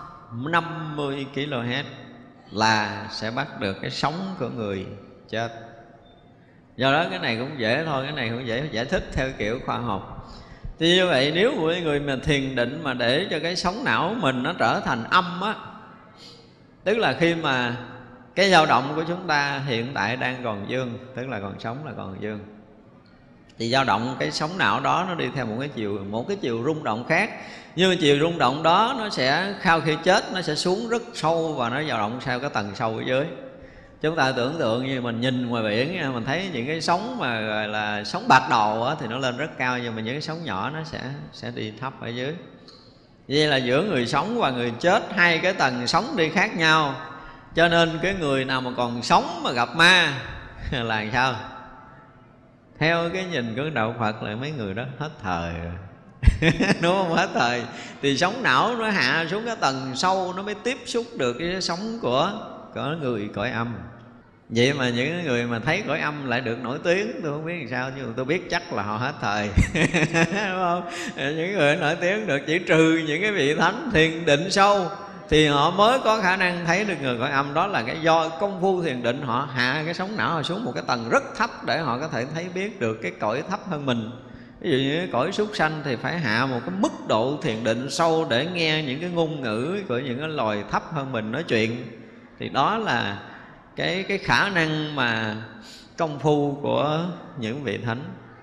50 kHz là sẽ bắt được cái sóng của người chết. Do đó cái này cũng dễ thôi, cái này cũng dễ giải thích theo kiểu khoa học. Thì như vậy nếu mỗi người mà thiền định mà để cho cái sóng não mình nó trở thành âm á, tức là khi mà cái dao động của chúng ta hiện tại đang còn dương, tức là còn sống là còn dương, thì dao động cái sóng não đó nó đi theo một cái chiều rung động khác. Nhưng mà chiều rung động đó nó sẽ sau khi chết nó sẽ xuống rất sâu và nó dao động theo cái tầng sâu ở dưới. Chúng ta tưởng tượng như mình nhìn ngoài biển, mình thấy những cái sóng mà gọi là sóng bạc đầu á, thì nó lên rất cao, nhưng mà những cái sóng nhỏ nó sẽ đi thấp ở dưới. Vậy là giữa người sống và người chết hai cái tầng sóng đi khác nhau. Cho nên cái người nào mà còn sống mà gặp ma là sao? Theo cái nhìn của đạo Phật là mấy người đó hết thời rồi. Đúng không? Hết thời. Thì sóng não nó hạ xuống cái tầng sâu, nó mới tiếp xúc được cái sóng của người cõi âm. Vậy mà những người mà thấy cõi âm lại được nổi tiếng, tôi không biết làm sao, nhưng mà tôi biết chắc là họ hết thời. Đúng không? Những người nổi tiếng được, chỉ trừ những cái vị thánh thiền định sâu thì họ mới có khả năng thấy được người cõi âm. Đó là cái do công phu thiền định họ hạ cái sóng não họ xuống một cái tầng rất thấp để họ có thể thấy biết được cái cõi thấp hơn mình. Ví dụ như cái cõi súc sanh thì phải hạ một cái mức độ thiền định sâu để nghe những cái ngôn ngữ của những cái loài thấp hơn mình nói chuyện. Thì đó là cái khả năng mà công phu của những vị thánh.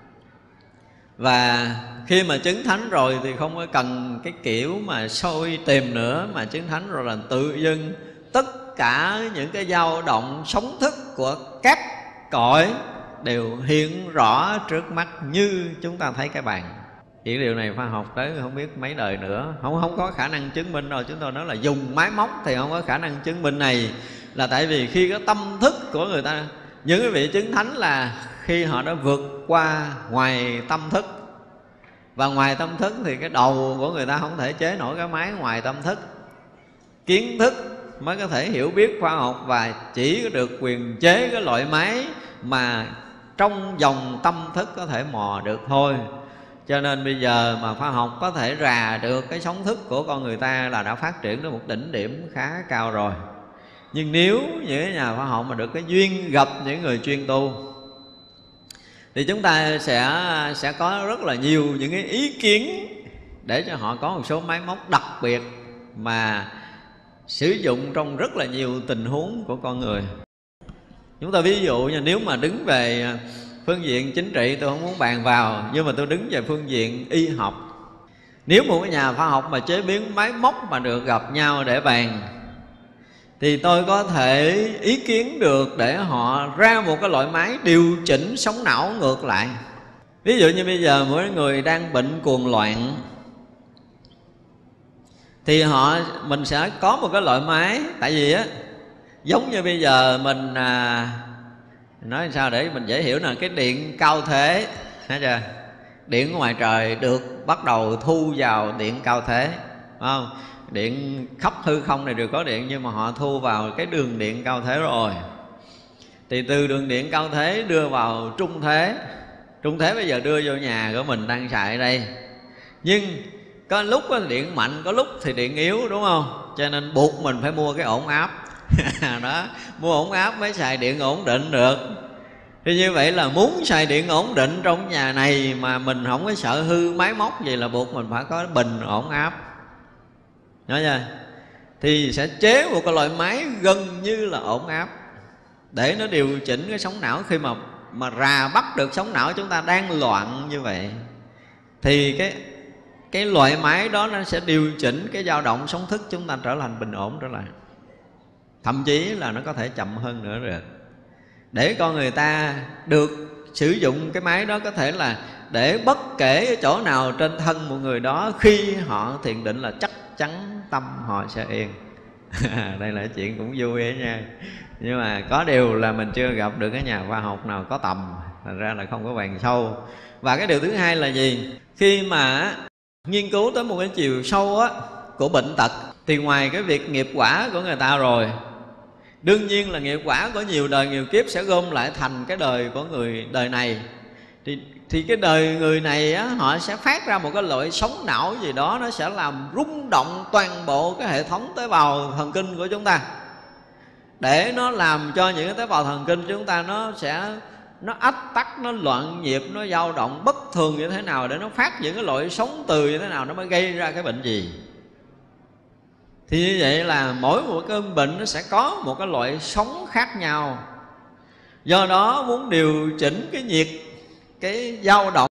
Và khi mà chứng thánh rồi thì không có cần cái kiểu mà soi tìm nữa, mà chứng thánh rồi là tự dưng tất cả những cái dao động sóng thức của các cõi đều hiện rõ trước mắt như chúng ta thấy cái bàn. Chỉ điều này khoa học tới không biết mấy đời nữa không có khả năng chứng minh rồi. Chúng tôi nói là dùng máy móc thì không có khả năng chứng minh này, là tại vì khi cái tâm thức của người ta, những cái vị chứng thánh là khi họ đã vượt qua ngoài tâm thức. Và ngoài tâm thức thì cái đầu của người ta không thể chế nổi cái máy ngoài tâm thức. Kiến thức mới có thể hiểu biết khoa học và chỉ được quyền chế cái loại máy mà trong dòng tâm thức có thể mò được thôi. Cho nên bây giờ mà khoa học có thể rà được cái sóng thức của con người ta là đã phát triển đến một đỉnh điểm khá cao rồi. Nhưng nếu những nhà khoa học mà được cái duyên gặp những người chuyên tu thì chúng ta sẽ có rất là nhiều những cái ý kiến để cho họ có một số máy móc đặc biệt mà sử dụng trong rất là nhiều tình huống của con người. Chúng ta ví dụ như nếu mà đứng về phương diện chính trị tôi không muốn bàn vào, nhưng mà tôi đứng về phương diện y học. Nếu một cái nhà khoa học mà chế biến máy móc mà được gặp nhau để bàn thì tôi có thể ý kiến được để họ ra một cái loại máy điều chỉnh sóng não ngược lại. Ví dụ như bây giờ mỗi người đang bệnh cuồng loạn thì mình sẽ có một cái loại máy. Tại vì á, giống như bây giờ mình nói sao để mình dễ hiểu nè, cái điện cao thế, thấy chưa? Điện ở ngoài trời được bắt đầu thu vào điện cao thế, phải không? Điện khắp hư không này đều có điện, nhưng mà họ thu vào cái đường điện cao thế rồi. Thì từ đường điện cao thế đưa vào trung thế. Trung thế bây giờ đưa vô nhà của mình đang xài ở đây. Nhưng có lúc có điện mạnh, có lúc thì điện yếu, đúng không? Cho nên buộc mình phải mua cái ổn áp. Đó, mua ổn áp mới xài điện ổn định được. Thì như vậy là muốn xài điện ổn định trong nhà này mà mình không có sợ hư máy móc, vậy là buộc mình phải có bình ổn áp. Nói chưa? Thì sẽ chế một cái loại máy gần như là ổn áp để nó điều chỉnh cái sóng não. Khi mà rà bắt được sóng não chúng ta đang loạn như vậy thì cái loại máy đó nó sẽ điều chỉnh cái dao động sóng thức chúng ta trở thành bình ổn trở lại. Thậm chí là nó có thể chậm hơn nữa được, để con người ta được sử dụng cái máy đó có thể là để bất kể ở chỗ nào trên thân một người đó, khi họ thiền định là chắc chắn tâm họ sẽ yên. Đây là chuyện cũng vui ấy nha. Nhưng mà có điều là mình chưa gặp được cái nhà khoa học nào có tầm, thành ra là không có bàn sâu. Và cái điều thứ hai là gì? Khi mà nghiên cứu tới một cái chiều sâu á của bệnh tật, thì ngoài cái việc nghiệp quả của người ta rồi, đương nhiên là nghiệp quả của nhiều đời nhiều kiếp sẽ gom lại thành cái đời của người đời này. Thì cái đời người này á, họ sẽ phát ra một cái loại sóng não gì đó, nó sẽ làm rung động toàn bộ cái hệ thống tế bào thần kinh của chúng ta, để nó làm cho những cái tế bào thần kinh của chúng ta nó ách tắc, nó loạn nhịp, nó dao động bất thường như thế nào, để nó phát những cái loại sóng từ như thế nào, nó mới gây ra cái bệnh gì. Thì như vậy là mỗi một cơn bệnh nó sẽ có một cái loại sóng khác nhau. Do đó muốn điều chỉnh cái nhiệt, cái dao động